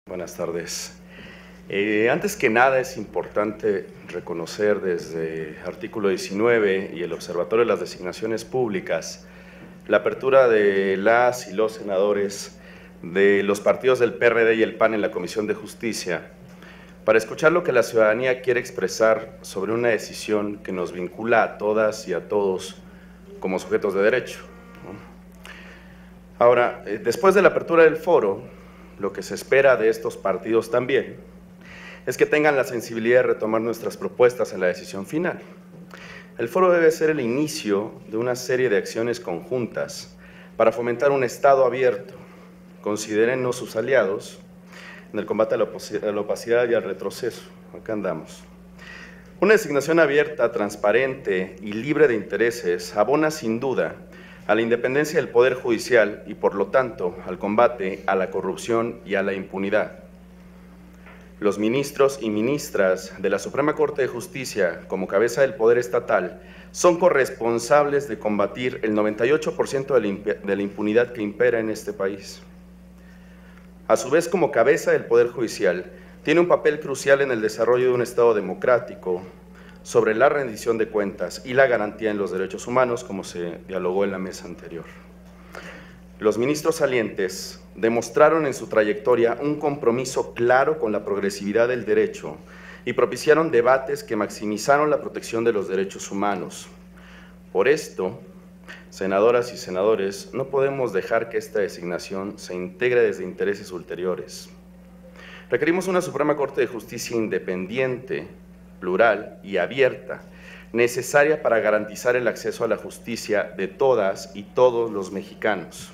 Buenas tardes. Antes que nada es importante reconocer desde artículo 19 y el Observatorio de las Designaciones Públicas la apertura de las y los senadores de los partidos del PRD y el PAN en la Comisión de Justicia para escuchar lo que la ciudadanía quiere expresar sobre una decisión que nos vincula a todas y a todos como sujetos de derecho, ¿no? Ahora, después de la apertura del foro, lo que se espera de estos partidos también es que tengan la sensibilidad de retomar nuestras propuestas en la decisión final. El foro debe ser el inicio de una serie de acciones conjuntas para fomentar un Estado abierto. Considérennos sus aliados en el combate a la opacidad y al retroceso. Acá andamos. Una designación abierta, transparente y libre de intereses abona sin duda a la independencia del Poder Judicial y, por lo tanto, al combate a la corrupción y a la impunidad. Los ministros y ministras de la Suprema Corte de Justicia, como cabeza del Poder Estatal, son corresponsables de combatir el 98% de la impunidad que impera en este país. A su vez, como cabeza del Poder Judicial, tiene un papel crucial en el desarrollo de un Estado democrático, sobre la rendición de cuentas y la garantía en los derechos humanos, como se dialogó en la mesa anterior. Los ministros salientes demostraron en su trayectoria un compromiso claro con la progresividad del derecho y propiciaron debates que maximizaron la protección de los derechos humanos. Por esto, senadoras y senadores, no podemos dejar que esta designación se integre desde intereses ulteriores. Requerimos una Suprema Corte de Justicia independiente, plural y abierta, necesaria para garantizar el acceso a la justicia de todas y todos los mexicanos.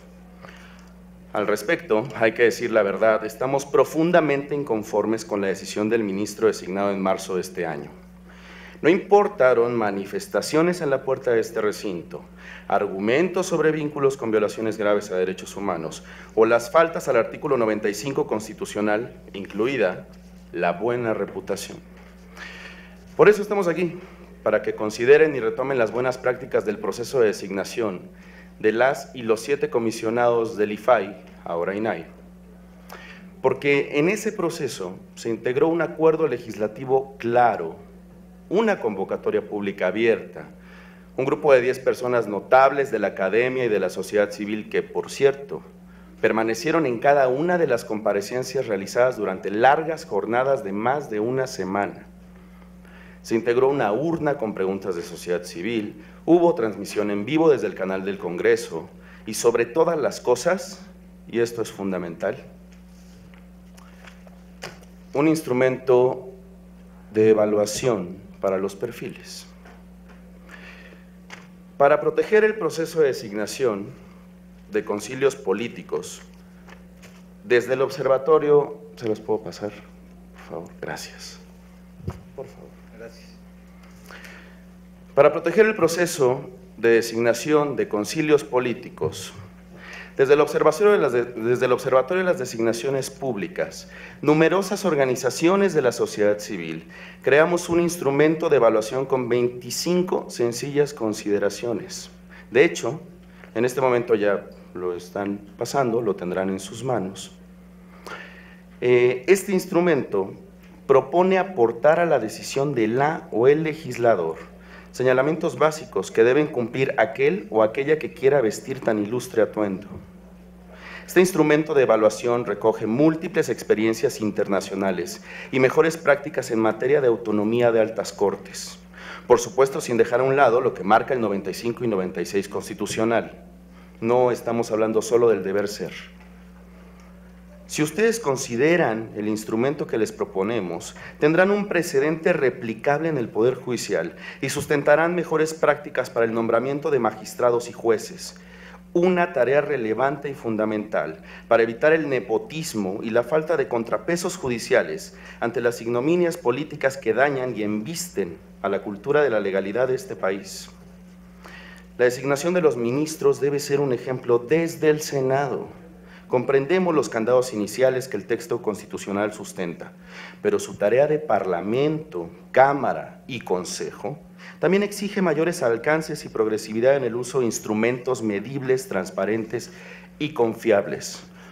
Al respecto, hay que decir la verdad, estamos profundamente inconformes con la decisión del ministro designado en marzo de este año. No importaron manifestaciones en la puerta de este recinto, argumentos sobre vínculos con violaciones graves a derechos humanos o las faltas al artículo 95 constitucional, incluida la buena reputación. Por eso estamos aquí, para que consideren y retomen las buenas prácticas del proceso de designación de las y los 7 comisionados del IFAI, ahora INAI. Porque en ese proceso se integró un acuerdo legislativo claro, una convocatoria pública abierta, un grupo de 10 personas notables de la academia y de la sociedad civil que, por cierto, permanecieron en cada una de las comparecencias realizadas durante largas jornadas de más de una semana. Se integró una urna con preguntas de sociedad civil, hubo transmisión en vivo desde el canal del Congreso y sobre todas las cosas, y esto es fundamental, un instrumento de evaluación para los perfiles. Para proteger el proceso de designación de concilios políticos, desde el observatorio, ¿se los puedo pasar? Por favor, gracias. Por favor. Gracias. Para proteger el proceso de designación de concilios políticos, desde el Observatorio de las Designaciones Públicas, numerosas organizaciones de la sociedad civil, creamos un instrumento de evaluación con 25 sencillas consideraciones. De hecho, en este momento ya lo están pasando, lo tendrán en sus manos. Este instrumento propone aportar a la decisión de la o el legislador señalamientos básicos que deben cumplir aquel o aquella que quiera vestir tan ilustre atuendo. Este instrumento de evaluación recoge múltiples experiencias internacionales y mejores prácticas en materia de autonomía de altas cortes. Por supuesto, sin dejar a un lado lo que marca el 95 y 96 constitucional. No estamos hablando solo del deber ser. Si ustedes consideran el instrumento que les proponemos, tendrán un precedente replicable en el Poder Judicial y sustentarán mejores prácticas para el nombramiento de magistrados y jueces, una tarea relevante y fundamental para evitar el nepotismo y la falta de contrapesos judiciales ante las ignominias políticas que dañan y embisten a la cultura de la legalidad de este país. La designación de los ministros debe ser un ejemplo desde el Senado. Comprendemos los candados iniciales que el texto constitucional sustenta, pero su tarea de Parlamento, Cámara y Consejo también exige mayores alcances y progresividad en el uso de instrumentos medibles, transparentes y confiables.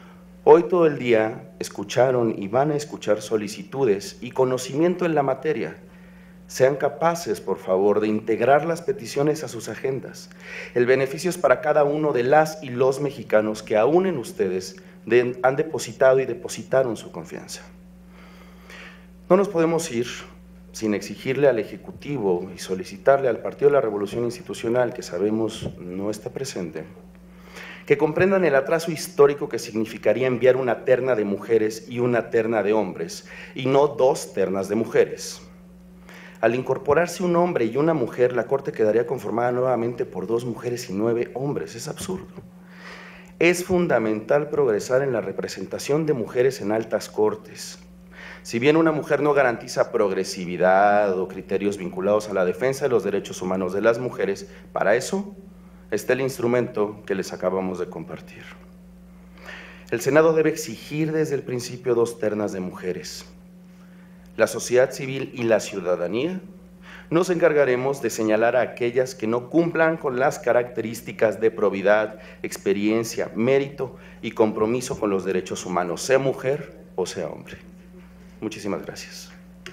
Hoy todo el día escucharon y van a escuchar solicitudes y conocimiento en la materia. Sean capaces, por favor, de integrar las peticiones a sus agendas. El beneficio es para cada uno de las y los mexicanos que aún en ustedes han depositado y depositaron su confianza. No nos podemos ir sin exigirle al Ejecutivo y solicitarle al Partido de la Revolución Institucional, que sabemos no está presente, que comprendan el atraso histórico que significaría enviar una terna de mujeres y una terna de hombres, y no 2 ternas de mujeres. Al incorporarse un hombre y una mujer, la Corte quedaría conformada nuevamente por 2 mujeres y 9 hombres. Es absurdo. Es fundamental progresar en la representación de mujeres en altas cortes. Si bien una mujer no garantiza progresividad o criterios vinculados a la defensa de los derechos humanos de las mujeres, para eso está el instrumento que les acabamos de compartir. El Senado debe exigir desde el principio 2 ternas de mujeres. La sociedad civil y la ciudadanía nos encargaremos de señalar a aquellas que no cumplan con las características de probidad, experiencia, mérito y compromiso con los derechos humanos, sea mujer o sea hombre. Muchísimas gracias.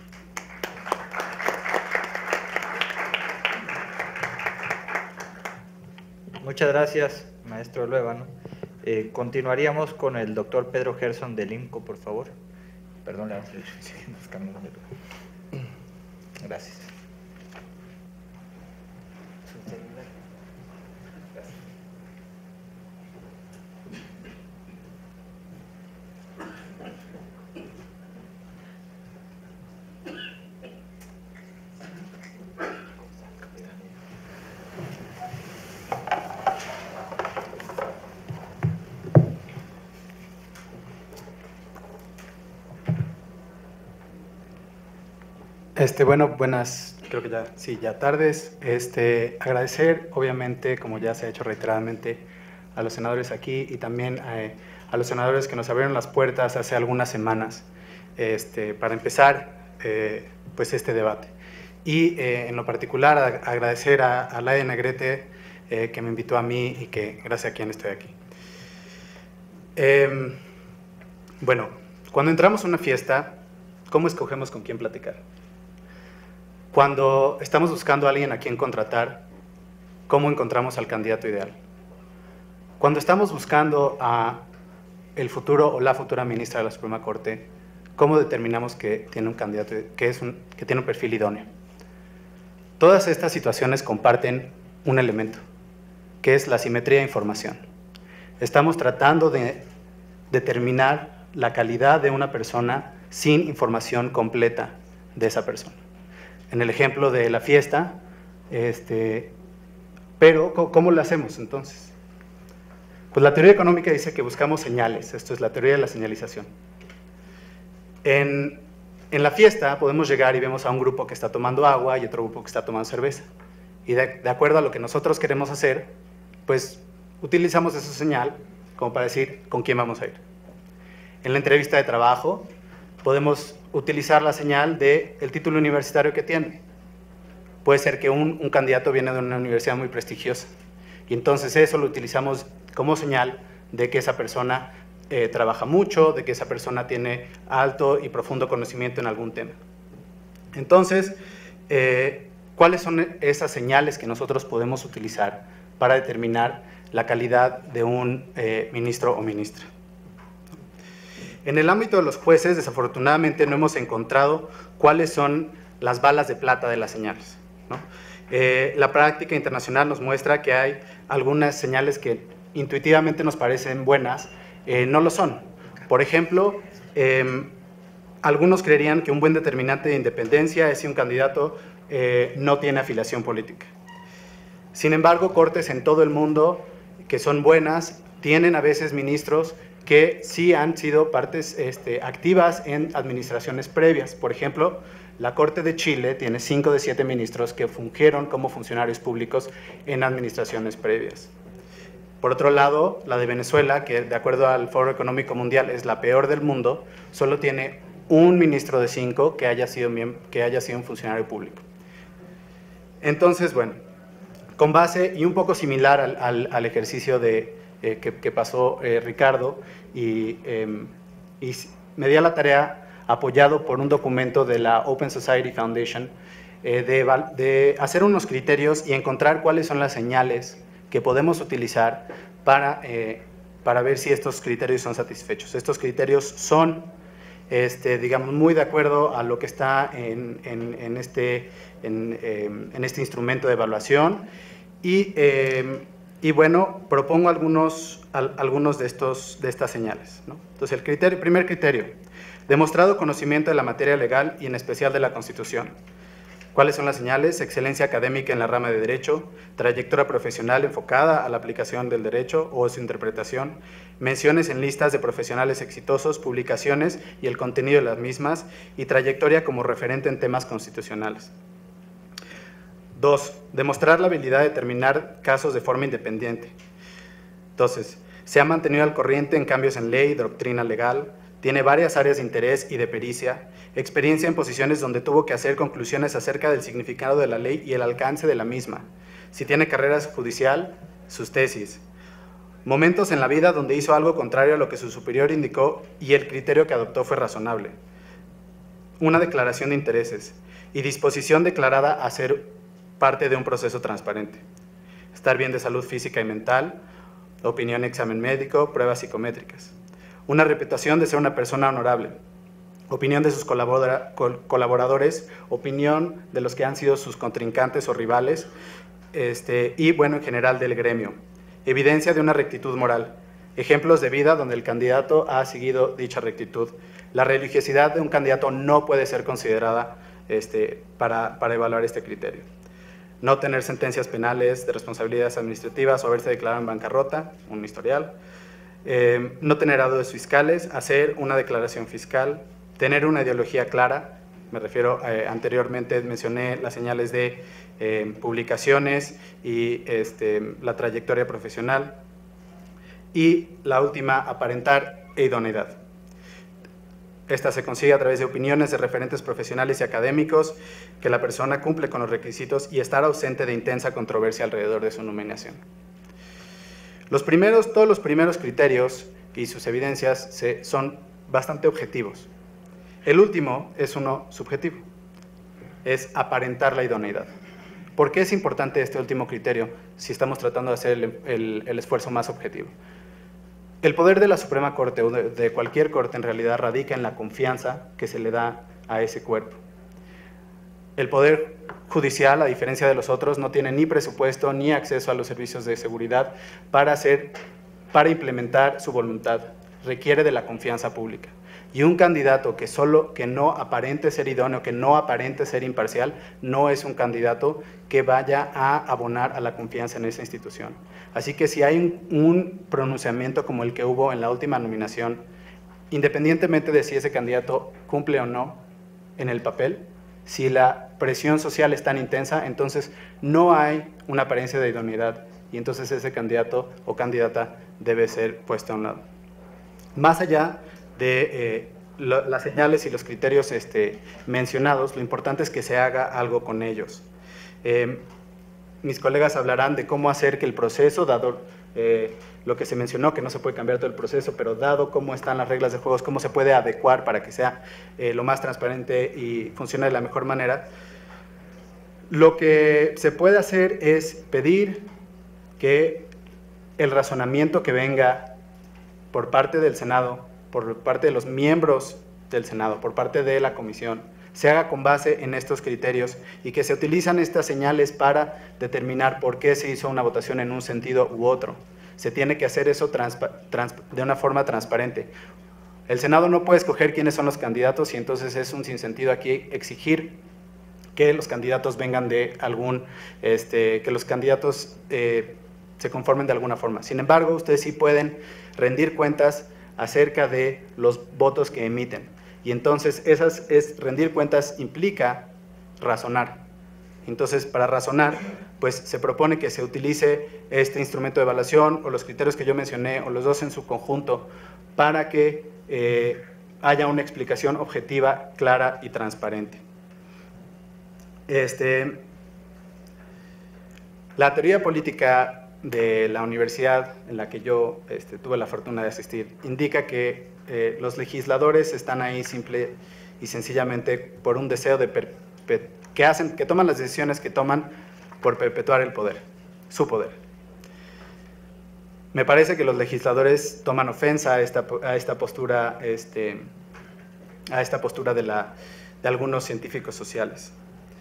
Muchas gracias, maestro Luébano. Continuaríamos con el doctor Pedro Gerson del INCO, por favor. Perdón, le vamos a decir, sí, nos cambiamos de lugar. Gracias. Bueno, buenas, creo que ya tardes. Agradecer, obviamente, como ya se ha hecho reiteradamente, a los senadores aquí y también a los senadores que nos abrieron las puertas hace algunas semanas para empezar pues este debate. Y en lo particular agradecer a Laia Negrete que me invitó a mí y que gracias a quien estoy aquí. Bueno, cuando entramos a una fiesta, ¿cómo escogemos con quién platicar? Cuando estamos buscando a alguien a quien contratar, ¿cómo encontramos al candidato ideal? Cuando estamos buscando a el futuro o la futura ministra de la Suprema Corte, ¿cómo determinamos que tiene un candidato que tiene un perfil idóneo? Todas estas situaciones comparten un elemento, que es la simetría de información. Estamos tratando de determinar la calidad de una persona sin información completa de esa persona. En el ejemplo de la fiesta, pero ¿cómo lo hacemos entonces? Pues la teoría económica dice que buscamos señales, esto es la teoría de la señalización. En la fiesta podemos llegar y vemos a un grupo que está tomando agua y otro grupo que está tomando cerveza. Y de acuerdo a lo que nosotros queremos hacer, pues utilizamos esa señal como para decir con quién vamos a ir. En la entrevista de trabajo podemos utilizar la señal del título universitario que tiene. Puede ser que un candidato viene de una universidad muy prestigiosa y entonces eso lo utilizamos como señal de que esa persona trabaja mucho, de que esa persona tiene alto y profundo conocimiento en algún tema. Entonces, ¿cuáles son esas señales que nosotros podemos utilizar para determinar la calidad de un ministro o ministra? En el ámbito de los jueces, desafortunadamente no hemos encontrado cuáles son las balas de plata de las señales, ¿no? La práctica internacional nos muestra que hay algunas señales que intuitivamente nos parecen buenas, no lo son. Por ejemplo, algunos creerían que un buen determinante de independencia es si un candidato no tiene afiliación política. Sin embargo, cortes en todo el mundo que son buenas tienen a veces ministros que sí han sido partes activas en administraciones previas. Por ejemplo, la Corte de Chile tiene 5 de 7 ministros que fungieron como funcionarios públicos en administraciones previas. Por otro lado, la de Venezuela, que de acuerdo al Foro Económico Mundial es la peor del mundo, solo tiene un ministro de 5 que haya sido un funcionario público. Entonces, bueno, con base y un poco similar al ejercicio de que pasó Ricardo, y me di a la tarea, apoyado por un documento de la Open Society Foundation, de hacer unos criterios y encontrar cuáles son las señales que podemos utilizar para ver si estos criterios son satisfechos. Estos criterios son, digamos, muy de acuerdo a lo que está en este instrumento de evaluación, y bueno, propongo algunos de estas señales, ¿no? Entonces, el primer criterio, demostrado conocimiento de la materia legal y en especial de la Constitución. ¿Cuáles son las señales? Excelencia académica en la rama de Derecho, trayectoria profesional enfocada a la aplicación del derecho o su interpretación, menciones en listas de profesionales exitosos, publicaciones y el contenido de las mismas, y trayectoria como referente en temas constitucionales. 2. Demostrar la habilidad de determinar casos de forma independiente. Entonces, se ha mantenido al corriente en cambios en ley, doctrina legal, tiene varias áreas de interés y de pericia, experiencia en posiciones donde tuvo que hacer conclusiones acerca del significado de la ley y el alcance de la misma. Si tiene carrera judicial, sus tesis. Momentos en la vida donde hizo algo contrario a lo que su superior indicó y el criterio que adoptó fue razonable. Una declaración de intereses y disposición declarada a ser parte de un proceso transparente. Estar bien de salud física y mental, opinión, examen médico, pruebas psicométricas. Una reputación de ser una persona honorable. Opinión de sus colaboradores, opinión de los que han sido sus contrincantes o rivales, y bueno, en general del gremio. Evidencia de una rectitud moral. Ejemplos de vida donde el candidato ha seguido dicha rectitud. La religiosidad de un candidato no puede ser considerada para evaluar este criterio. No tener sentencias penales de responsabilidades administrativas o haberse declarado en bancarrota, un historial. No tener adeudos fiscales, hacer una declaración fiscal, tener una ideología clara, me refiero, anteriormente mencioné las señales de publicaciones y la trayectoria profesional, y la última, aparentar idoneidad. Esta se consigue a través de opiniones de referentes profesionales y académicos, que la persona cumple con los requisitos y estar ausente de intensa controversia alrededor de su nominación. Todos los primeros criterios y sus evidencias son bastante objetivos. El último es uno subjetivo, es aparentar la idoneidad. ¿Por qué es importante este último criterio si estamos tratando de hacer el esfuerzo más objetivo? El poder de la Suprema Corte o de cualquier corte en realidad radica en la confianza que se le da a ese cuerpo. El Poder Judicial, a diferencia de los otros, no tiene ni presupuesto ni acceso a los servicios de seguridad para implementar su voluntad. Requiere de la confianza pública. Y un candidato que no aparente ser idóneo, que no aparente ser imparcial, no es un candidato que vaya a abonar a la confianza en esa institución. Así que si hay un pronunciamiento como el que hubo en la última nominación, independientemente de si ese candidato cumple o no en el papel, si la presión social es tan intensa, entonces no hay una apariencia de idoneidad y entonces ese candidato o candidata debe ser puesto a un lado. Más allá de las señales y los criterios mencionados, lo importante es que se haga algo con ellos. Mis colegas hablarán de cómo hacer que el proceso, dado lo que se mencionó, que no se puede cambiar todo el proceso, pero dado cómo están las reglas de juegos, cómo se puede adecuar para que sea lo más transparente y funcione de la mejor manera. Lo que se puede hacer es pedir que el razonamiento que venga por parte del Senado, por parte de los miembros del Senado, por parte de la Comisión, se haga con base en estos criterios y que se utilizan estas señales para determinar por qué se hizo una votación en un sentido u otro. Se tiene que hacer eso de una forma transparente. El Senado no puede escoger quiénes son los candidatos y entonces es un sinsentido aquí exigir que los candidatos vengan de que los candidatos se conformen de alguna forma. Sin embargo, ustedes sí pueden rendir cuentas acerca de los votos que emiten. Y entonces rendir cuentas implica razonar. Entonces, para razonar, pues se propone que se utilice este instrumento de evaluación o los criterios que yo mencioné o los dos en su conjunto para que haya una explicación objetiva, clara y transparente. La teoría política de la universidad en la que yo tuve la fortuna de asistir indica que los legisladores están ahí simple y sencillamente por un deseo de que toman las decisiones que toman por perpetuar el poder, su poder. Me parece que los legisladores toman ofensa a esta postura, de algunos científicos sociales.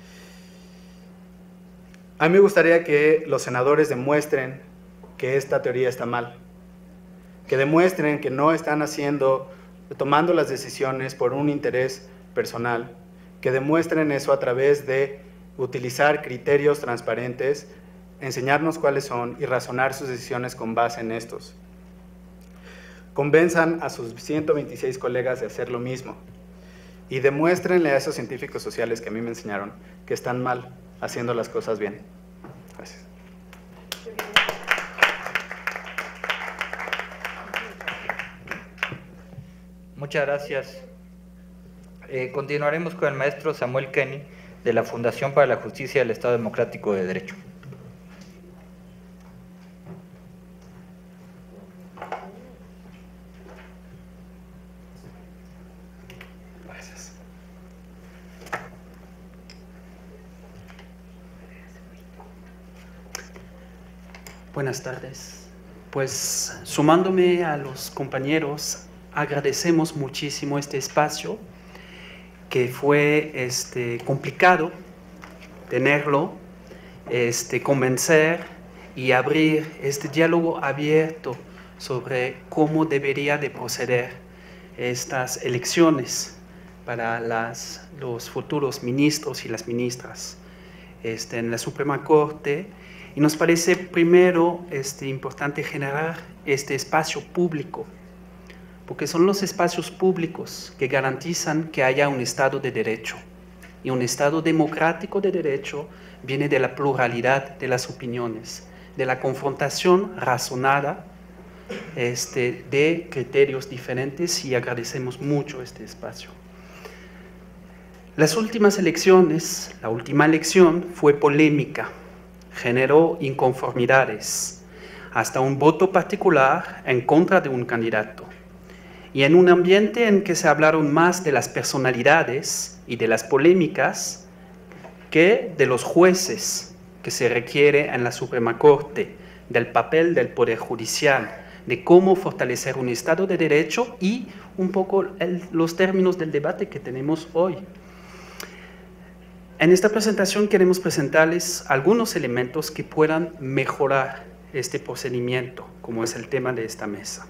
A mí me gustaría que los senadores demuestren que esta teoría está mal, que demuestren que no están tomando las decisiones por un interés personal, que demuestren eso a través de utilizar criterios transparentes, enseñarnos cuáles son y razonar sus decisiones con base en estos. Convenzan a sus 126 colegas de hacer lo mismo y demuéstrenle a esos científicos sociales que a mí me enseñaron que están mal haciendo las cosas bien. Gracias. Muchas gracias. Continuaremos con el maestro Samuel Kenny, de la Fundación para la Justicia del Estado Democrático de Derecho. Gracias. Buenas tardes. Pues sumándome a los compañeros, agradecemos muchísimo este espacio, que fue complicado tenerlo, convencer y abrir este diálogo abierto sobre cómo debería de proceder estas elecciones para los futuros ministros y las ministras en la Suprema Corte. Y nos parece primero importante generar este espacio público, porque son los espacios públicos que garantizan que haya un Estado de Derecho. Y un Estado democrático de derecho viene de la pluralidad de las opiniones, de la confrontación razonada de criterios diferentes, y agradecemos mucho este espacio. Las últimas elecciones, la última elección fue polémica, generó inconformidades, hasta un voto particular en contra de un candidato. Y en un ambiente en que se hablaron más de las personalidades y de las polémicas que de los jueces que se requiere en la Suprema Corte, del papel del Poder Judicial, de cómo fortalecer un Estado de Derecho y un poco los términos del debate que tenemos hoy. En esta presentación queremos presentarles algunos elementos que puedan mejorar este procedimiento, como es el tema de esta mesa.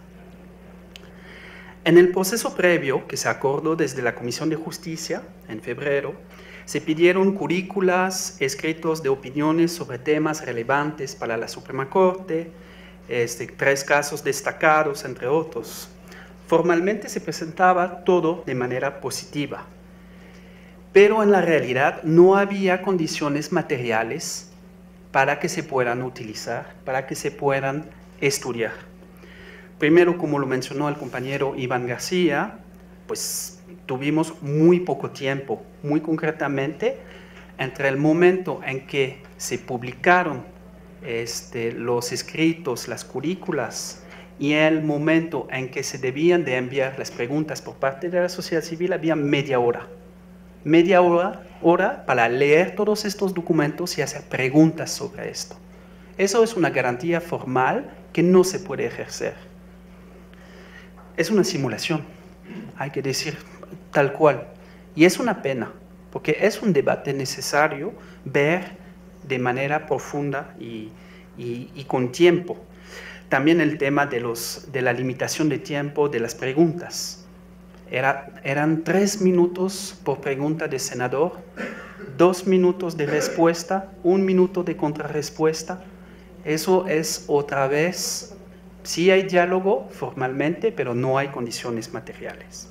En el proceso previo que se acordó desde la Comisión de Justicia en febrero, se pidieron currículas, escritos de opiniones sobre temas relevantes para la Suprema Corte, 3 casos destacados, entre otros. Formalmente se presentaba todo de manera positiva, pero en la realidad no había condiciones materiales para que se puedan utilizar, para que se puedan estudiar. Primero, como lo mencionó el compañero Iván García, pues tuvimos muy poco tiempo, muy concretamente, entre el momento en que se publicaron los escritos, las currículas, y el momento en que se debían de enviar las preguntas por parte de la sociedad civil, había media hora. Media hora para leer todos estos documentos y hacer preguntas sobre esto. Eso es una garantía formal que no se puede ejercer. Es una simulación, hay que decir tal cual. Y es una pena, porque es un debate necesario ver de manera profunda y con tiempo. También el tema de la limitación de tiempo de las preguntas. Eran 3 minutos por pregunta de senador, 2 minutos de respuesta, 1 minuto de contrarrespuesta. Eso es otra vez... Sí hay diálogo formalmente, pero no hay condiciones materiales.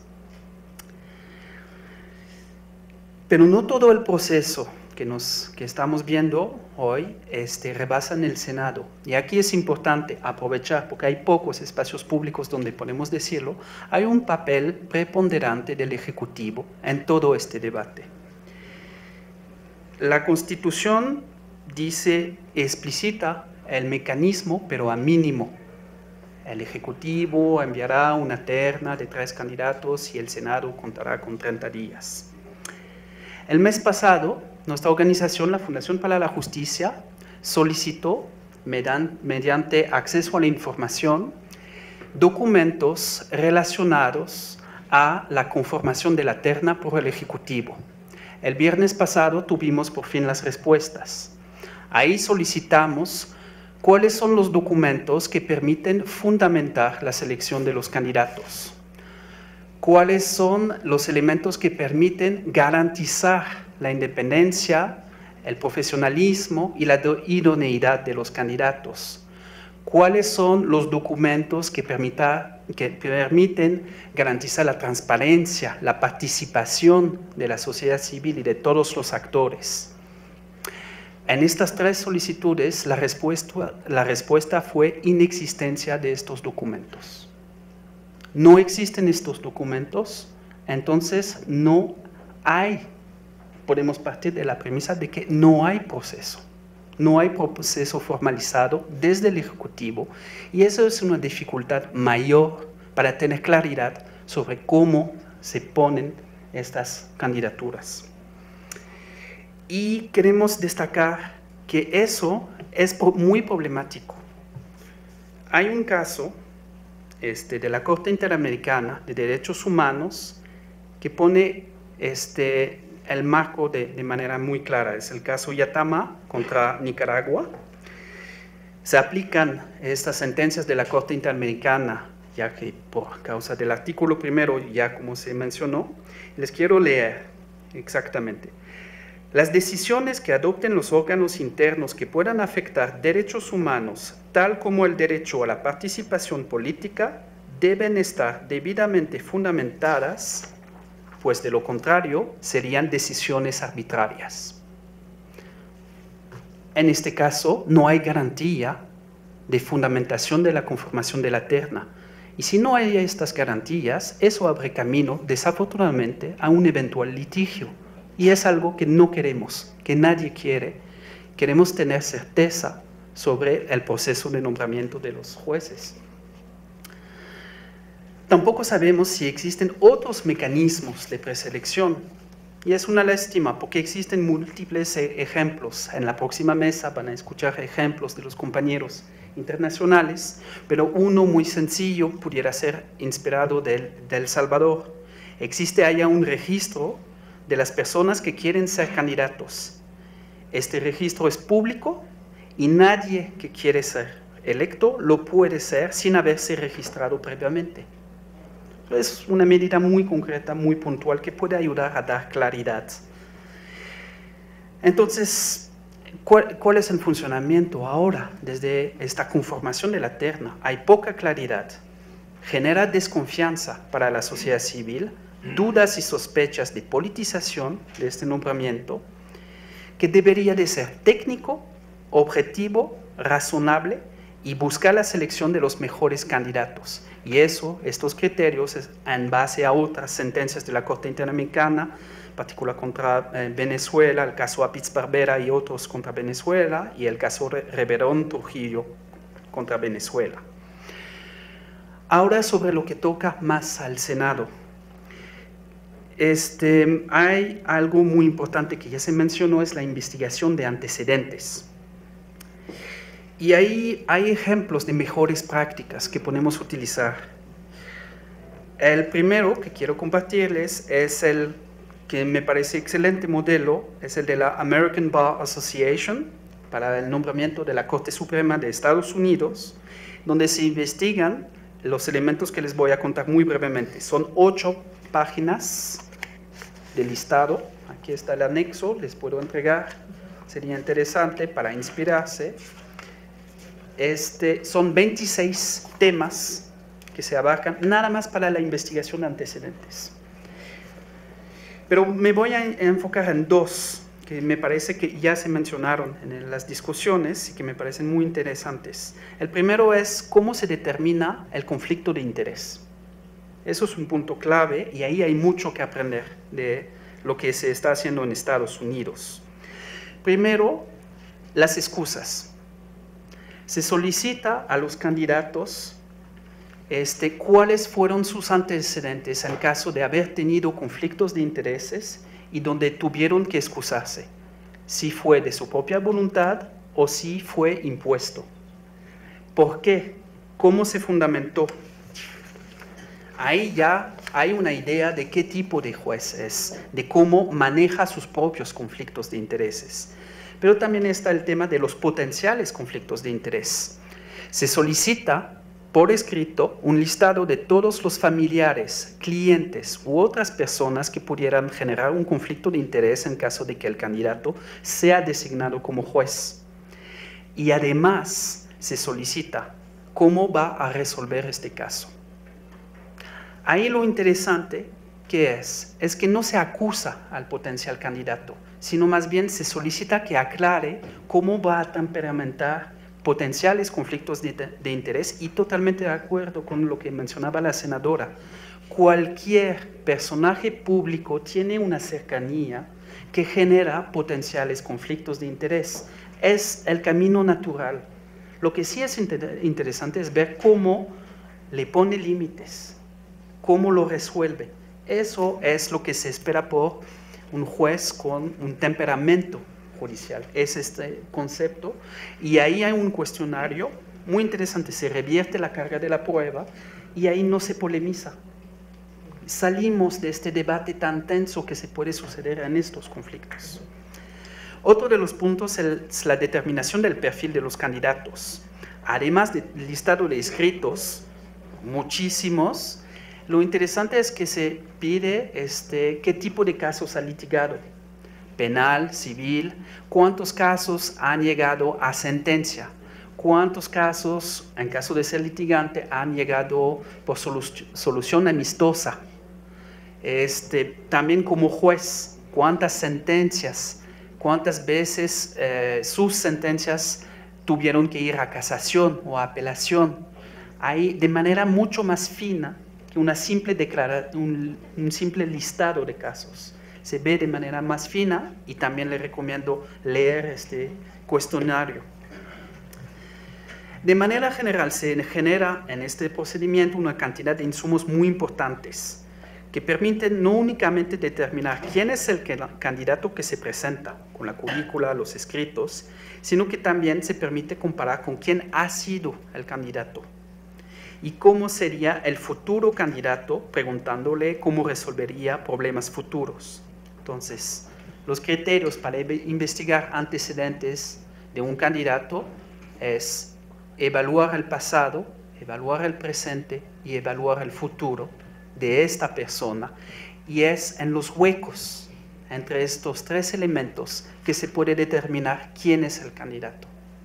Pero no todo el proceso que estamos viendo hoy rebasa en el Senado. Y aquí es importante aprovechar, porque hay pocos espacios públicos donde podemos decirlo, hay un papel preponderante del Ejecutivo en todo este debate. La Constitución explicita el mecanismo, pero a mínimo. El Ejecutivo enviará una terna de 3 candidatos y el Senado contará con 30 días. El mes pasado, nuestra organización, la Fundación para la Justicia, solicitó, mediante acceso a la información, documentos relacionados a la conformación de la terna por el Ejecutivo. El viernes pasado tuvimos por fin las respuestas. Ahí solicitamos cuáles son los documentos que permiten fundamentar la selección de los candidatos, cuáles son los elementos que permiten garantizar la independencia, el profesionalismo y la idoneidad de los candidatos, cuáles son los documentos que permiten garantizar la transparencia, la participación de la sociedad civil y de todos los actores. En estas 3 solicitudes, la respuesta fue inexistencia de estos documentos. No existen estos documentos, entonces no hay, podemos partir de la premisa de que no hay proceso. No hay proceso formalizado desde el Ejecutivo y eso es una dificultad mayor para tener claridad sobre cómo se ponen estas candidaturas. Y queremos destacar que eso es muy problemático. Hay un caso de la Corte Interamericana de Derechos Humanos que pone el marco de manera muy clara. Es el caso Yatama contra Nicaragua. Se aplican estas sentencias de la Corte Interamericana, ya que por causa del artículo 1, ya como se mencionó, les quiero leer exactamente. Las decisiones que adopten los órganos internos que puedan afectar derechos humanos, tal como el derecho a la participación política, deben estar debidamente fundamentadas, pues de lo contrario serían decisiones arbitrarias. En este caso, no hay garantía de fundamentación de la conformación de la terna. Y si no hay estas garantías, eso abre camino, desafortunadamente, a un eventual litigio. Y es algo que no queremos, que nadie quiere. Queremos tener certeza sobre el proceso de nombramiento de los jueces. Tampoco sabemos si existen otros mecanismos de preselección. Y es una lástima porque existen múltiples ejemplos. En la próxima mesa van a escuchar ejemplos de los compañeros internacionales, pero uno muy sencillo pudiera ser inspirado de El Salvador. Existe allá un registro de las personas que quieren ser candidatos. Este registro es público y nadie que quiere ser electo lo puede ser sin haberse registrado previamente. Es una medida muy concreta, muy puntual, que puede ayudar a dar claridad. Entonces, ¿cuál es el funcionamiento ahora desde esta conformación de la terna? Hay poca claridad, genera desconfianza para la sociedad civil, dudas y sospechas de politización de este nombramiento, que debería de ser técnico, objetivo, razonable y buscar la selección de los mejores candidatos. Y estos criterios es en base a otras sentencias de la Corte Interamericana, en particular contra Venezuela, el caso Apitz Barbera y otros contra Venezuela, y el caso Reverón Trujillo contra Venezuela. Ahora sobre lo que toca más al Senado. Hay algo muy importante que ya se mencionó, es la investigación de antecedentes. Y ahí hay ejemplos de mejores prácticas que podemos utilizar. El primero que quiero compartirles es el que me parece excelente modelo, es el de la American Bar Association para el nombramiento de la Corte Suprema de Estados Unidos, donde se investigan los elementos que les voy a contar muy brevemente. Son 8 páginas de listado. Aquí está el anexo, les puedo entregar. Sería interesante para inspirarse. Son 26 temas que se abarcan nada más para la investigación de antecedentes. Pero me voy a enfocar en 2 que me parece que ya se mencionaron en las discusiones y que me parecen muy interesantes. El primero es cómo se determina el conflicto de interés. Eso es un punto clave y ahí hay mucho que aprender de lo que se está haciendo en Estados Unidos. Primero, las excusas. Se solicita a los candidatos cuáles fueron sus antecedentes en caso de haber tenido conflictos de intereses y donde tuvieron que excusarse, si fue de su propia voluntad o si fue impuesto. ¿Por qué? ¿Cómo se fundamentó? Ahí ya hay una idea de qué tipo de juez es, de cómo maneja sus propios conflictos de intereses. Pero también está el tema de los potenciales conflictos de interés. Se solicita por escrito un listado de todos los familiares, clientes u otras personas que pudieran generar un conflicto de interés en caso de que el candidato sea designado como juez. Y además se solicita cómo va a resolver este caso. Ahí lo interesante que es que no se acusa al potencial candidato, sino más bien se solicita que aclare cómo va a temperamentar potenciales conflictos de interés, y totalmente de acuerdo con lo que mencionaba la senadora. Cualquier personaje público tiene una cercanía que genera potenciales conflictos de interés. Es el camino natural. Lo que sí es interesante es ver cómo le pone límites, cómo lo resuelve. Eso es lo que se espera por un juez con un temperamento judicial. Es este concepto, y ahí hay un cuestionario muy interesante. Se revierte la carga de la prueba y ahí no se polemiza. Salimos de este debate tan tenso que se puede suceder en estos conflictos. Otro de los puntos es la determinación del perfil de los candidatos. Además del listado de escritos, muchísimos, lo interesante es que se pide qué tipo de casos ha litigado, penal, civil, cuántos casos han llegado a sentencia, cuántos casos, en caso de ser litigante, han llegado por solución amistosa. También como juez, cuántas sentencias, cuántas veces sus sentencias tuvieron que ir a casación o a apelación. Ahí, de manera mucho más fina que un simple listado de casos. Se ve de manera más fina, y también le recomiendo leer este cuestionario. De manera general, se genera en este procedimiento una cantidad de insumos muy importantes que permiten no únicamente determinar quién es el candidato que se presenta, con la currícula, los escritos, sino que también se permite comparar con quién ha sido el candidato y cómo sería el futuro candidato, preguntándole cómo resolvería problemas futuros. Entonces, los criterios para investigar antecedentes de un candidato es evaluar el pasado, evaluar el presente y evaluar el futuro de esta persona, y es en los huecos entre estos tres elementos que se puede determinar quién es el candidato.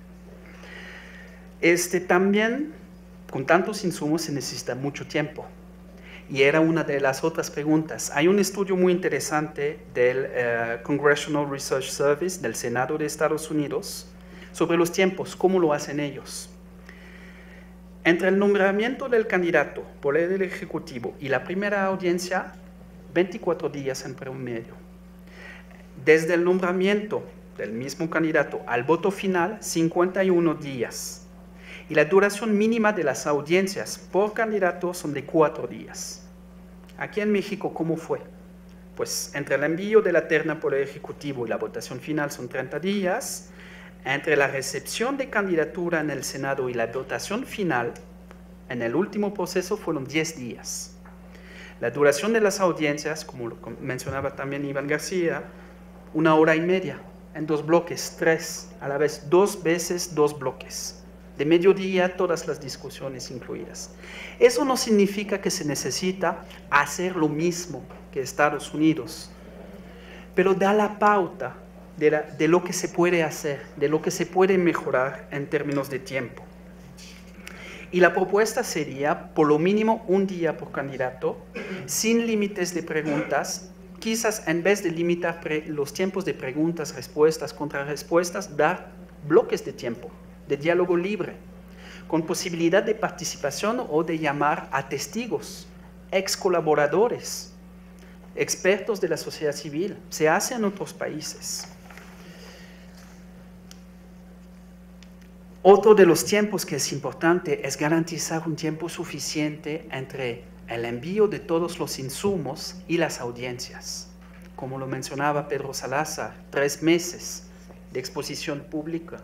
También, con tantos insumos, se necesita mucho tiempo, y era una de las otras preguntas. Hay un estudio muy interesante del Congressional Research Service del Senado de Estados Unidos sobre los tiempos, cómo lo hacen ellos. Entre el nombramiento del candidato por el Ejecutivo y la primera audiencia, 24 días en promedio. Desde el nombramiento del mismo candidato al voto final, 51 días. Y la duración mínima de las audiencias por candidato son de 4 días. Aquí en México, ¿cómo fue? Pues entre el envío de la terna por el Ejecutivo y la votación final son 30 días. Entre la recepción de candidatura en el Senado y la votación final, en el último proceso, fueron 10 días. La duración de las audiencias, como lo mencionaba también Iván García, 1 hora y media, en 2 bloques, 3, a la vez, 2 veces 2 bloques. De mediodía, todas las discusiones incluidas. Eso no significa que se necesita hacer lo mismo que Estados Unidos, pero da la pauta de lo que se puede hacer, de lo que se puede mejorar en términos de tiempo. Y la propuesta sería, por lo mínimo, 1 día por candidato, sin límites de preguntas. Quizás en vez de limitar los tiempos de preguntas, respuestas, contrarrespuestas, dar bloques de tiempo, de diálogo libre, con posibilidad de participación o de llamar a testigos, ex colaboradores, expertos de la sociedad civil. Se hace en otros países. Otro de los tiempos que es importante es garantizar un tiempo suficiente entre el envío de todos los insumos y las audiencias. Como lo mencionaba Pedro Salazar, 3 meses de exposición pública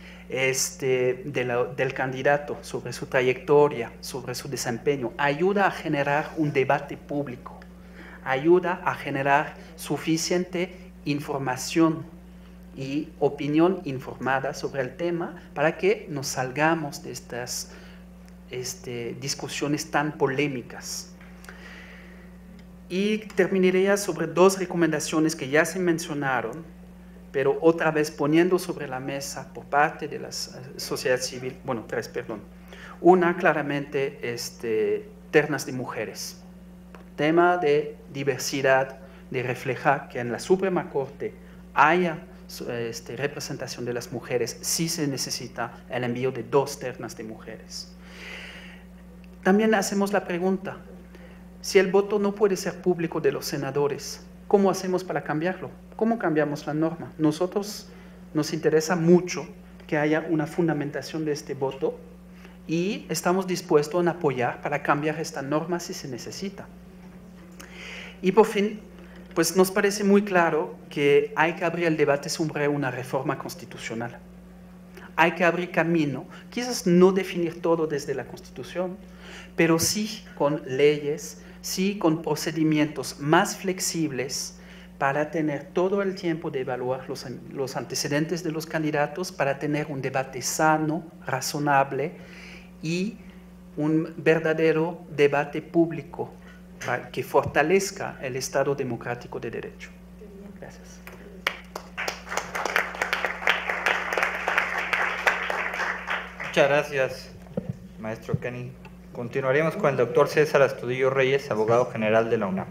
del candidato sobre su trayectoria, sobre su desempeño, ayuda a generar un debate público, ayuda a generar suficiente información y opinión informada sobre el tema para que nos salgamos de estas discusiones tan polémicas. Y terminaría sobre 2 recomendaciones que ya se mencionaron, pero otra vez poniendo sobre la mesa por parte de la sociedad civil, bueno, 3, perdón. Una, claramente, ternas de mujeres. Tema de diversidad, de reflejar que en la Suprema Corte haya representación de las mujeres, sí se necesita el envío de 2 ternas de mujeres. También hacemos la pregunta, si el voto no puede ser público de los senadores, ¿cómo hacemos para cambiarlo? ¿Cómo cambiamos la norma? Nosotros nos interesa mucho que haya una fundamentación de este voto y estamos dispuestos a apoyar para cambiar esta norma si se necesita. Y por fin, pues nos parece muy claro que hay que abrir el debate sobre una reforma constitucional. Hay que abrir camino, quizás no definir todo desde la Constitución, pero sí con leyes, sí con procedimientos más flexibles para tener todo el tiempo de evaluar los antecedentes de los candidatos, para tener un debate sano, razonable y un verdadero debate público para que fortalezca el Estado democrático de derecho. Gracias. Muchas gracias, maestro Kenny. Continuaremos con el doctor César Astudillo Reyes, abogado general de la UNAM.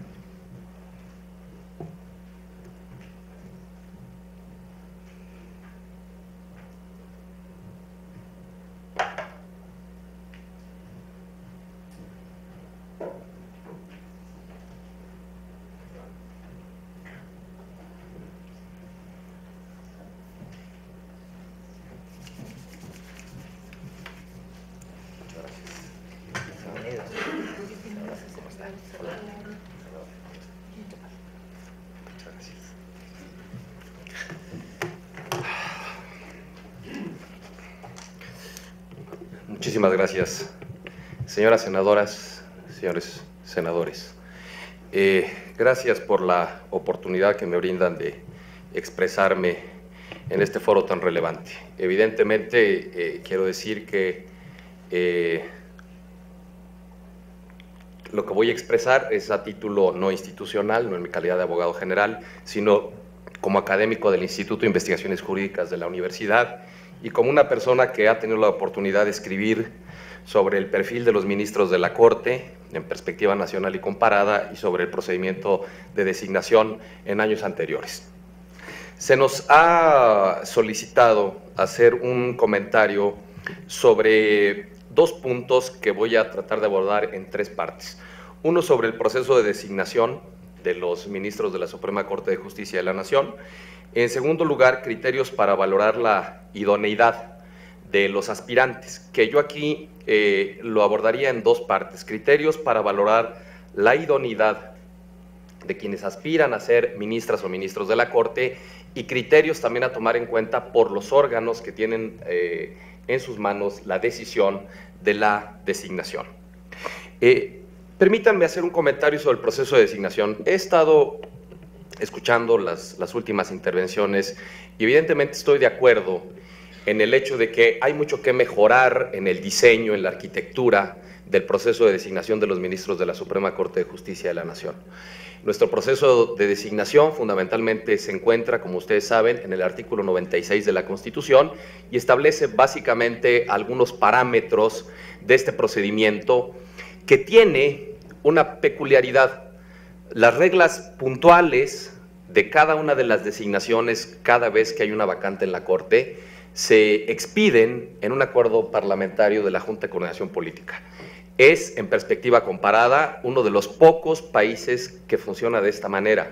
Muchísimas gracias, señoras senadoras, señores senadores. Gracias por la oportunidad que me brindan de expresarme en este foro tan relevante. Evidentemente, quiero decir que lo que voy a expresar es a título no institucional, no en mi calidad de abogado general, sino como académico del Instituto de Investigaciones Jurídicas de la Universidad y como una persona que ha tenido la oportunidad de escribir sobre el perfil de los ministros de la Corte en perspectiva nacional y comparada y sobre el procedimiento de designación en años anteriores. Se nos ha solicitado hacer un comentario sobre 2 puntos que voy a tratar de abordar en 3 partes. Uno sobre el proceso de designación de los ministros de la Suprema Corte de Justicia de la Nación. En segundo lugar, criterios para valorar la idoneidad de los aspirantes, que yo aquí lo abordaría en 2 partes. Criterios para valorar la idoneidad de quienes aspiran a ser ministras o ministros de la Corte y criterios también a tomar en cuenta por los órganos que tienen en sus manos la decisión de la designación. Permítanme hacer un comentario sobre el proceso de designación. He estado escuchando las últimas intervenciones y evidentemente estoy de acuerdo en el hecho de que hay mucho que mejorar en el diseño, en la arquitectura del proceso de designación de los ministros de la Suprema Corte de Justicia de la Nación. Nuestro proceso de designación fundamentalmente se encuentra, como ustedes saben, en el artículo 96 de la Constitución y establece básicamente algunos parámetros de este procedimiento que tiene una peculiaridad. Las reglas puntuales de cada una de las designaciones cada vez que hay una vacante en la Corte se expiden en un acuerdo parlamentario de la Junta de Coordinación Política. Es, en perspectiva comparada, uno de los pocos países que funciona de esta manera.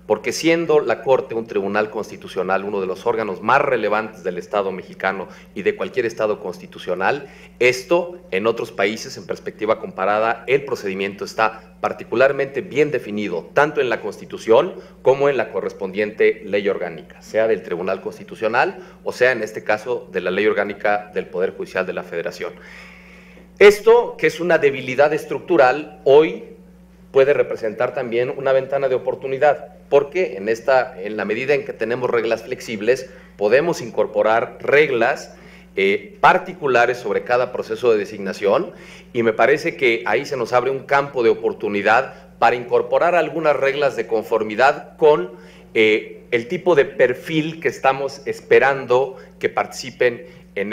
porque siendo la Corte un tribunal constitucional, uno de los órganos más relevantes del Estado mexicano y de cualquier Estado constitucional, esto en otros países, en perspectiva comparada, el procedimiento está particularmente bien definido, tanto en la Constitución como en la correspondiente ley orgánica, sea del Tribunal Constitucional o sea, en este caso, de la Ley Orgánica del Poder Judicial de la Federación. Esto, que es una debilidad estructural, hoy puede representar también una ventana de oportunidad, porque en la medida en que tenemos reglas flexibles, podemos incorporar reglas particulares sobre cada proceso de designación, y me parece que ahí se nos abre un campo de oportunidad para incorporar algunas reglas de conformidad con el tipo de perfil que estamos esperando que participen en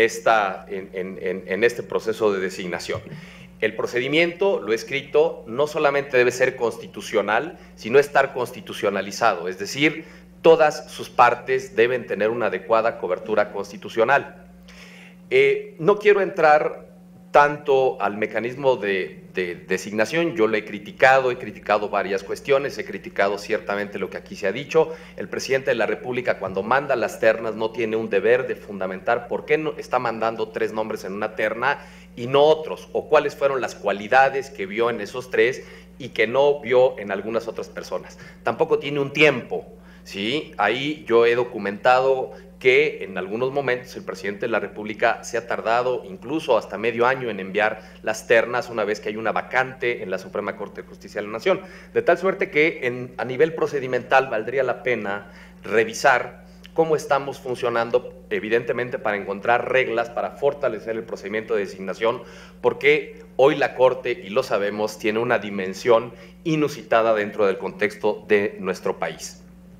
este proceso de designación. El procedimiento, lo he escrito, no solamente debe ser constitucional, sino estar constitucionalizado, es decir, todas sus partes deben tener una adecuada cobertura constitucional. No quiero entrar tanto al mecanismo de designación, yo lo he criticado varias cuestiones, he criticado ciertamente lo que aquí se ha dicho. El presidente de la República, cuando manda las ternas, no tiene un deber de fundamentar por qué no está mandando 3 nombres en una terna y no otros, o cuáles fueron las cualidades que vio en esos 3 y que no vio en algunas otras personas. Tampoco tiene un tiempo, ¿sí? Ahí yo he documentado que en algunos momentos el presidente de la República se ha tardado incluso hasta medio año en enviar las ternas una vez que hay una vacante en la Suprema Corte de Justicia de la Nación. De tal suerte que a nivel procedimental valdría la pena revisar cómo estamos funcionando, evidentemente para encontrar reglas para fortalecer el procedimiento de designación, porque hoy la Corte, y lo sabemos, tiene una dimensión inusitada dentro del contexto de nuestro país.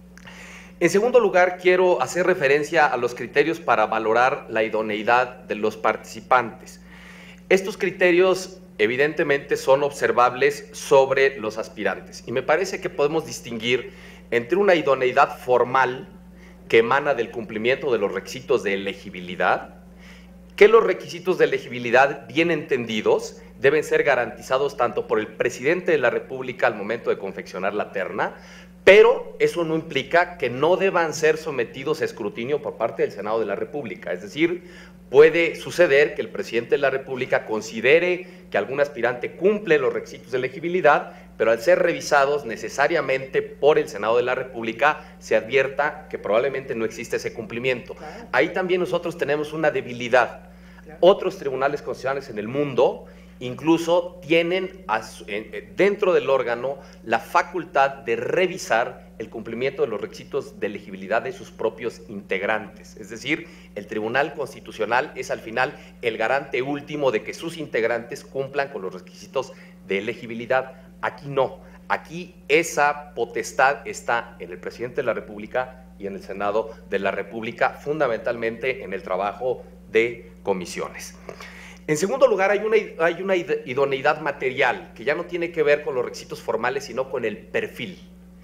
En segundo lugar, quiero hacer referencia a los criterios para valorar la idoneidad de los participantes. Estos criterios evidentemente son observables sobre los aspirantes y me parece que podemos distinguir entre una idoneidad formal que emana del cumplimiento de los requisitos de elegibilidad, que los requisitos de elegibilidad bien entendidos deben ser garantizados tanto por el presidente de la República al momento de confeccionar la terna, pero eso no implica que no deban ser sometidos a escrutinio por parte del Senado de la República. Es decir, puede suceder que el presidente de la República considere que algún aspirante cumple los requisitos de elegibilidad, pero al ser revisados necesariamente por el Senado de la República se advierta que probablemente no existe ese cumplimiento. Ahí también nosotros tenemos una debilidad. Otros tribunales constitucionales en el mundo incluso tienen dentro del órgano la facultad de revisar el cumplimiento de los requisitos de elegibilidad de sus propios integrantes. Es decir, el Tribunal Constitucional es al final el garante último de que sus integrantes cumplan con los requisitos de elegibilidad. Aquí no, aquí esa potestad está en el presidente de la República y en el Senado de la República, fundamentalmente en el trabajo de comisiones. En segundo lugar, hay una idoneidad material que ya no tiene que ver con los requisitos formales, sino con el perfil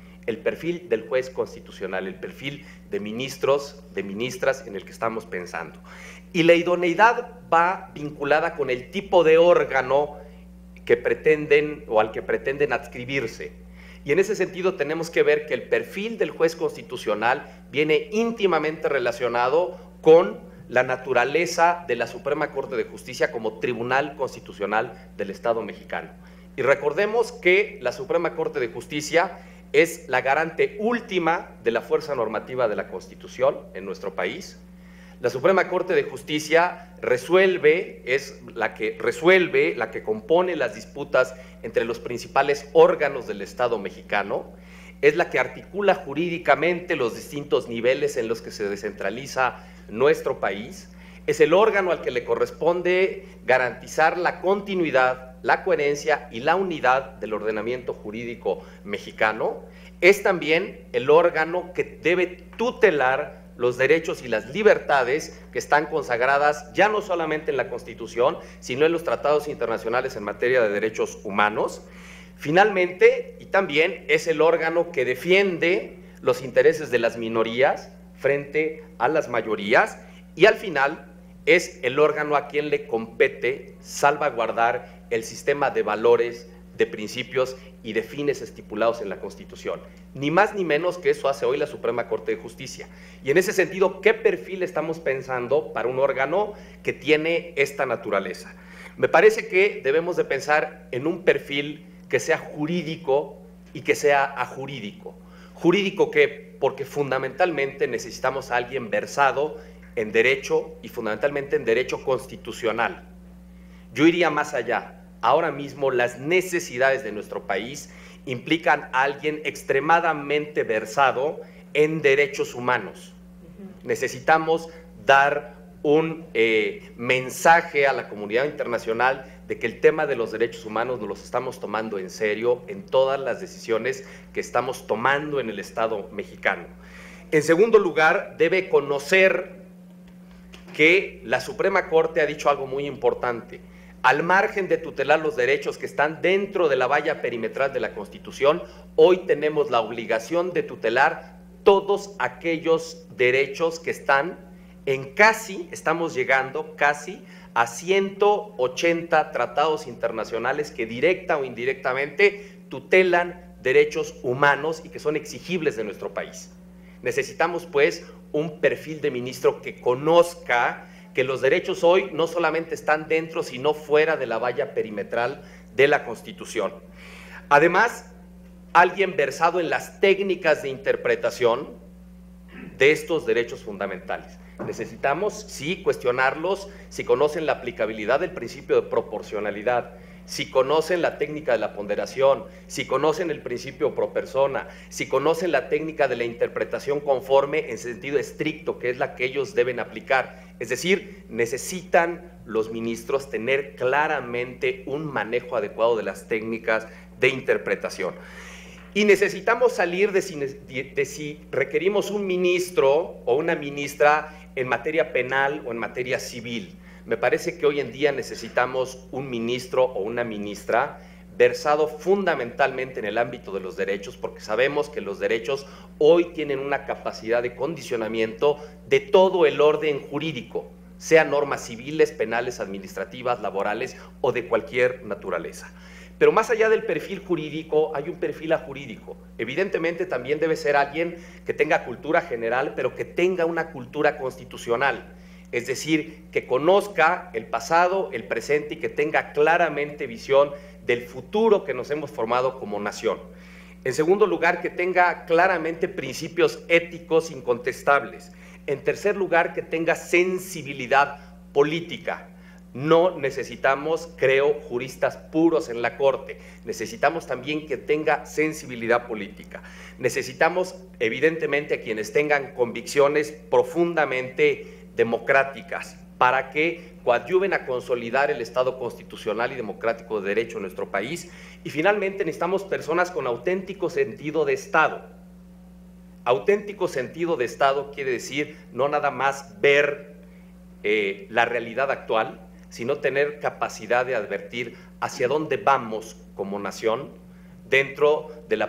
del juez constitucional, el perfil de ministros, de ministras en el que estamos pensando. Y la idoneidad va vinculada con el tipo de órgano que pretenden o al que pretenden adscribirse. Y en ese sentido tenemos que ver que el perfil del juez constitucional viene íntimamente relacionado con la naturaleza de la Suprema Corte de Justicia como Tribunal Constitucional del Estado mexicano. Y recordemos que la Suprema Corte de Justicia es la garante última de la fuerza normativa de la Constitución en nuestro país. La Suprema Corte de Justicia es la que compone las disputas entre los principales órganos del Estado mexicano, es la que articula jurídicamente los distintos niveles en los que se descentraliza nuestro país, es el órgano al que le corresponde garantizar la continuidad, la coherencia y la unidad del ordenamiento jurídico mexicano, es también el órgano que debe tutelar los derechos y las libertades que están consagradas ya no solamente en la Constitución, sino en los tratados internacionales en materia de derechos humanos. Finalmente, y también es el órgano que defiende los intereses de las minorías frente a las mayorías, y al final es el órgano a quien le compete salvaguardar el sistema de valores de principios y de fines estipulados en la Constitución. Ni más ni menos que eso hace hoy la Suprema Corte de Justicia. Y en ese sentido, ¿qué perfil estamos pensando para un órgano que tiene esta naturaleza? Me parece que debemos de pensar en un perfil que sea jurídico y que sea ajurídico. Jurídico, ¿qué? Porque fundamentalmente necesitamos a alguien versado en derecho y fundamentalmente en derecho constitucional. Yo iría más allá. Ahora mismo las necesidades de nuestro país implican a alguien extremadamente versado en derechos humanos. Necesitamos dar un mensaje a la comunidad internacional de que el tema de los derechos humanos nos los estamos tomando en serio en todas las decisiones que estamos tomando en el Estado mexicano. En segundo lugar, debe conocer que la Suprema Corte ha dicho algo muy importante. Al margen de tutelar los derechos que están dentro de la valla perimetral de la Constitución, hoy tenemos la obligación de tutelar todos aquellos derechos que están en estamos llegando casi a 180 tratados internacionales que directa o indirectamente tutelan derechos humanos y que son exigibles de nuestro país. Necesitamos, pues, un perfil de ministro que conozca que los derechos hoy no solamente están dentro, sino fuera de la valla perimetral de la Constitución. Además, alguien versado en las técnicas de interpretación de estos derechos fundamentales. Necesitamos, sí, cuestionarlos si conocen la aplicabilidad del principio de proporcionalidad, si conocen la técnica de la ponderación, si conocen el principio pro persona, si conocen la técnica de la interpretación conforme en sentido estricto, que es la que ellos deben aplicar. Es decir, necesitan los ministros tener claramente un manejo adecuado de las técnicas de interpretación. Y necesitamos salir de si requerimos un ministro o una ministra en materia penal o en materia civil. Me parece que hoy en día necesitamos un ministro o una ministra versado fundamentalmente en el ámbito de los derechos, porque sabemos que los derechos hoy tienen una capacidad de condicionamiento de todo el orden jurídico, sean normas civiles, penales, administrativas, laborales o de cualquier naturaleza. Pero más allá del perfil jurídico, hay un perfil ajurídico. Evidentemente también debe ser alguien que tenga cultura general, pero que tenga una cultura constitucional. Es decir, que conozca el pasado, el presente y que tenga claramente visión del futuro que nos hemos formado como nación. En segundo lugar, que tenga claramente principios éticos incontestables. En tercer lugar, que tenga sensibilidad política. No necesitamos, creo, juristas puros en la Corte. Necesitamos también que tenga sensibilidad política. Necesitamos, evidentemente, a quienes tengan convicciones profundamente democráticas para que coadyuven a consolidar el Estado constitucional y democrático de derecho en nuestro país. Y finalmente necesitamos personas con auténtico sentido de Estado. Auténtico sentido de Estado quiere decir no nada más ver la realidad actual, sino tener capacidad de advertir hacia dónde vamos como nación dentro del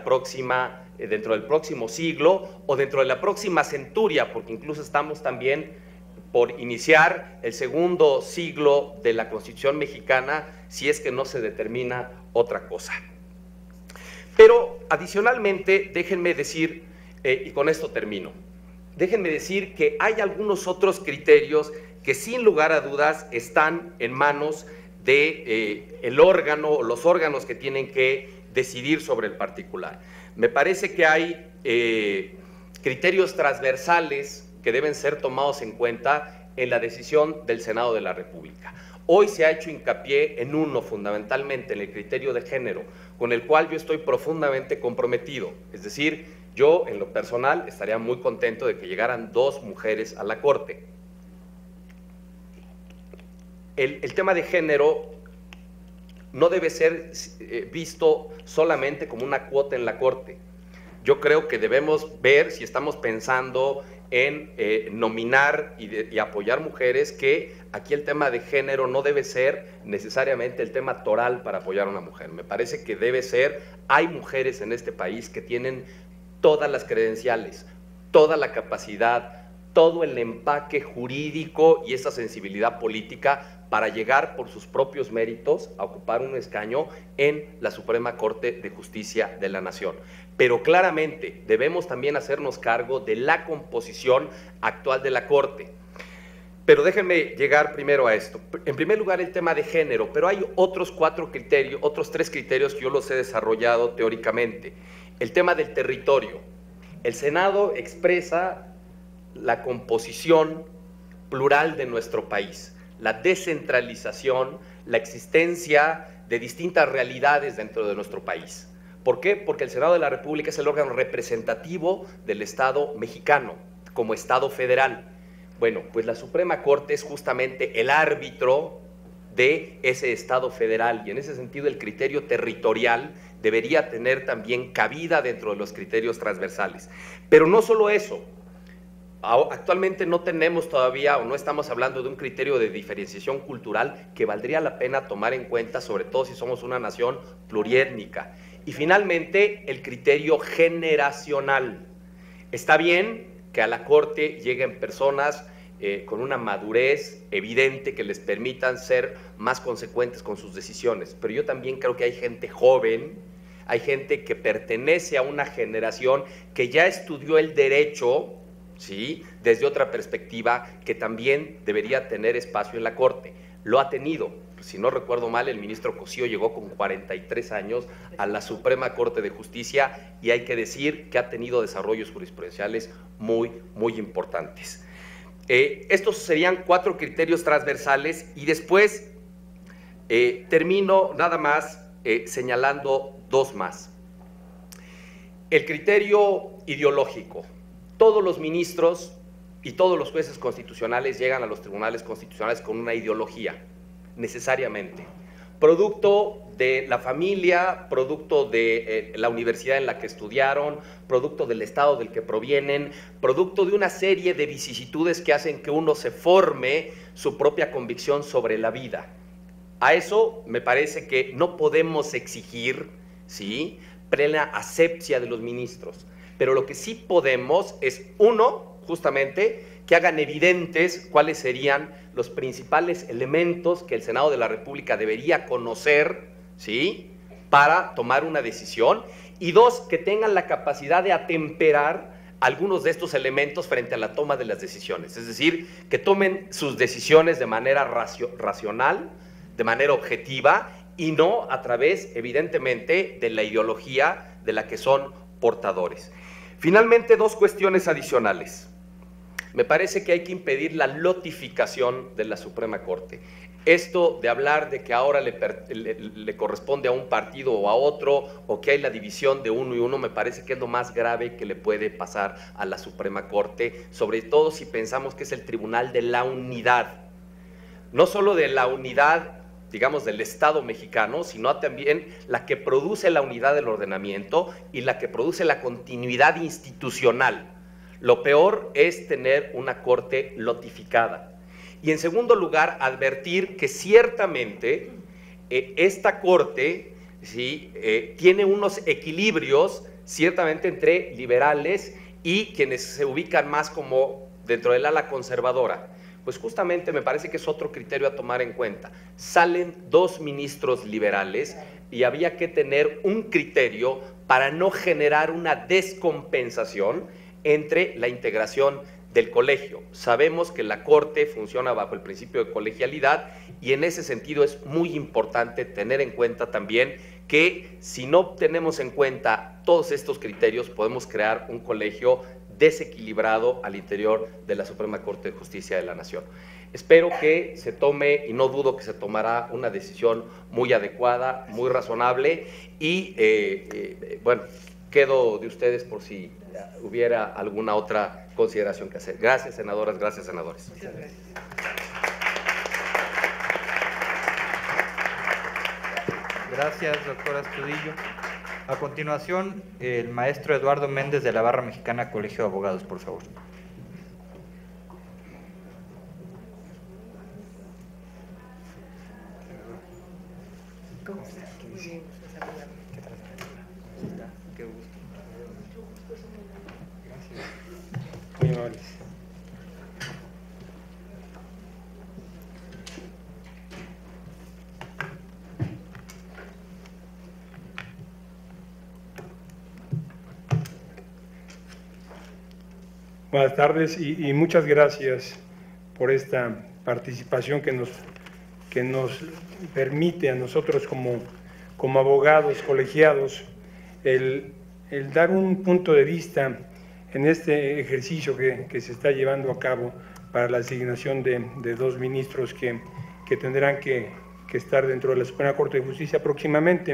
próximo siglo o dentro de la próxima centuria, porque incluso estamos también por iniciar el segundo siglo de la Constitución mexicana, si es que no se determina otra cosa. Pero adicionalmente, déjenme decir, y con esto termino, déjenme decir que hay algunos otros criterios que sin lugar a dudas están en manos de el órgano o los órganos que tienen que decidir sobre el particular. Me parece que hay criterios transversales que deben ser tomados en cuenta en la decisión del Senado de la República. Hoy se ha hecho hincapié en uno, fundamentalmente en el criterio de género, con el cual yo estoy profundamente comprometido. Es decir, yo en lo personal estaría muy contento de que llegaran 2 mujeres a la Corte. El tema de género no debe ser visto solamente como una cuota en la Corte. Yo creo que debemos ver si estamos pensando en nominar y apoyar mujeres, que aquí el tema de género no debe ser necesariamente el tema toral para apoyar a una mujer. Me parece que debe ser, hay mujeres en este país que tienen todas las credenciales, toda la capacidad, todo el empaque jurídico y esa sensibilidad política para llegar por sus propios méritos a ocupar un escaño en la Suprema Corte de Justicia de la Nación. Pero claramente debemos también hacernos cargo de la composición actual de la Corte. Pero déjenme llegar primero a esto. En primer lugar, el tema de género, pero hay otros tres criterios que yo los he desarrollado teóricamente. El tema del territorio. El Senado expresa la composición plural de nuestro país, la descentralización, la existencia de distintas realidades dentro de nuestro país. ¿Por qué? Porque el Senado de la República es el órgano representativo del Estado mexicano, como Estado federal. Bueno, pues la Suprema Corte es justamente el árbitro de ese Estado federal, y en ese sentido el criterio territorial debería tener también cabida dentro de los criterios transversales. Pero no solo eso. Actualmente no tenemos todavía, o no estamos hablando de un criterio de diferenciación cultural que valdría la pena tomar en cuenta, sobre todo si somos una nación pluriétnica. Y finalmente, el criterio generacional. Está bien que a la Corte lleguen personas con una madurez evidente que les permitan ser más consecuentes con sus decisiones, pero yo también creo que hay gente joven, hay gente que pertenece a una generación que ya estudió el derecho, ¿sí?, desde otra perspectiva, que también debería tener espacio en la Corte. Lo ha tenido. Si no recuerdo mal, el ministro Cosío llegó con 43 años a la Suprema Corte de Justicia, y hay que decir que ha tenido desarrollos jurisprudenciales muy, muy importantes. Estos serían 4 criterios transversales, y después termino nada más señalando 2 más. El criterio ideológico. Todos los ministros y todos los jueces constitucionales llegan a los tribunales constitucionales con una ideología, necesariamente. Producto de la familia, producto de la universidad en la que estudiaron, producto del estado del que provienen, producto de una serie de vicisitudes que hacen que uno se forme su propia convicción sobre la vida. A eso me parece que no podemos exigir, ¿sí?, plena asepsia de los ministros. Pero lo que sí podemos es, uno, justamente, que hagan evidentes cuáles serían los principales elementos que el Senado de la República debería conocer, ¿sí?, para tomar una decisión, y 2, que tengan la capacidad de atemperar algunos de estos elementos frente a la toma de las decisiones, es decir, que tomen sus decisiones de manera racional, de manera objetiva, y no a través, evidentemente, de la ideología de la que son portadores. Finalmente, 2 cuestiones adicionales. Me parece que hay que impedir la lotificación de la Suprema Corte. Esto de hablar de que ahora le corresponde a un partido o a otro, o que hay la división de uno y uno, me parece que es lo más grave que le puede pasar a la Suprema Corte, sobre todo si pensamos que es el tribunal de la unidad. No solo de la unidad, digamos, del Estado mexicano, sino también la que produce la unidad del ordenamiento y la que produce la continuidad institucional. Lo peor es tener una Corte lotificada. Y en segundo lugar, advertir que ciertamente esta Corte, ¿sí?, tiene unos equilibrios ciertamente entre liberales y quienes se ubican más como dentro del ala conservadora. Pues justamente me parece que es otro criterio a tomar en cuenta. Salen 2 ministros liberales y había que tener un criterio para no generar una descompensación entre la integración del colegio. Sabemos que la Corte funciona bajo el principio de colegialidad, y en ese sentido es muy importante tener en cuenta también que si no tenemos en cuenta todos estos criterios, podemos crear un colegio desequilibrado al interior de la Suprema Corte de Justicia de la Nación. Espero que se tome, y no dudo que se tomará, una decisión muy adecuada, muy razonable, y bueno, quedo de ustedes por si hubiera alguna otra consideración que hacer. Gracias, senadoras, gracias, senadores. Muchas gracias. Gracias, doctora Astudillo. A continuación, el maestro Eduardo Méndez de la Barra Mexicana, Colegio de Abogados, por favor. ¿Cómo estás? Muy bien, ¿qué tal? Qué gusto. Muy amables. Buenas tardes y muchas gracias por esta participación que nos permite a nosotros como abogados colegiados el dar un punto de vista en este ejercicio que se está llevando a cabo para la designación de dos ministros que tendrán que estar dentro de la Suprema Corte de Justicia próximamente.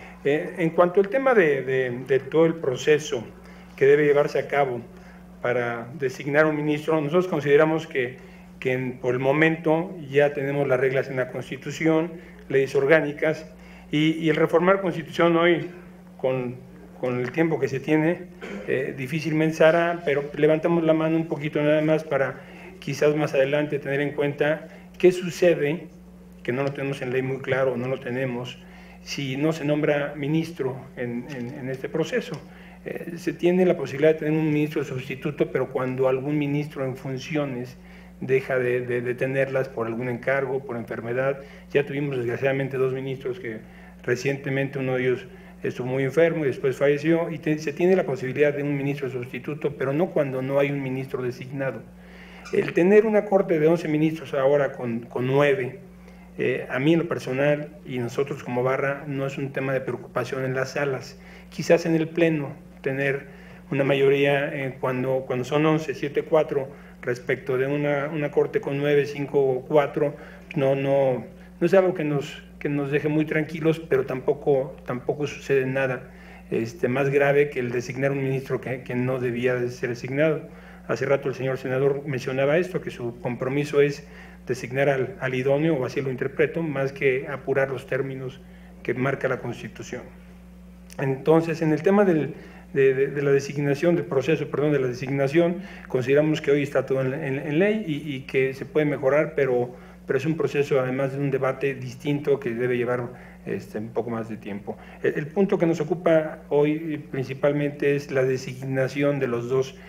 En cuanto al tema de todo el proceso que debe llevarse a cabo para designar un ministro, nosotros consideramos que por el momento ya tenemos las reglas en la Constitución, leyes orgánicas, y el reformar Constitución hoy, con el tiempo que se tiene, difícilmente se hará, pero levantamos la mano un poquito nada más para quizás más adelante tener en cuenta qué sucede, que no lo tenemos en ley muy claro, no lo tenemos, si no se nombra ministro en este proceso. Se tiene la posibilidad de tener un ministro sustituto, pero cuando algún ministro en funciones deja de tenerlas por algún encargo, por enfermedad. Ya tuvimos desgraciadamente dos ministros que recientemente uno de ellos estuvo muy enfermo y después falleció, y se tiene la posibilidad de un ministro sustituto, pero no cuando no hay un ministro designado. El tener una corte de 11 ministros ahora con 9, a mí en lo personal y nosotros como barra no es un tema de preocupación en las salas. Quizás en el pleno tener una mayoría cuando son 11, 7, 4 respecto de una corte con 9, 5, 4, no es algo que nos deje muy tranquilos, pero tampoco sucede nada más grave que el designar un ministro que no debía de ser designado. Hace rato el señor senador mencionaba esto, que su compromiso es designar al idóneo, o así lo interpreto, más que apurar los términos que marca la Constitución. Entonces, en el tema de la designación, del proceso, de la designación, consideramos que hoy está todo en ley y que se puede mejorar, pero es un proceso, además de un debate distinto que debe llevar un poco más de tiempo. El punto que nos ocupa hoy principalmente es la designación de los dos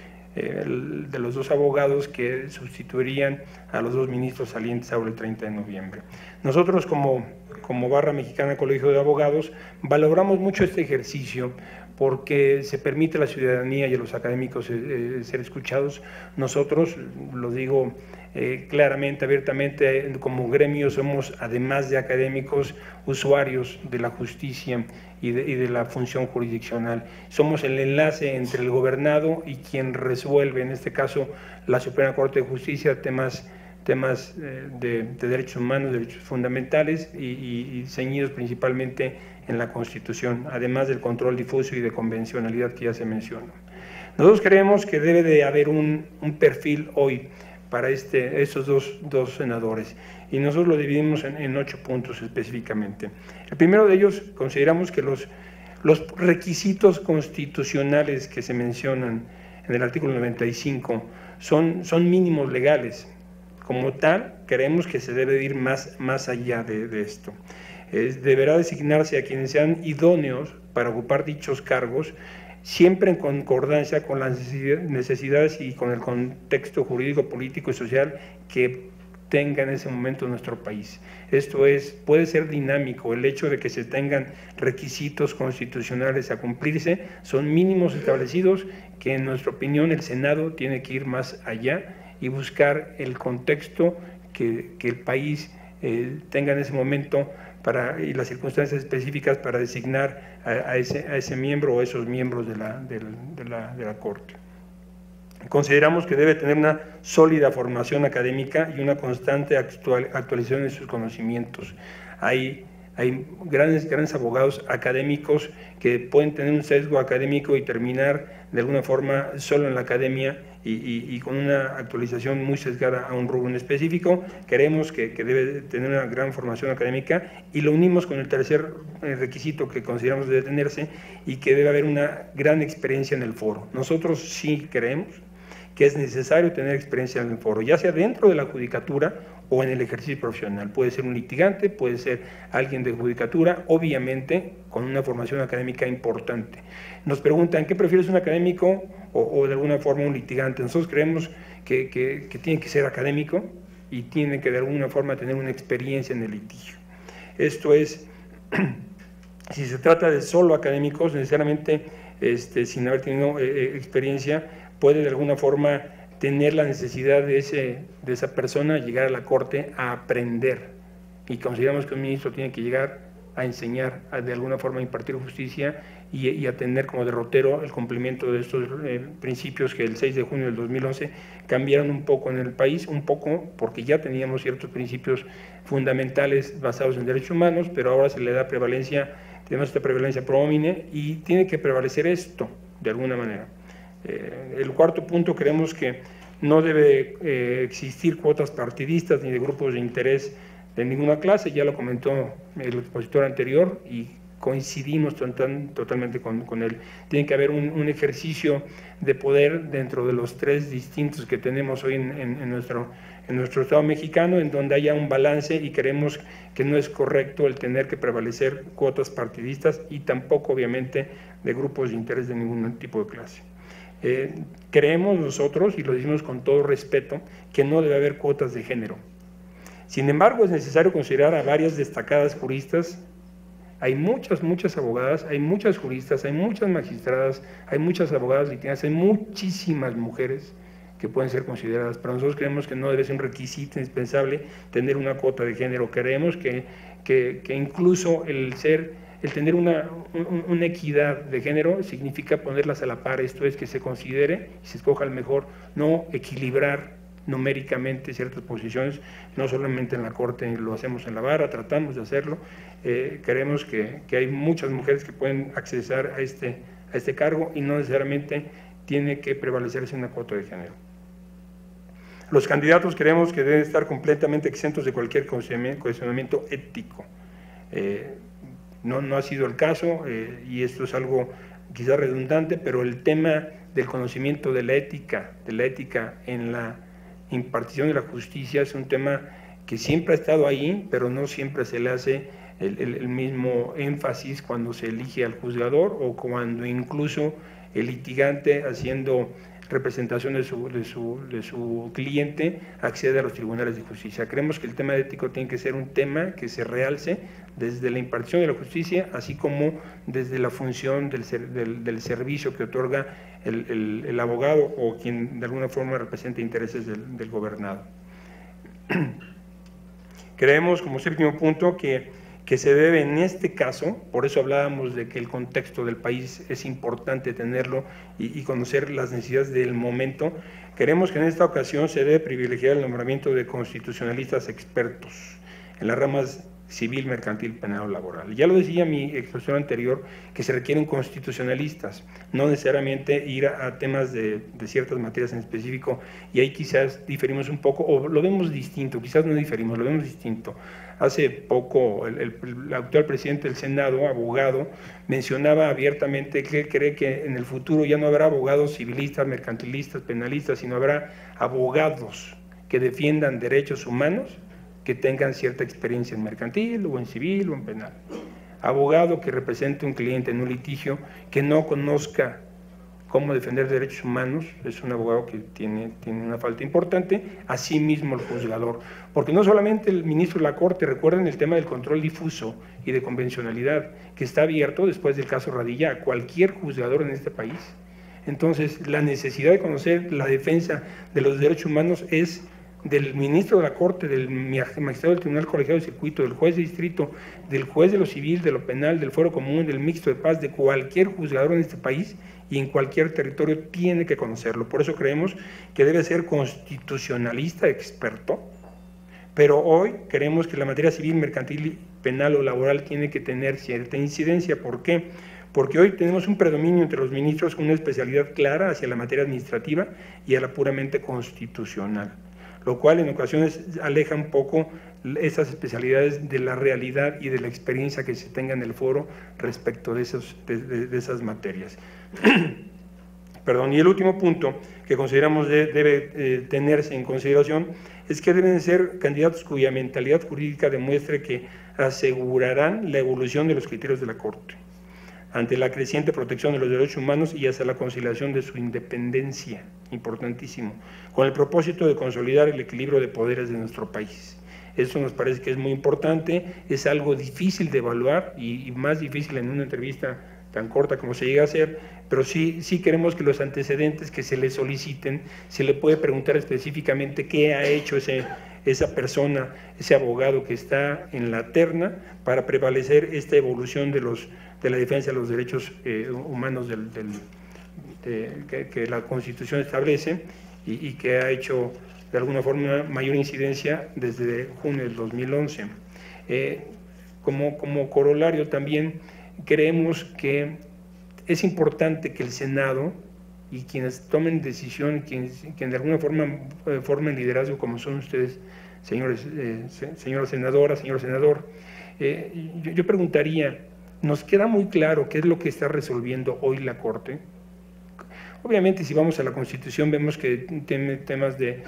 abogados que sustituirían a los dos ministros salientes ahora el 30 de noviembre. Nosotros como Barra Mexicana Colegio de Abogados valoramos mucho este ejercicio porque se permite a la ciudadanía y a los académicos ser escuchados. Nosotros, lo digo claramente, abiertamente, como gremio somos, además de académicos, usuarios de la justicia y de la función jurisdiccional. Somos el enlace entre el gobernado y quien resuelve, en este caso la Suprema Corte de Justicia, temas de derechos humanos, derechos fundamentales y ceñidos principalmente en la Constitución, además del control difuso y de convencionalidad que ya se mencionó. Nosotros creemos que debe de haber un perfil hoy para estos dos senadores, y nosotros lo dividimos en 8 puntos específicamente. El primero de ellos, consideramos que los requisitos constitucionales que se mencionan en el artículo 95 son mínimos legales. Como tal, creemos que se debe ir más allá de esto. Deberá designarse a quienes sean idóneos para ocupar dichos cargos, siempre en concordancia con las necesidades y con el contexto jurídico, político y social que tenga en ese momento nuestro país. Esto puede ser dinámico, el hecho de que se tengan requisitos constitucionales a cumplirse, son mínimos establecidos que en nuestra opinión el Senado tiene que ir más allá y buscar el contexto que el país tenga en ese momento y las circunstancias específicas para designar a ese miembro o esos miembros de la Corte. Consideramos que debe tener una sólida formación académica y una constante actualización de sus conocimientos. Hay grandes abogados académicos que pueden tener un sesgo académico y terminar de alguna forma solo en la academia y con una actualización muy sesgada a un rubro en específico. Creemos que debe tener una gran formación académica, y lo unimos con el tercer requisito que consideramos debe tenerse, y que debe haber una gran experiencia en el foro. Nosotros sí creemos que es necesario tener experiencia en el foro, ya sea dentro de la judicatura o en el ejercicio profesional. Puede ser un litigante, puede ser alguien de judicatura, obviamente con una formación académica importante. Nos preguntan, ¿qué prefieres, un académico o de alguna forma un litigante? Nosotros creemos que tiene que ser académico y tiene que de alguna forma tener una experiencia en el litigio. Esto es, si se trata de solo académicos, necesariamente sin haber tenido experiencia, puede de alguna forma tener la necesidad de esa persona llegar a la Corte a aprender. Y consideramos que un ministro tiene que llegar a enseñar, de alguna forma impartir justicia y a tener como derrotero el cumplimiento de estos principios que el 6 de junio del 2011 cambiaron un poco en el país, un poco porque ya teníamos ciertos principios fundamentales basados en derechos humanos, pero ahora se le da prevalencia, tenemos esta prevalencia pro homine y tiene que prevalecer esto de alguna manera. El cuarto punto, creemos que no debe existir cuotas partidistas ni de grupos de interés de ninguna clase, ya lo comentó el expositor anterior y coincidimos totalmente con él. Tiene que haber un ejercicio de poder dentro de los tres distintos que tenemos hoy en nuestro Estado mexicano, en donde haya un balance, y creemos que no es correcto el tener que prevalecer cuotas partidistas y tampoco obviamente de grupos de interés de ningún tipo de clase. Creemos nosotros, y lo decimos con todo respeto, que no debe haber cuotas de género. Sin embargo, es necesario considerar a varias destacadas juristas. Hay muchas abogadas, hay muchas juristas, hay muchas magistradas, hay muchas abogadas litigantes, hay muchísimas mujeres que pueden ser consideradas. Pero nosotros creemos que no debe ser un requisito indispensable tener una cuota de género. Creemos que incluso el tener una equidad de género significa ponerlas a la par, esto es que se considere y se escoja el mejor, no equilibrar numéricamente ciertas posiciones, no solamente en la Corte, lo hacemos en la vara, tratamos de hacerlo. Creemos que hay muchas mujeres que pueden acceder a este cargo y no necesariamente tiene que prevalecerse una cuota de género. Los candidatos creemos que deben estar completamente exentos de cualquier cuestionamiento ético. No ha sido el caso, y esto es algo quizás redundante, pero el tema del conocimiento de la ética en la impartición de la justicia es un tema que siempre ha estado ahí, pero no siempre se le hace el mismo énfasis cuando se elige al juzgador o cuando incluso el litigante, haciendo representación de su cliente, accede a los tribunales de justicia. Creemos que el tema ético tiene que ser un tema que se realce desde la impartición de la justicia, así como desde la función del servicio que otorga el abogado o quien de alguna forma representa intereses del gobernado. Creemos, como séptimo punto, que se debe en este caso, por eso hablábamos de que el contexto del país es importante tenerlo y conocer las necesidades del momento. Creemos que en esta ocasión se debe privilegiar el nombramiento de constitucionalistas expertos en las ramas civil, mercantil, penal o laboral. Ya lo decía mi exposición anterior, que se requieren constitucionalistas, no necesariamente ir a temas de ciertas materias en específico, y ahí quizás diferimos un poco, o lo vemos distinto, quizás no diferimos, lo vemos distinto. Hace poco el actual presidente del Senado, abogado, mencionaba abiertamente que cree que en el futuro ya no habrá abogados civilistas, mercantilistas, penalistas, sino habrá abogados que defiendan derechos humanos que tengan cierta experiencia en mercantil o en civil o en penal. Abogado que represente un cliente en un litigio que no conozca cómo defender derechos humanos, es un abogado que tiene una falta importante, así mismo el juzgador, porque no solamente el ministro de la Corte, recuerden el tema del control difuso y de convencionalidad, que está abierto después del caso Radilla a cualquier juzgador en este país. Entonces, la necesidad de conocer la defensa de los derechos humanos es del ministro de la Corte, del magistrado del Tribunal Colegiado de Circuito, del juez de distrito, del juez de lo civil, de lo penal, del fuero común, del mixto de paz, de cualquier juzgador en este país y en cualquier territorio tiene que conocerlo. Por eso creemos que debe ser constitucionalista experto, pero hoy creemos que la materia civil, mercantil, penal o laboral tiene que tener cierta incidencia. ¿Por qué? Porque hoy tenemos un predominio entre los ministros con una especialidad clara hacia la materia administrativa y a la puramente constitucional, lo cual en ocasiones aleja un poco esas especialidades de la realidad y de la experiencia que se tenga en el foro respecto de esas materias. Perdón, y el último punto que consideramos debe tenerse en consideración es que deben ser candidatos cuya mentalidad jurídica demuestre que asegurarán la evolución de los criterios de la Corte ante la creciente protección de los derechos humanos y hacia la conciliación de su independencia, importantísimo, con el propósito de consolidar el equilibrio de poderes de nuestro país. Eso nos parece que es muy importante, es algo difícil de evaluar y más difícil en una entrevista tan corta como se llega a hacer, pero sí queremos que los antecedentes que se le soliciten, se le puede preguntar específicamente qué ha hecho esa persona, ese abogado que está en la terna para prevalecer esta evolución de la defensa de los derechos humanos que la Constitución establece y que ha hecho de alguna forma mayor incidencia desde junio del 2011. Como corolario también creemos que es importante que el Senado y quienes tomen decisión, quienes de alguna forma formen liderazgo como son ustedes, señora senadora, señor senador, yo preguntaría, ¿nos queda muy claro qué es lo que está resolviendo hoy la Corte? Obviamente, si vamos a la Constitución, vemos que tiene temas de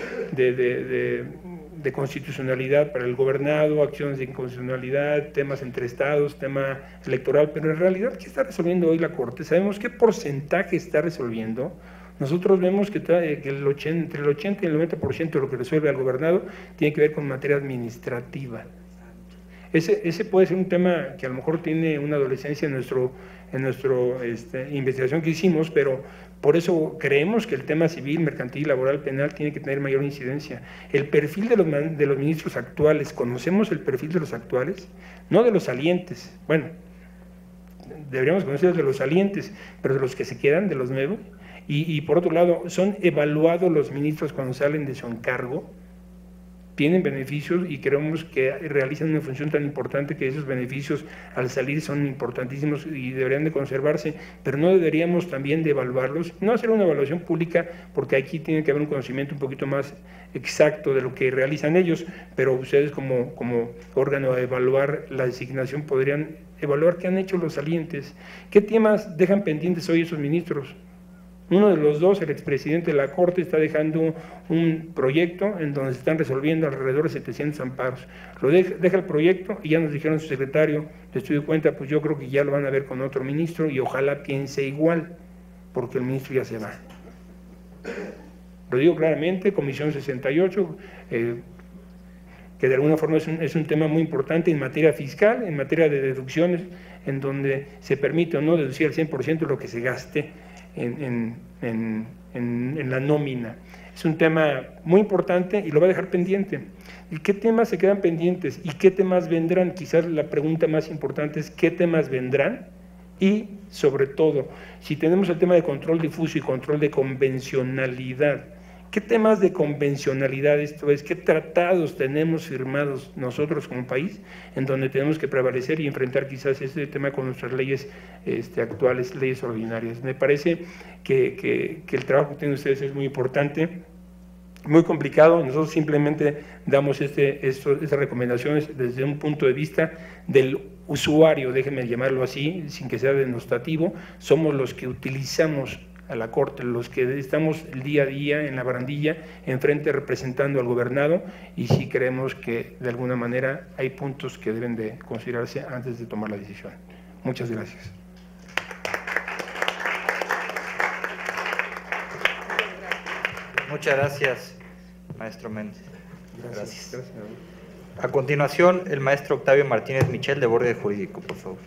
constitucionalidad para el gobernado, acciones de inconstitucionalidad, temas entre estados, tema electoral, pero en realidad, ¿qué está resolviendo hoy la Corte? ¿Sabemos qué porcentaje está resolviendo? Nosotros vemos que entre el 80 y el 90% de lo que resuelve el gobernado tiene que ver con materia administrativa. Ese puede ser un tema que a lo mejor tiene una adolescencia en nuestra investigación que hicimos, pero por eso creemos que el tema civil, mercantil, laboral, penal tiene que tener mayor incidencia. El perfil de los ministros actuales, ¿conocemos el perfil de los actuales? No de los salientes, bueno, deberíamos conocer de los salientes, pero de los que se quedan, de los nuevos. Y por otro lado, ¿son evaluados los ministros cuando salen de su encargo? Tienen beneficios y creemos que realizan una función tan importante que esos beneficios al salir son importantísimos y deberían de conservarse, pero no deberíamos también de evaluarlos, no hacer una evaluación pública, porque aquí tiene que haber un conocimiento un poquito más exacto de lo que realizan ellos, pero ustedes como órgano a evaluar la designación podrían evaluar qué han hecho los salientes, qué temas dejan pendientes hoy esos ministros. Uno de los dos, el expresidente de la Corte, está dejando un proyecto en donde se están resolviendo alrededor de 700 amparos. Deja el proyecto y ya nos dijeron su secretario de Estudio de Cuenta, pues yo creo que ya lo van a ver con otro ministro y ojalá piense igual, porque el ministro ya se va. Lo digo claramente, Comisión 68, que de alguna forma es un tema muy importante en materia fiscal, en materia de deducciones, en donde se permite o no deducir el 100% de lo que se gaste en la nómina. Es un tema muy importante y lo va a dejar pendiente. ¿Y qué temas se quedan pendientes? ¿Y qué temas vendrán? Quizás la pregunta más importante es ¿qué temas vendrán? Y sobre todo, si tenemos el tema de control difuso y control de convencionalidad, ¿qué temas de convencionalidad esto es? ¿Qué tratados tenemos firmados nosotros como país en donde tenemos que prevalecer y enfrentar quizás este tema con nuestras leyes actuales, leyes ordinarias? Me parece que el trabajo que tienen ustedes es muy importante, muy complicado. Nosotros simplemente damos estas recomendaciones desde un punto de vista del usuario, déjenme llamarlo así, sin que sea denostativo. Somos los que utilizamos a la Corte, los que estamos el día a día en la barandilla, enfrente representando al gobernado, y sí creemos que de alguna manera hay puntos que deben de considerarse antes de tomar la decisión. Muchas gracias. Muchas gracias, maestro Méndez. Gracias. A continuación, el maestro Octavio Martínez Michel, de Borde Jurídico, por favor.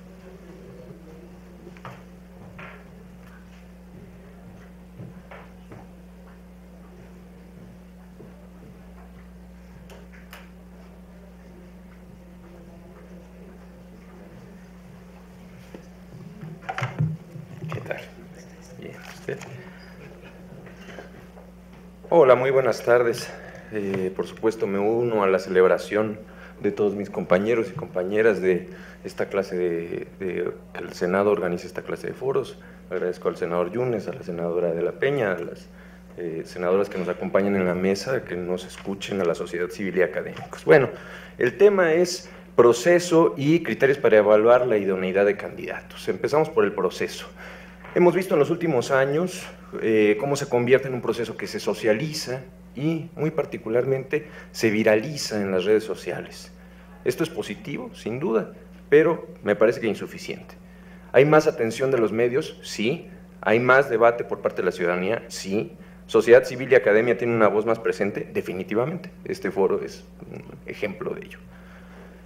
Hola, muy buenas tardes. Por supuesto, me uno a la celebración de todos mis compañeros y compañeras de esta clase que el Senado organice esta clase de foros. Agradezco al senador Yunes, a la senadora de la Peña, a las senadoras que nos acompañan en la mesa, que nos escuchen, a la sociedad civil y académicos. Bueno, el tema es proceso y criterios para evaluar la idoneidad de candidatos. Empezamos por el proceso. Hemos visto en los últimos años cómo se convierte en un proceso que se socializa y, muy particularmente, se viraliza en las redes sociales. Esto es positivo, sin duda, pero me parece que insuficiente. ¿Hay más atención de los medios? Sí. ¿Hay más debate por parte de la ciudadanía? Sí. ¿Sociedad civil y academia tienen una voz más presente? Definitivamente. Este foro es un ejemplo de ello.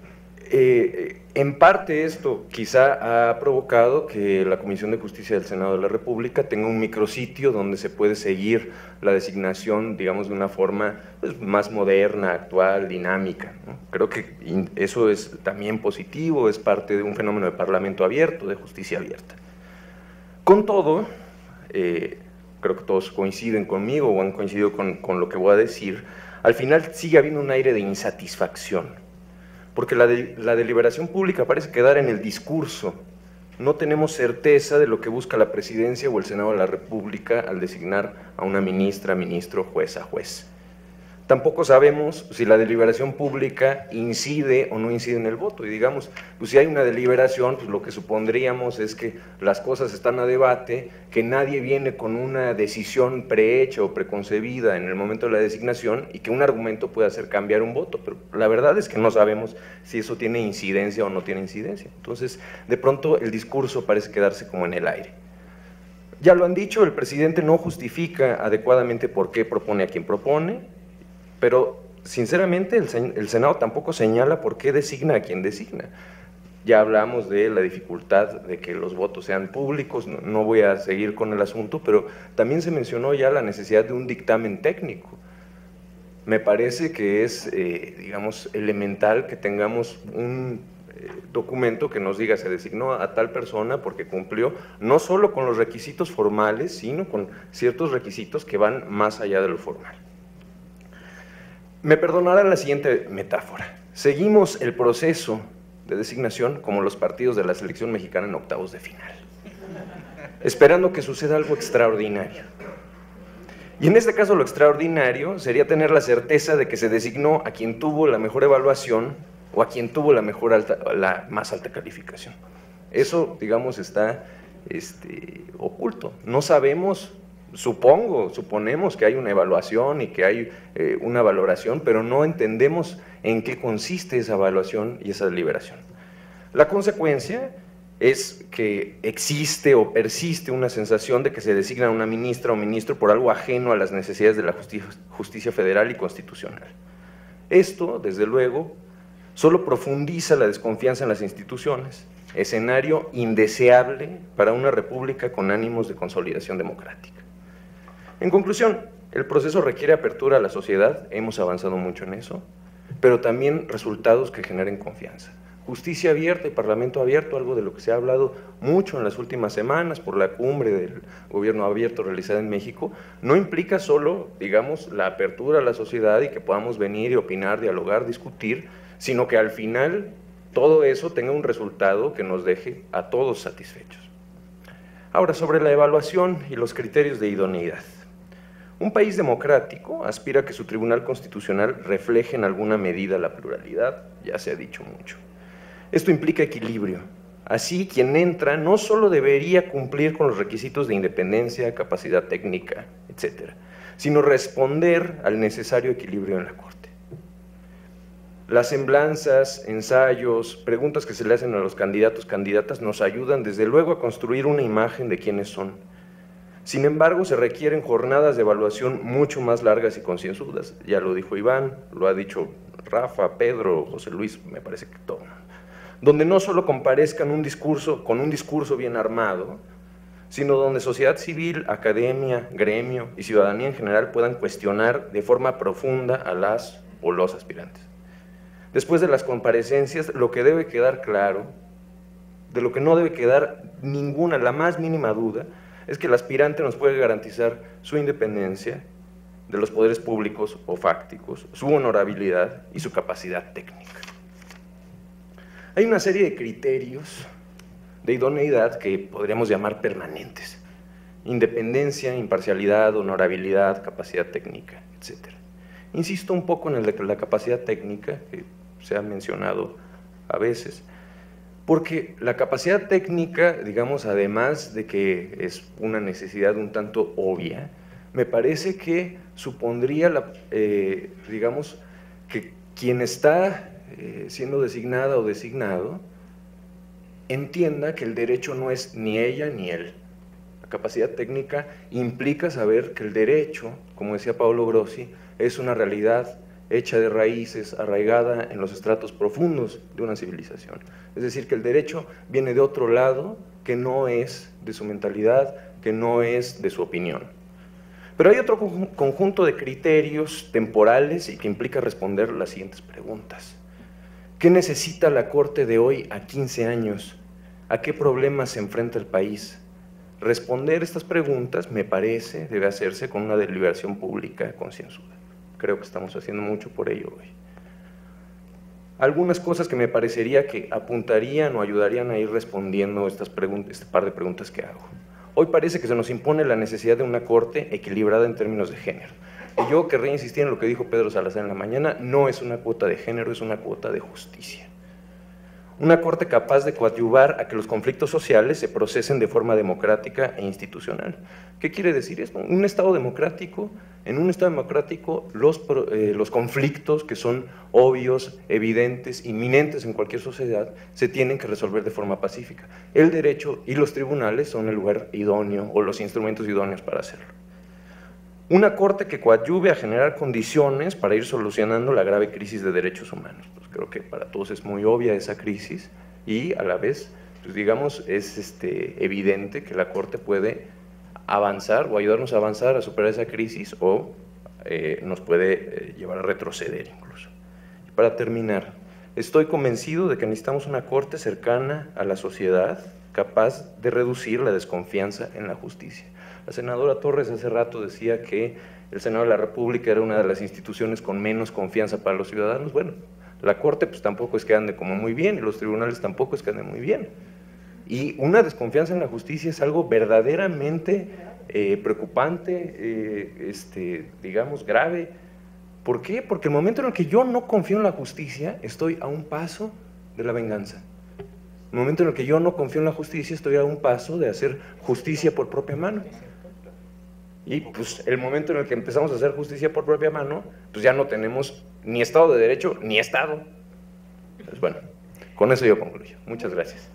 En parte esto quizá ha provocado que la Comisión de Justicia del Senado de la República tenga un micrositio donde se puede seguir la designación, digamos, de una forma pues, más moderna, actual, dinámica, ¿no? Creo que eso es también positivo, es parte de un fenómeno de parlamento abierto, de justicia abierta. Con todo, creo que todos coinciden conmigo o han coincidido con lo que voy a decir, al final sigue habiendo un aire de insatisfacción, porque la deliberación pública parece quedar en el discurso. No tenemos certeza de lo que busca la presidencia o el Senado de la República al designar a una ministra, ministro, jueza, juez. Tampoco sabemos si la deliberación pública incide o no incide en el voto. Y digamos, pues si hay una deliberación, pues lo que supondríamos es que las cosas están a debate, que nadie viene con una decisión prehecha o preconcebida en el momento de la designación y que un argumento puede hacer cambiar un voto. Pero la verdad es que no sabemos si eso tiene incidencia o no tiene incidencia. Entonces, de pronto el discurso parece quedarse como en el aire. Ya lo han dicho, el presidente no justifica adecuadamente por qué propone a quien propone, pero sinceramente el Senado tampoco señala por qué designa a quien designa. Ya hablamos de la dificultad de que los votos sean públicos, no voy a seguir con el asunto, pero también se mencionó ya la necesidad de un dictamen técnico. Me parece que es, digamos, elemental que tengamos un documento que nos diga se designó a tal persona porque cumplió no solo con los requisitos formales, sino con ciertos requisitos que van más allá de lo formal. Me perdonará la siguiente metáfora. Seguimos el proceso de designación como los partidos de la selección mexicana en octavos de final, esperando que suceda algo extraordinario. Y en este caso lo extraordinario sería tener la certeza de que se designó a quien tuvo la mejor evaluación o a quien tuvo la más alta calificación. Eso, digamos, está oculto. No sabemos. Suponemos que hay una evaluación y que hay una valoración, pero no entendemos en qué consiste esa evaluación y esa deliberación. La consecuencia es que existe o persiste una sensación de que se designa a una ministra o ministro por algo ajeno a las necesidades de la justicia federal y constitucional. Esto, desde luego, solo profundiza la desconfianza en las instituciones, escenario indeseable para una república con ánimos de consolidación democrática. En conclusión, el proceso requiere apertura a la sociedad, hemos avanzado mucho en eso, pero también resultados que generen confianza. Justicia abierta y parlamento abierto, algo de lo que se ha hablado mucho en las últimas semanas por la cumbre del gobierno abierto realizada en México, no implica solo, digamos, la apertura a la sociedad y que podamos venir y opinar, dialogar, discutir, sino que al final todo eso tenga un resultado que nos deje a todos satisfechos. Ahora, sobre la evaluación y los criterios de idoneidad. Un país democrático aspira a que su Tribunal Constitucional refleje en alguna medida la pluralidad, ya se ha dicho mucho. Esto implica equilibrio. Así, quien entra no solo debería cumplir con los requisitos de independencia, capacidad técnica, etc., sino responder al necesario equilibrio en la Corte. Las semblanzas, ensayos, preguntas que se le hacen a los candidatos, candidatas, nos ayudan desde luego a construir una imagen de quiénes son. Sin embargo, se requieren jornadas de evaluación mucho más largas y concienzudas. Ya lo dijo Iván, lo ha dicho Rafa, Pedro, José Luis, me parece que todo. Donde no solo comparezcan con un discurso bien armado, sino donde sociedad civil, academia, gremio y ciudadanía en general puedan cuestionar de forma profunda a las o los aspirantes. Después de las comparecencias, lo que debe quedar claro, de lo que no debe quedar ninguna, la más mínima duda, es que el aspirante nos puede garantizar su independencia de los poderes públicos o fácticos, su honorabilidad y su capacidad técnica. Hay una serie de criterios de idoneidad que podríamos llamar permanentes: independencia, imparcialidad, honorabilidad, capacidad técnica, etc. Insisto un poco en el de la capacidad técnica, que se ha mencionado a veces, porque la capacidad técnica, digamos, además de que es una necesidad un tanto obvia, me parece que supondría, digamos, que quien está siendo designada o designado entienda que el derecho no es ni ella ni él. La capacidad técnica implica saber que el derecho, como decía Paolo Grossi, es una realidad hecha de raíces, arraigada en los estratos profundos de una civilización. Es decir, que el derecho viene de otro lado, que no es de su mentalidad, que no es de su opinión. Pero hay otro conjunto de criterios temporales y que implica responder las siguientes preguntas. ¿Qué necesita la Corte de hoy a 15 años? ¿A qué problemas se enfrenta el país? Responder estas preguntas, me parece, debe hacerse con una deliberación pública concienzuda. Creo que estamos haciendo mucho por ello hoy. Algunas cosas que me parecería que apuntarían o ayudarían a ir respondiendo estas preguntas, este par de preguntas que hago. Hoy parece que se nos impone la necesidad de una corte equilibrada en términos de género. Y yo querría insistir en lo que dijo Pedro Salazar en la mañana, no es una cuota de género, es una cuota de justicia. Una corte capaz de coadyuvar a que los conflictos sociales se procesen de forma democrática e institucional. ¿Qué quiere decir esto? En un Estado democrático, los conflictos que son obvios, evidentes, inminentes en cualquier sociedad, se tienen que resolver de forma pacífica. El derecho y los tribunales son el lugar idóneo o los instrumentos idóneos para hacerlo. Una corte que coadyuve a generar condiciones para ir solucionando la grave crisis de derechos humanos. Pues creo que para todos es muy obvia esa crisis y a la vez, pues digamos, es evidente que la Corte puede avanzar o ayudarnos a avanzar a superar esa crisis o nos puede llevar a retroceder incluso. Y para terminar, estoy convencido de que necesitamos una Corte cercana a la sociedad, capaz de reducir la desconfianza en la justicia. La senadora Torres hace rato decía que el Senado de la República era una de las instituciones con menos confianza para los ciudadanos. Bueno, la Corte pues tampoco es que ande como muy bien y los tribunales tampoco es que anden muy bien. Y una desconfianza en la justicia es algo verdaderamente preocupante, digamos grave. ¿Por qué? Porque el momento en el que yo no confío en la justicia, estoy a un paso de la venganza. El momento en el que yo no confío en la justicia, estoy a un paso de hacer justicia por propia mano. Y pues el momento en el que empezamos a hacer justicia por propia mano, pues ya no tenemos ni Estado de Derecho ni Estado. Pues bueno, con eso yo concluyo. Muchas gracias.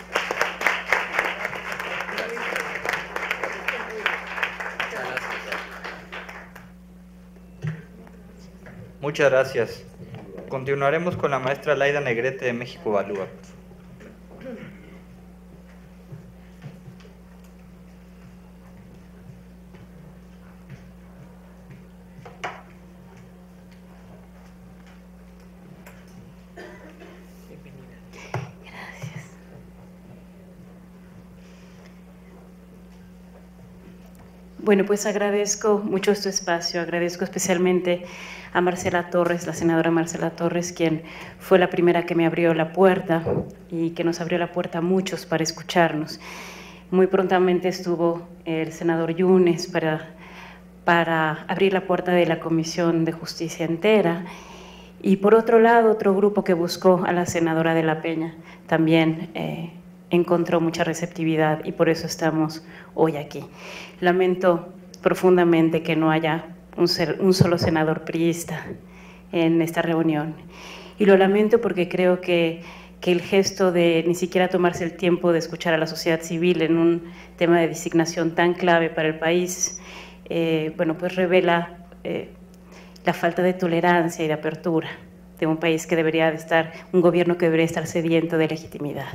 Muchas gracias. Continuaremos con la maestra Laida Negrete de México Evalúa. Bueno, pues agradezco mucho este espacio, agradezco especialmente a Marcela Torres, la senadora Marcela Torres, quien fue la primera que me abrió la puerta y que nos abrió la puerta a muchos para escucharnos. Muy prontamente estuvo el senador Yunes para abrir la puerta de la Comisión de Justicia entera. Y por otro lado, otro grupo que buscó a la senadora de la Peña también encontró mucha receptividad y por eso estamos hoy aquí. Lamento profundamente que no haya un solo senador priista en esta reunión. Y lo lamento porque creo que el gesto de ni siquiera tomarse el tiempo de escuchar a la sociedad civil en un tema de designación tan clave para el país, bueno, pues revela la falta de tolerancia y de apertura de un país que debería de estar, un gobierno que debería estar sediento de legitimidad.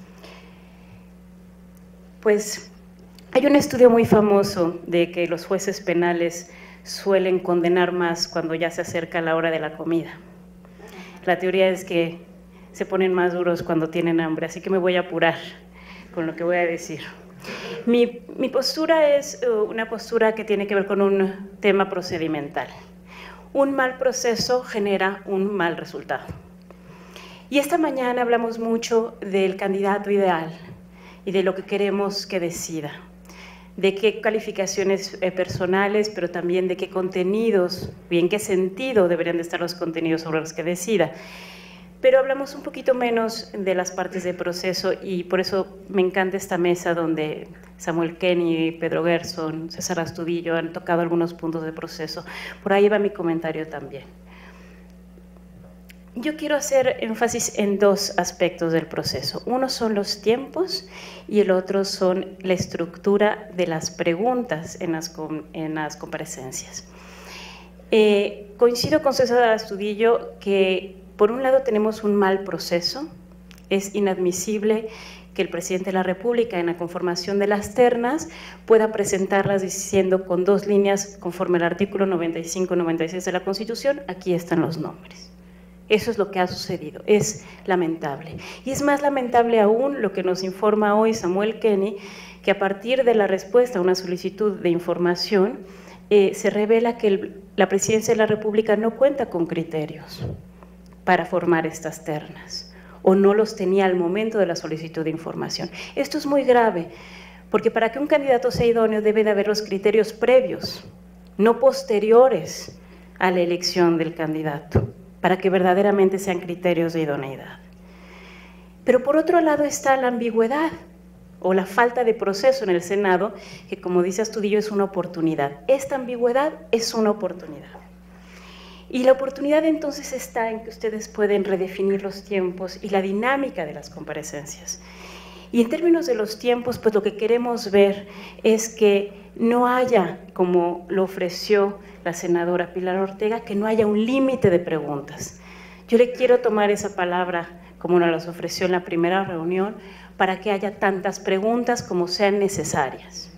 Pues hay un estudio muy famoso de que los jueces penales suelen condenar más cuando ya se acerca la hora de la comida. La teoría es que se ponen más duros cuando tienen hambre, así que me voy a apurar con lo que voy a decir. Mi postura es una postura que tiene que ver con un tema procedimental. Un mal proceso genera un mal resultado. Y esta mañana hablamos mucho del candidato ideal y de lo que queremos que decida, de qué calificaciones personales, pero también de qué contenidos y en qué sentido deberían de estar los contenidos sobre los que decida. Pero hablamos un poquito menos de las partes del proceso y por eso me encanta esta mesa donde Samuel Kenney, Pedro Gerson, César Astudillo han tocado algunos puntos del proceso. Por ahí va mi comentario también. Yo quiero hacer énfasis en dos aspectos del proceso. Uno son los tiempos y el otro son la estructura de las preguntas en las comparecencias. Coincido con César Astudillo que, por un lado, tenemos un mal proceso. Es inadmisible que el presidente de la República, en la conformación de las ternas, pueda presentarlas diciendo con 2 líneas, conforme al artículo 95-96 de la Constitución, aquí están los nombres. Eso es lo que ha sucedido, es lamentable. Y es más lamentable aún lo que nos informa hoy Samuel Kenney, que a partir de la respuesta a una solicitud de información, se revela que la Presidencia de la República no cuenta con criterios para formar estas ternas, o no los tenía al momento de la solicitud de información. Esto es muy grave, porque para que un candidato sea idóneo debe de haber los criterios previos, no posteriores a la elección del candidato, para que verdaderamente sean criterios de idoneidad. Pero por otro lado está la ambigüedad o la falta de proceso en el Senado, que, como dice Astudillo, es una oportunidad. Esta ambigüedad es una oportunidad. Y la oportunidad entonces está en que ustedes pueden redefinir los tiempos y la dinámica de las comparecencias. Y en términos de los tiempos, pues lo que queremos ver es que no haya, como lo ofreció la senadora Pilar Ortega, que no haya un límite de preguntas. Yo le quiero tomar esa palabra, como nos las ofreció en la primera reunión, para que haya tantas preguntas como sean necesarias.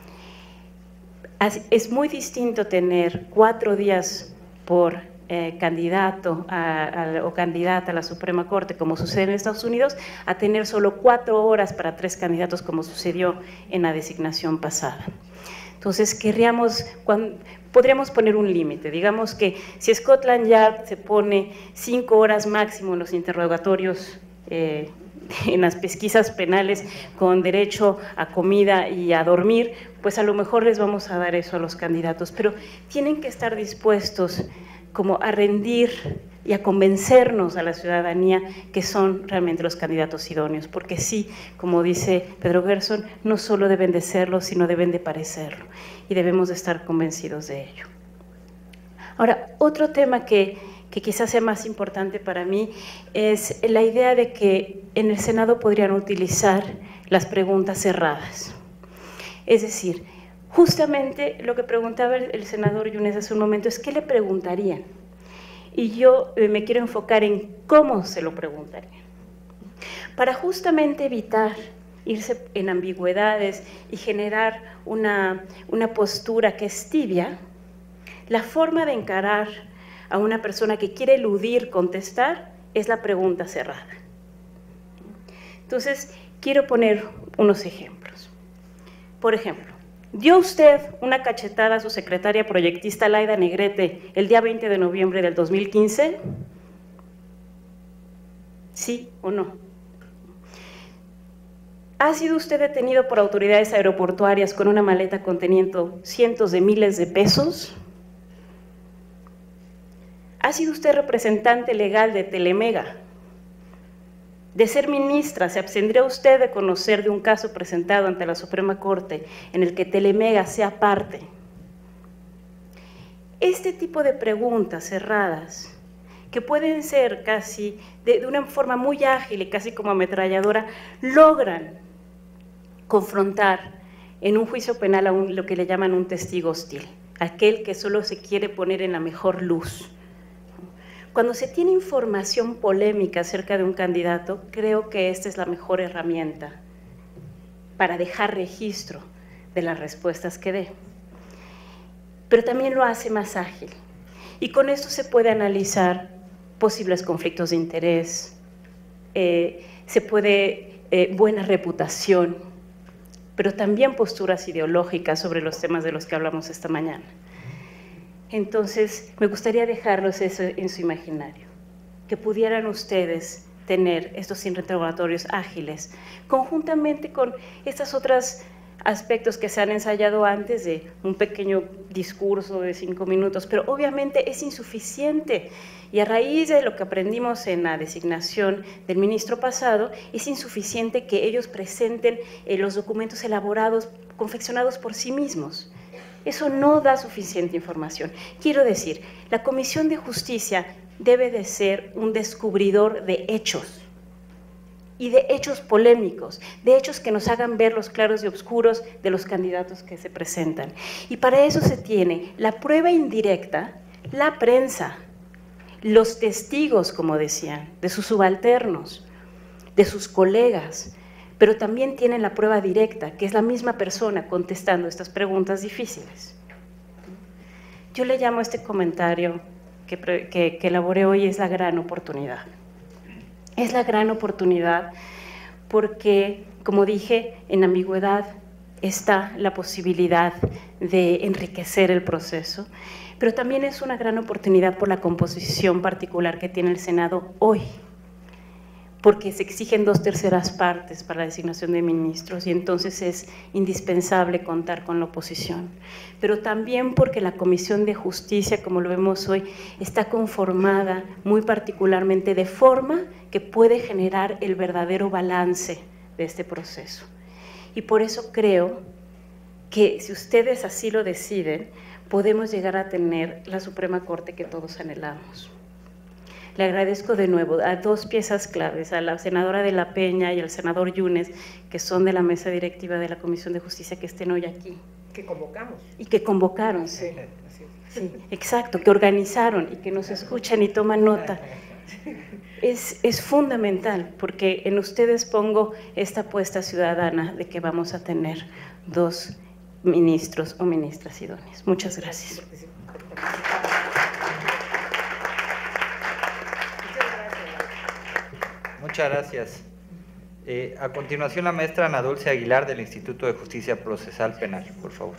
Es muy distinto tener 4 días por candidato o candidata a la Suprema Corte, como sucede en Estados Unidos, a tener solo 4 horas para 3 candidatos, como sucedió en la designación pasada. Entonces, podríamos poner un límite. Digamos que si Scotland Yard se pone 5 horas máximo en los interrogatorios, en las pesquisas penales con derecho a comida y a dormir, pues a lo mejor les vamos a dar eso a los candidatos, pero tienen que estar dispuestos como a rendir y a convencernos a la ciudadanía que son realmente los candidatos idóneos, porque sí, como dice Pedro Gerson, no solo deben de serlo, sino deben de parecerlo, y debemos de estar convencidos de ello. Ahora, otro tema que quizás sea más importante para mí es la idea de que en el Senado podrían utilizar las preguntas cerradas. Es decir, justamente lo que preguntaba el senador Yunes hace un momento es ¿qué le preguntarían? Y yo me quiero enfocar en cómo se lo preguntarían. Para justamente evitar irse en ambigüedades y generar una postura que es tibia, la forma de encarar a una persona que quiere eludir contestar es la pregunta cerrada. Entonces, quiero poner unos ejemplos. Por ejemplo, ¿dio usted una cachetada a su secretaria proyectista Laida Negrete el día 20 de noviembre del 2015? ¿Sí o no? ¿Ha sido usted detenido por autoridades aeroportuarias con una maleta conteniendo cientos de miles de pesos? ¿Ha sido usted representante legal de Telemega? De ser ministra, ¿se abstendría usted de conocer de un caso presentado ante la Suprema Corte en el que Telemega sea parte? Este tipo de preguntas cerradas, que pueden ser casi de una forma muy ágil y casi como ametralladora, logran confrontar en un juicio penal a lo que le llaman un testigo hostil, aquel que solo se quiere poner en la mejor luz. Cuando se tiene información polémica acerca de un candidato, creo que esta es la mejor herramienta para dejar registro de las respuestas que dé. Pero también lo hace más ágil. Y con esto se puede analizar posibles conflictos de interés, se puede buena reputación, pero también posturas ideológicas sobre los temas de los que hablamos esta mañana. Entonces, me gustaría dejarlos eso en su imaginario, que pudieran ustedes tener estos interrogatorios ágiles, conjuntamente con estos otros aspectos que se han ensayado antes de un pequeño discurso de 5 minutos, pero obviamente es insuficiente, y a raíz de lo que aprendimos en la designación del ministro pasado, es insuficiente que ellos presenten los documentos elaborados, confeccionados por sí mismos. Eso no da suficiente información. Quiero decir, la Comisión de Justicia debe de ser un descubridor de hechos, y de hechos polémicos, de hechos que nos hagan ver los claros y oscuros de los candidatos que se presentan. Y para eso se tiene la prueba indirecta, la prensa, los testigos, como decían, de sus subalternos, de sus colegas, pero también tienen la prueba directa, que es la misma persona contestando estas preguntas difíciles. Yo le llamo a este comentario que elaboré hoy es la gran oportunidad. Es la gran oportunidad porque, como dije, en ambigüedad está la posibilidad de enriquecer el proceso, pero también es una gran oportunidad por la composición particular que tiene el Senado hoy, porque se exigen 2/3 partes para la designación de ministros y entonces es indispensable contar con la oposición. Pero también porque la Comisión de Justicia, como lo vemos hoy, está conformada muy particularmente de forma que puede generar el verdadero balance de este proceso. Y por eso creo que si ustedes así lo deciden, podemos llegar a tener la Suprema Corte que todos anhelamos. Le agradezco de nuevo a dos piezas claves, a la senadora de la Peña y al senador Yunes, que son de la mesa directiva de la Comisión de Justicia, que estén hoy aquí. Que convocamos. Y que convocaron, sí. Sí, exacto, que organizaron y que nos escuchan y toman nota. Es fundamental, porque en ustedes pongo esta apuesta ciudadana de que vamos a tener 2 ministros o ministras idóneas. Muchas gracias. Muchas gracias. A continuación, la maestra Ana Dulce Aguilar del Instituto de Justicia Procesal Penal, por favor.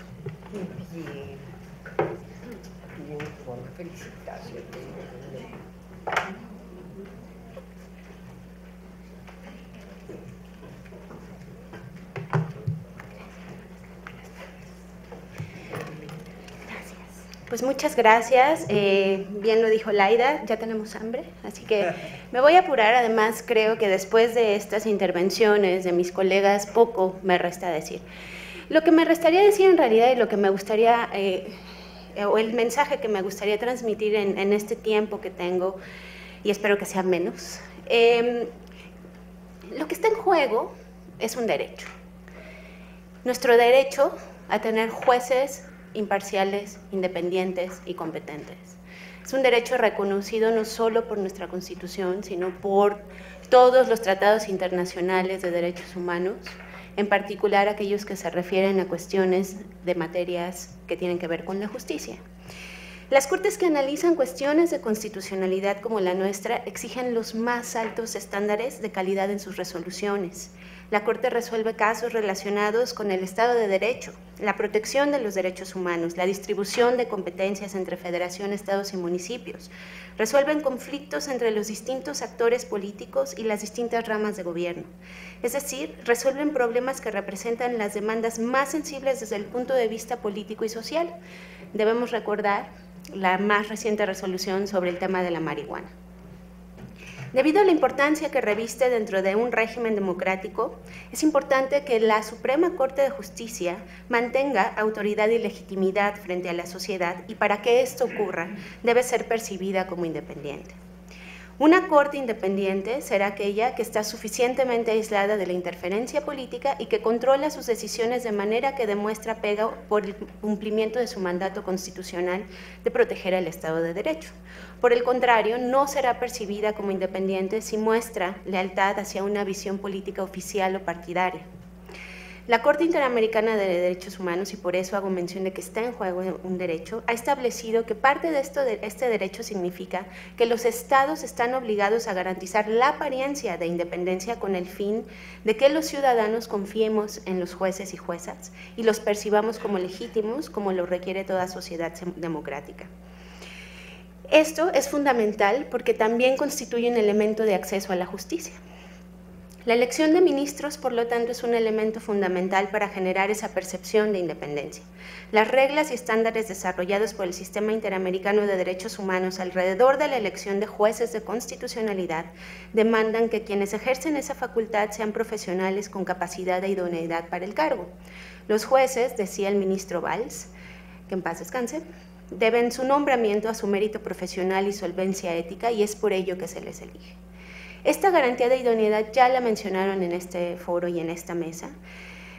Pues muchas gracias, bien lo dijo Laida, ya tenemos hambre, así que me voy a apurar. Además creo que después de estas intervenciones de mis colegas poco me resta decir. Lo que me restaría decir en realidad y lo que me gustaría, o el mensaje que me gustaría transmitir en este tiempo que tengo, y espero que sea menos, lo que está en juego es un derecho. Nuestro derecho a tener jueces imparciales, independientes y competentes. Es un derecho reconocido no solo por nuestra Constitución, sino por todos los tratados internacionales de derechos humanos, en particular aquellos que se refieren a cuestiones de materias que tienen que ver con la justicia. Las cortes que analizan cuestiones de constitucionalidad como la nuestra exigen los más altos estándares de calidad en sus resoluciones. La Corte resuelve casos relacionados con el Estado de Derecho, la protección de los derechos humanos, la distribución de competencias entre federación, estados y municipios. Resuelven conflictos entre los distintos actores políticos y las distintas ramas de gobierno. Es decir, resuelven problemas que representan las demandas más sensibles desde el punto de vista político y social. Debemos recordar la más reciente resolución sobre el tema de la marihuana. Debido a la importancia que reviste dentro de un régimen democrático, es importante que la Suprema Corte de Justicia mantenga autoridad y legitimidad frente a la sociedad, y para que esto ocurra, debe ser percibida como independiente. Una corte independiente será aquella que está suficientemente aislada de la interferencia política y que controla sus decisiones de manera que demuestra apego por el cumplimiento de su mandato constitucional de proteger al Estado de Derecho. Por el contrario, no será percibida como independiente si muestra lealtad hacia una visión política oficial o partidaria. La Corte Interamericana de Derechos Humanos, y por eso hago mención de que está en juego un derecho, ha establecido que parte de este derecho significa que los estados están obligados a garantizar la apariencia de independencia con el fin de que los ciudadanos confiemos en los jueces y juezas y los percibamos como legítimos, como lo requiere toda sociedad democrática. Esto es fundamental porque también constituye un elemento de acceso a la justicia. La elección de ministros, por lo tanto, es un elemento fundamental para generar esa percepción de independencia. Las reglas y estándares desarrollados por el Sistema Interamericano de Derechos Humanos alrededor de la elección de jueces de constitucionalidad demandan que quienes ejercen esa facultad sean profesionales con capacidad e idoneidad para el cargo. Los jueces, decía el ministro Valls, que en paz descanse, deben su nombramiento a su mérito profesional y solvencia ética, y es por ello que se les elige. Esta garantía de idoneidad ya la mencionaron en este foro y en esta mesa.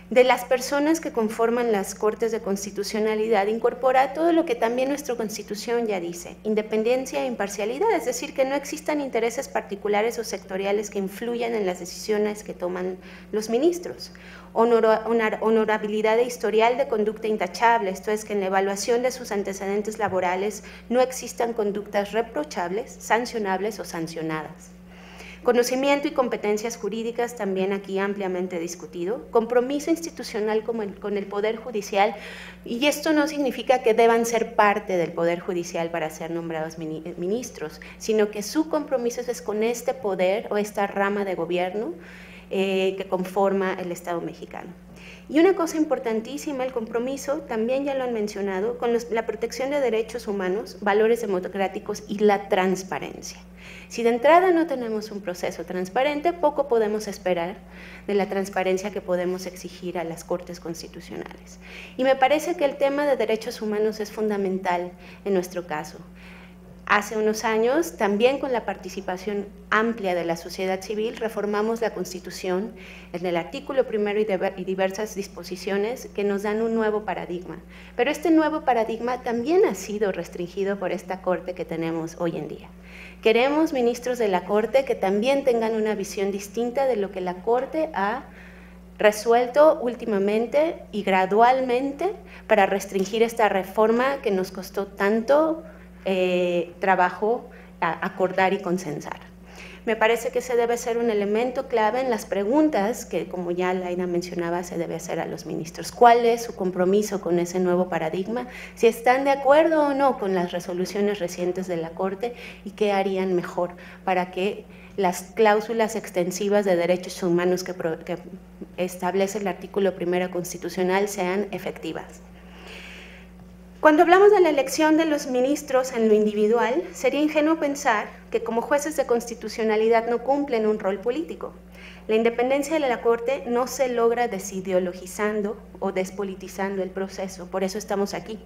de las personas que conforman las Cortes de Constitucionalidad incorpora todo lo que también nuestra Constitución ya dice: independencia e imparcialidad, es decir, que no existan intereses particulares o sectoriales que influyan en las decisiones que toman los ministros. Honorabilidad e historial de conducta intachable, esto es, que en la evaluación de sus antecedentes laborales no existan conductas reprochables, sancionables o sancionadas. Conocimiento y competencias jurídicas, también aquí ampliamente discutido. Compromiso institucional con el Poder Judicial, y esto no significa que deban ser parte del Poder Judicial para ser nombrados ministros, sino que su compromiso es con este poder o esta rama de gobierno que conforma el Estado mexicano. Y una cosa importantísima, el compromiso, también ya lo han mencionado, con la protección de derechos humanos, valores democráticos y la transparencia. Si de entrada no tenemos un proceso transparente, poco podemos esperar de la transparencia que podemos exigir a las Cortes Constitucionales. Y me parece que el tema de derechos humanos es fundamental en nuestro caso. Hace unos años, también con la participación amplia de la sociedad civil, reformamos la Constitución en el artículo 1 y diversas disposiciones que nos dan un nuevo paradigma. Pero este nuevo paradigma también ha sido restringido por esta Corte que tenemos hoy en día. Queremos ministros de la Corte que también tengan una visión distinta de lo que la Corte ha resuelto últimamente y gradualmente para restringir esta reforma que nos costó tanto trabajo a acordar y consensar. Me parece que ese debe ser un elemento clave en las preguntas que, como ya Laida mencionaba, se debe hacer a los ministros. ¿Cuál es su compromiso con ese nuevo paradigma? Si están de acuerdo o no con las resoluciones recientes de la Corte y qué harían mejor para que las cláusulas extensivas de derechos humanos que establece el artículo 1 constitucional sean efectivas. Cuando hablamos de la elección de los ministros en lo individual, sería ingenuo pensar que como jueces de constitucionalidad no cumplen un rol político. La independencia de la Corte no se logra desideologizando o despolitizando el proceso, por eso estamos aquí,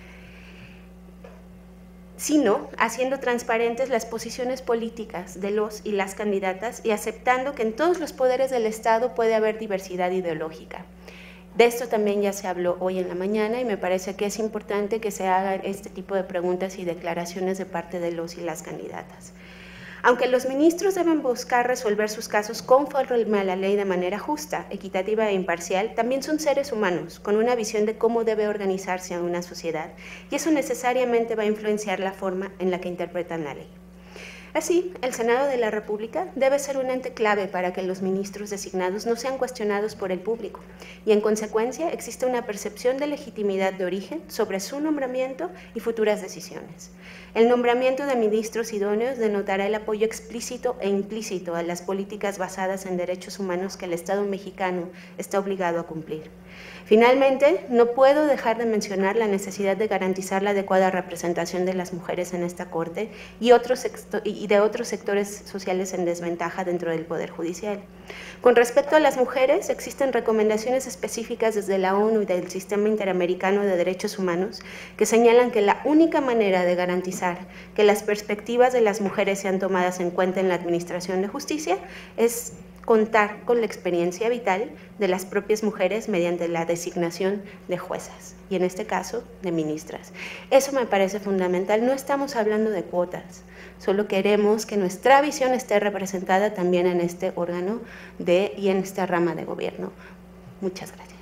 sino haciendo transparentes las posiciones políticas de los y las candidatas y aceptando que en todos los poderes del Estado puede haber diversidad ideológica. De esto también ya se habló hoy en la mañana y me parece que es importante que se hagan este tipo de preguntas y declaraciones de parte de los y las candidatas. Aunque los ministros deben buscar resolver sus casos conforme a la ley de manera justa, equitativa e imparcial, también son seres humanos con una visión de cómo debe organizarse una sociedad y eso necesariamente va a influenciar la forma en la que interpretan la ley. Así, el Senado de la República debe ser un ente clave para que los ministros designados no sean cuestionados por el público y, en consecuencia, existe una percepción de legitimidad de origen sobre su nombramiento y futuras decisiones. El nombramiento de ministros idóneos denotará el apoyo explícito e implícito a las políticas basadas en derechos humanos que el Estado mexicano está obligado a cumplir. Finalmente, no puedo dejar de mencionar la necesidad de garantizar la adecuada representación de las mujeres en esta Corte y de otros sectores sociales en desventaja dentro del Poder Judicial. Con respecto a las mujeres, existen recomendaciones específicas desde la ONU y del Sistema Interamericano de Derechos Humanos que señalan que la única manera de garantizar que las perspectivas de las mujeres sean tomadas en cuenta en la administración de justicia es contar con la experiencia vital de las propias mujeres mediante la designación de juezas y en este caso de ministras. Eso me parece fundamental. No estamos hablando de cuotas, solo queremos que nuestra visión esté representada también en este órgano y en esta rama de gobierno. Muchas gracias.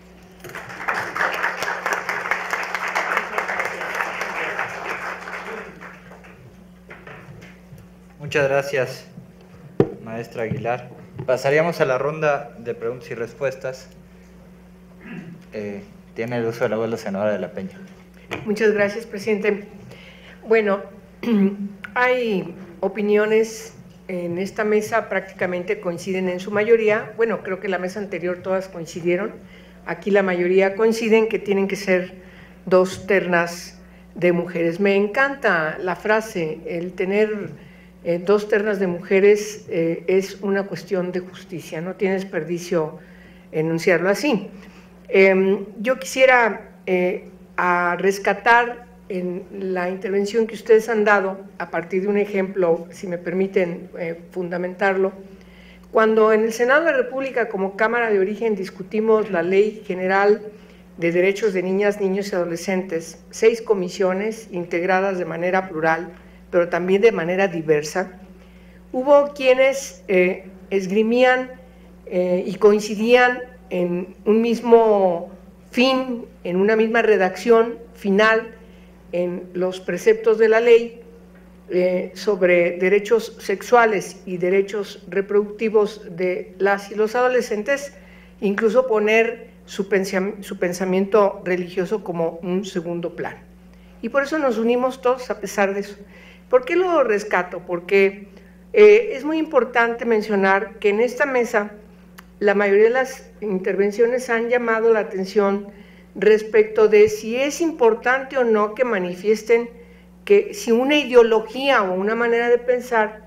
Muchas gracias, maestra Aguilar. Pasaríamos a la ronda de preguntas y respuestas. Tiene el uso de la voz la senadora de la Peña. Muchas gracias, presidente. Bueno, hay opiniones en esta mesa, prácticamente coinciden en su mayoría. Bueno, creo que la mesa anterior todas coincidieron. Aquí la mayoría coinciden que tienen que ser 2 ternas de mujeres. Me encanta la frase, el tener 2 ternas de mujeres es una cuestión de justicia, no tiene desperdicio enunciarlo así. Yo quisiera rescatar en la intervención que ustedes han dado, a partir de un ejemplo, si me permiten fundamentarlo, Cuando en el Senado de la República, como Cámara de Origen, discutimos la Ley General de Derechos de Niñas, Niños y Adolescentes, 6 comisiones integradas de manera plural, pero también de manera diversa, hubo quienes esgrimían y coincidían en un mismo fin, en una misma redacción final, en los preceptos de la ley sobre derechos sexuales y derechos reproductivos de las y los adolescentes, incluso poner su pensamiento religioso como un segundo plano. Y por eso nos unimos todos a pesar de eso. ¿Por qué lo rescato? Porque es muy importante mencionar que en esta mesa la mayoría de las intervenciones han llamado la atención respecto de si es importante o no que manifiesten que si una ideología o una manera de pensar,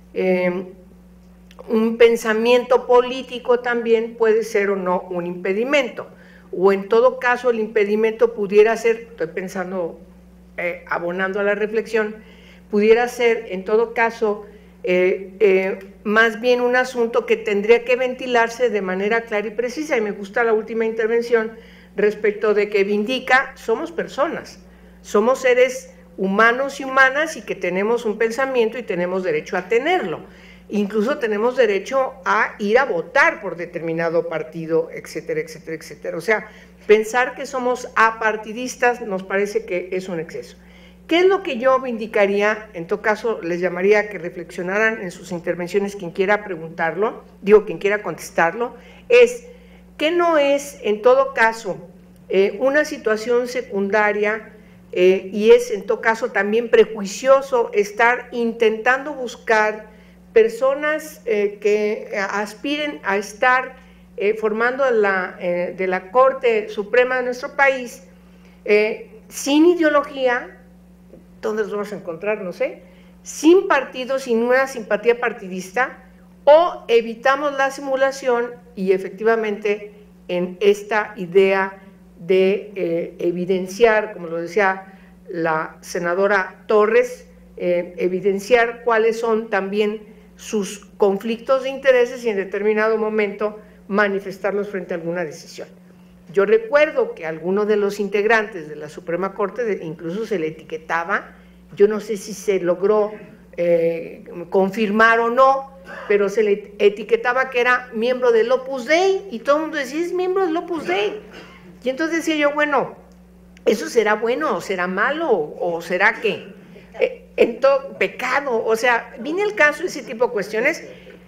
un pensamiento político también puede ser o no un impedimento, o en todo caso el impedimento pudiera ser, estoy pensando, abonando a la reflexión, pudiera ser en todo caso más bien un asunto que tendría que ventilarse de manera clara y precisa, y me gusta la última intervención respecto de que vindica, somos personas, somos seres humanos y humanas y que tenemos un pensamiento y tenemos derecho a tenerlo, incluso tenemos derecho a ir a votar por determinado partido, etcétera, etcétera, etcétera. O sea, pensar que somos apartidistas nos parece que es un exceso. ¿Qué es lo que yo vindicaría? En todo caso, les llamaría a que reflexionaran en sus intervenciones quien quiera preguntarlo, digo, quien quiera contestarlo, es que no es, en todo caso, una situación secundaria y es, en todo caso, también prejuicioso estar intentando buscar personas que aspiren a estar formando de la Corte Suprema de nuestro país sin ideología. ¿Dónde los vamos a encontrar? No sé, sin partido, sin una simpatía partidista, o evitamos la simulación y efectivamente en esta idea de evidenciar, como lo decía la senadora Torres, evidenciar cuáles son también sus conflictos de intereses y en determinado momento manifestarlos frente a alguna decisión. Yo recuerdo que a alguno de los integrantes de la Suprema Corte incluso se le etiquetaba, yo no sé si se logró confirmar o no, pero se le etiquetaba que era miembro del Opus Dei y todo el mundo decía, es miembro del Opus Dei. Y entonces decía yo, bueno, ¿eso será bueno o será malo o será qué? En todo pecado, o sea, viene el caso de ese tipo de cuestiones.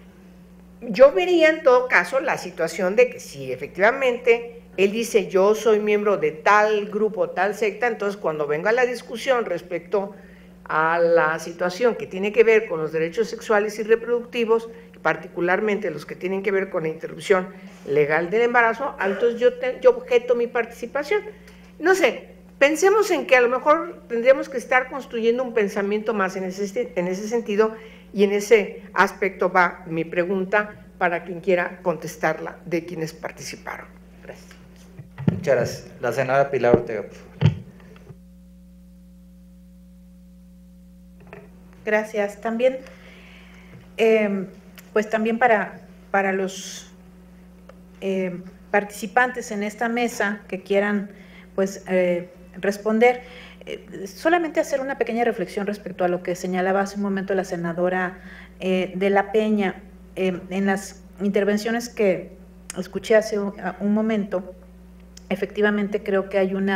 Yo vería en todo caso la situación de que si efectivamente él dice yo soy miembro de tal grupo, tal secta, entonces cuando venga la discusión respecto a la situación que tiene que ver con los derechos sexuales y reproductivos, particularmente los que tienen que ver con la interrupción legal del embarazo, entonces yo objeto mi participación. No sé, pensemos en que a lo mejor tendríamos que estar construyendo un pensamiento más en ese sentido, y en ese aspecto va mi pregunta para quien quiera contestarla de quienes participaron. Gracias. Muchas gracias. La senadora Pilar Ortega, por favor. Gracias. También, pues también para los participantes en esta mesa que quieran pues responder, solamente hacer una pequeña reflexión respecto a lo que señalaba hace un momento la senadora de la Peña. En las intervenciones que escuché hace un momento, efectivamente creo que hay un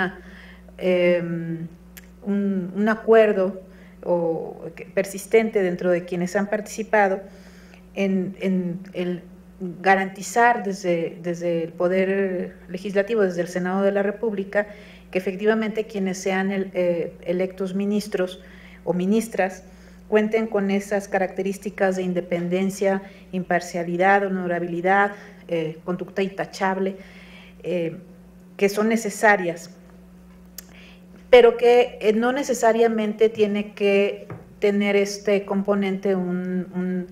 acuerdo persistente dentro de quienes han participado en el garantizar desde el Poder Legislativo, desde el Senado de la República, que efectivamente quienes sean electos ministros o ministras cuenten con esas características de independencia, imparcialidad, honorabilidad, conducta intachable, que son necesarias, pero que no necesariamente tiene que tener este componente un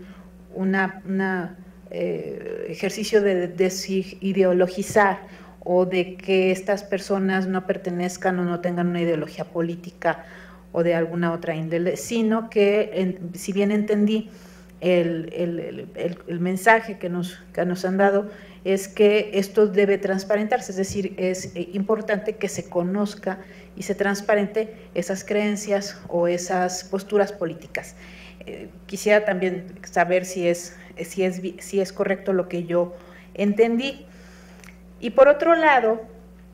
ejercicio de desideologizar o de que estas personas no pertenezcan o no tengan una ideología política o de alguna otra índole, sino que, si bien entendí el mensaje que nos han dado es que esto debe transparentarse, es decir, es importante que se conozca y se transparente esas creencias o esas posturas políticas. Quisiera también saber si es correcto lo que yo entendí. Y por otro lado,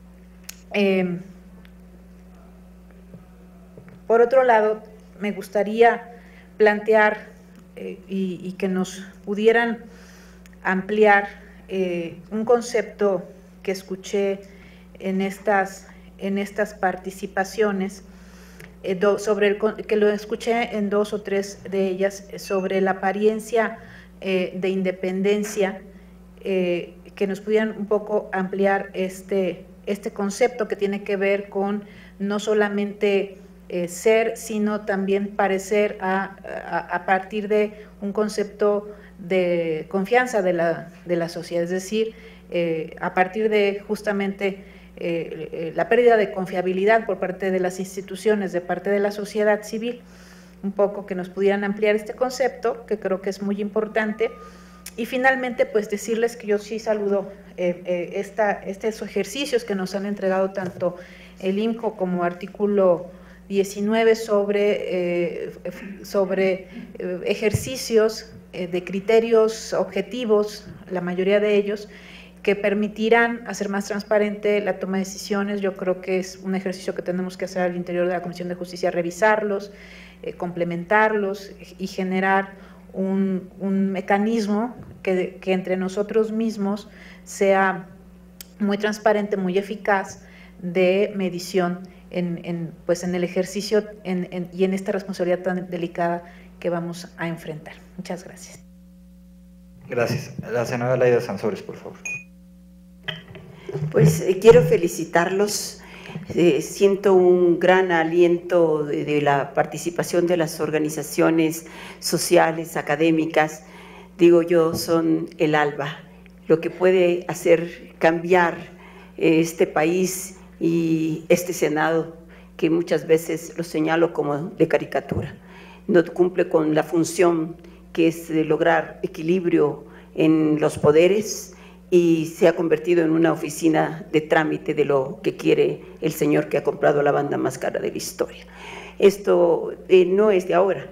me gustaría plantear y que nos pudieran ampliar un concepto que escuché en estas participaciones, que lo escuché en 2 o 3 de ellas, sobre la apariencia de independencia, que nos pudieran un poco ampliar este concepto que tiene que ver con no solamente ser, sino también parecer a partir de un concepto de confianza de la sociedad, es decir, a partir de justamente la pérdida de confiabilidad por parte de las instituciones, de parte de la sociedad civil, un poco que nos pudieran ampliar este concepto, que creo que es muy importante. Y finalmente, pues decirles que yo sí saludo estos ejercicios que nos han entregado tanto el IMCO como artículo 19 sobre ejercicios de criterios objetivos, la mayoría de ellos, que permitirán hacer más transparente la toma de decisiones. Yo creo que es un ejercicio que tenemos que hacer al interior de la Comisión de Justicia, revisarlos, complementarlos y generar un mecanismo que entre nosotros mismos sea muy transparente, muy eficaz de medición en el ejercicio y en esta responsabilidad tan delicada que vamos a enfrentar. Muchas gracias. Gracias. La senadora Laida Sansores, por favor. Pues quiero felicitarlos. Siento un gran aliento de la participación de las organizaciones sociales, académicas. Digo yo, son el alba, lo que puede hacer cambiar este país y este Senado, que muchas veces lo señalo como de caricatura. No cumple con la función que es de lograr equilibrio en los poderes y se ha convertido en una oficina de trámite de lo que quiere el señor que ha comprado la banda más cara de la historia. Esto no es de ahora,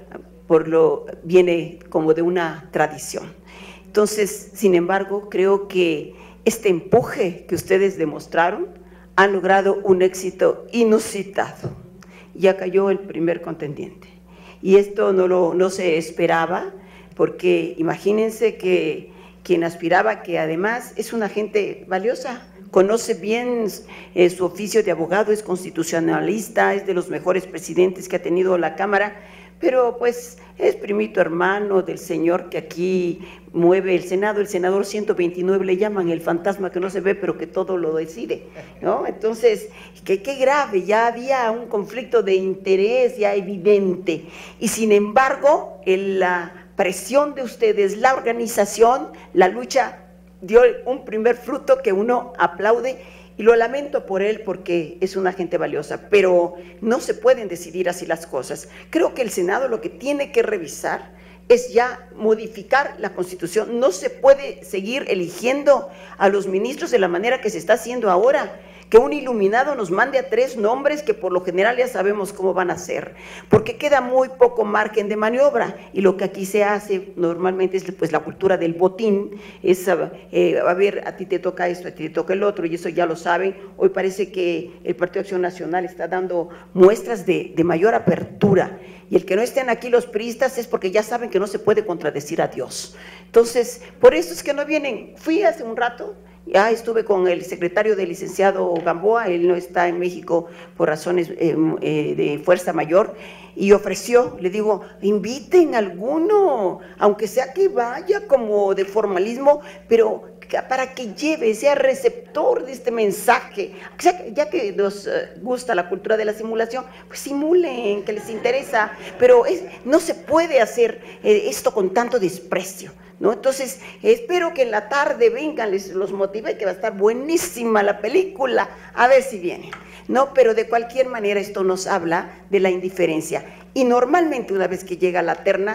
viene como de una tradición. Entonces, sin embargo, creo que este empuje que ustedes demostraron han logrado un éxito inusitado. Ya cayó el primer contendiente. Y esto no se esperaba, porque imagínense que quien aspiraba, que además es una gente valiosa, conoce bien su oficio de abogado, es constitucionalista, es de los mejores presidentes que ha tenido la Cámara, pero pues es primito hermano del señor que aquí mueve el Senado, el senador 129 le llaman el fantasma que no se ve pero que todo lo decide, ¿no? Entonces, qué grave, ya había un conflicto de interés ya evidente, y sin embargo, la presión de ustedes, la organización, la lucha dio un primer fruto que uno aplaude, y lo lamento por él porque es una gente valiosa, pero no se pueden decidir así las cosas. Creo que el Senado lo que tiene que revisar es ya modificar la Constitución. No se puede seguir eligiendo a los ministros de la manera que se está haciendo ahora, que un iluminado nos mande a 3 nombres que por lo general ya sabemos cómo van a ser, porque queda muy poco margen de maniobra, y lo que aquí se hace normalmente es pues la cultura del botín, es a ver, a ti te toca esto, a ti te toca el otro, y eso ya lo saben. Hoy parece que el Partido de Acción Nacional está dando muestras de mayor apertura, y el que no estén aquí los priistas es porque ya saben que no se puede contradecir a Dios. Entonces, por eso es que no vienen. Fui hace un rato, ya estuve con el secretario del licenciado Gamboa, él no está en México por razones de fuerza mayor, y ofreció, le digo, inviten a alguno, aunque sea que vaya como de formalismo, pero para que lleve, sea receptor de este mensaje. O sea, ya que nos gusta la cultura de la simulación, pues simulen, que les interesa, pero no se puede hacer esto con tanto desprecio, ¿no? Entonces, espero que en la tarde vengan, los motive, que va a estar buenísima la película, a ver si vienen, ¿no? Pero de cualquier manera esto nos habla de la indiferencia, y normalmente una vez que llega la terna,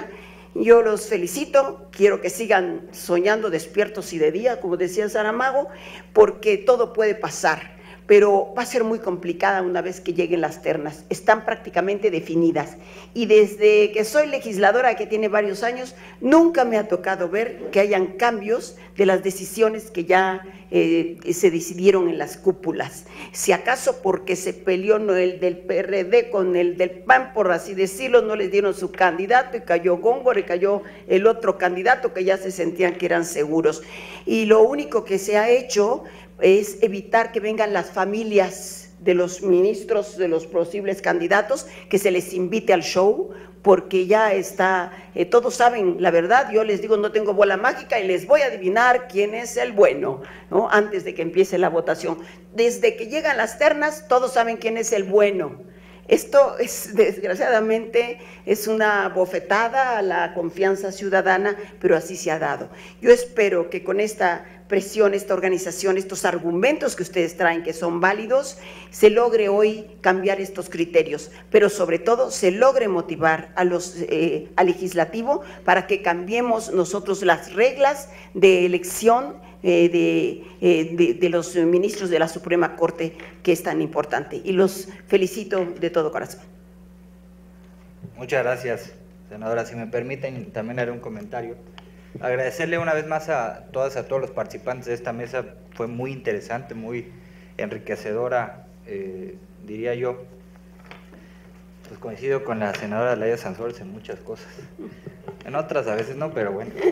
Yo los felicito, quiero que sigan soñando despiertos y de día, como decía Saramago, porque todo puede pasar, pero va a ser muy complicada una vez que lleguen las ternas. Están prácticamente definidas y desde que soy legisladora, que tiene varios años, nunca me ha tocado ver que hayan cambios de las decisiones que ya se decidieron en las cúpulas. Si acaso porque se peleó el del PRD con el del PAN, por así decirlo, no les dieron su candidato y cayó Góngora y cayó el otro candidato que ya se sentían que eran seguros. Y lo único que se ha hecho es evitar que vengan las familias de los ministros, de los posibles candidatos, que se les invite al show, porque ya está, todos saben la verdad. Yo les digo, no tengo bola mágica y les voy a adivinar quién es el bueno, ¿no? Antes de que empiece la votación. Desde que llegan las ternas, todos saben quién es el bueno. Esto es, desgraciadamente, es una bofetada a la confianza ciudadana, pero así se ha dado. Yo espero que con esta presión, esta organización, estos argumentos que ustedes traen que son válidos, se logre hoy cambiar estos criterios, pero sobre todo se logre motivar a al legislativo para que cambiemos nosotros las reglas de elección de los ministros de la Suprema Corte, que es tan importante, y los felicito de todo corazón. Muchas gracias, senadora. Si me permiten, también haré un comentario. Agradecerle una vez más a todas, a todos los participantes de esta mesa. Fue muy interesante, muy enriquecedora, diría yo. Pues coincido con la senadora Laia Sansores en muchas cosas, en otras a veces no, pero bueno.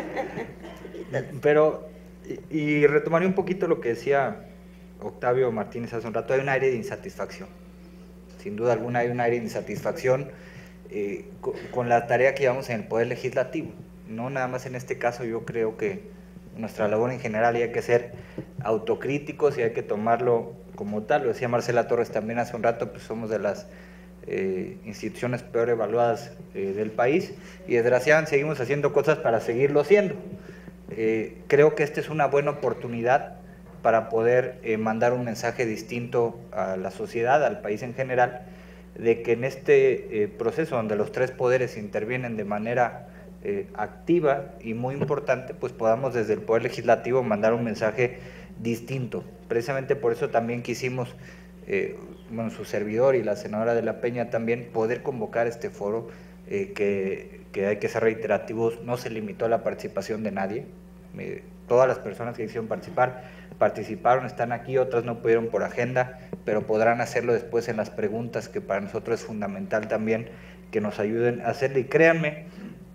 Pero, y retomaré un poquito lo que decía Octavio Martínez hace un rato. Hay un aire de insatisfacción, sin duda alguna hay un aire de insatisfacción con la tarea que llevamos en el Poder Legislativo. No nada más en este caso, yo creo que nuestra labor en general, y hay que ser autocríticos y hay que tomarlo como tal. Lo decía Marcela Torres también hace un rato, pues somos de las instituciones peor evaluadas del país, y desgraciadamente seguimos haciendo cosas para seguirlo haciendo. Creo que esta es una buena oportunidad para poder mandar un mensaje distinto a la sociedad, al país en general, de que en este proceso donde los tres poderes intervienen de manera activa y muy importante, pues podamos desde el Poder Legislativo mandar un mensaje distinto. Precisamente por eso también quisimos, bueno, su servidor y la senadora de la Peña también, poder convocar este foro, que hay que ser reiterativos. No se limitó a la participación de nadie, todas las personas que quisieron participar, participaron, están aquí, otras no pudieron por agenda, pero podrán hacerlo después en las preguntas, que para nosotros es fundamental también que nos ayuden a hacerlo. Y créanme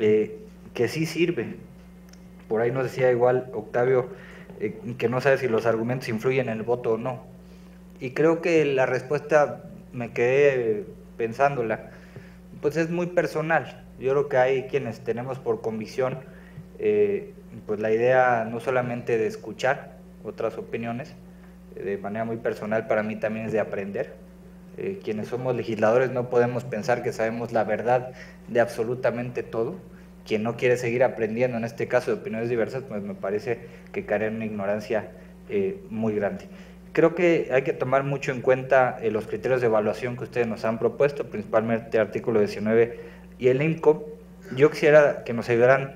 que sí sirve. Por ahí nos decía igual Octavio, que no sabe si los argumentos influyen en el voto o no. Y creo que la respuesta, me quedé pensándola, pues es muy personal. Yo creo que hay quienes tenemos por convicción pues la idea no solamente de escuchar otras opiniones, de manera muy personal para mí también es de aprender. Quienes somos legisladores no podemos pensar que sabemos la verdad de absolutamente todo. Quien no quiere seguir aprendiendo, en este caso de opiniones diversas, pues me parece que cae en una ignorancia muy grande. Creo que hay que tomar mucho en cuenta los criterios de evaluación que ustedes nos han propuesto, principalmente el artículo 19 y el INCO. Yo quisiera que nos ayudaran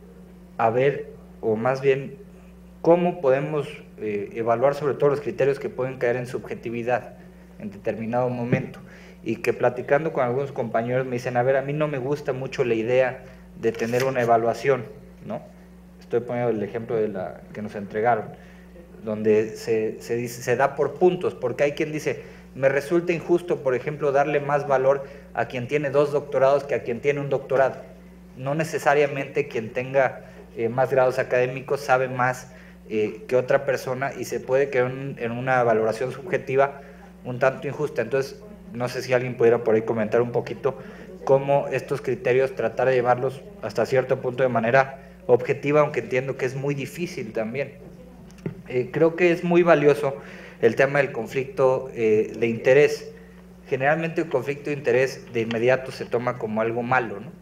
a ver, o más bien, cómo podemos evaluar sobre todo los criterios que pueden caer en subjetividad en determinado momento, y que platicando con algunos compañeros me dicen, a ver, a mí no me gusta mucho la idea de tener una evaluación, ¿no? Estoy poniendo el ejemplo de la que nos entregaron, donde se da por puntos, porque hay quien dice, me resulta injusto, por ejemplo, darle más valor a quien tiene 2 doctorados que a quien tiene un doctorado. No necesariamente quien tenga más grados académicos sabe más que otra persona, y se puede quedar en una valoración subjetiva un tanto injusta. Entonces, no sé si alguien pudiera por ahí comentar un poquito cómo estos criterios tratar de llevarlos hasta cierto punto de manera objetiva, aunque entiendo que es muy difícil también. Creo que es muy valioso el tema del conflicto de interés. Generalmente el conflicto de interés de inmediato se toma como algo malo, ¿no?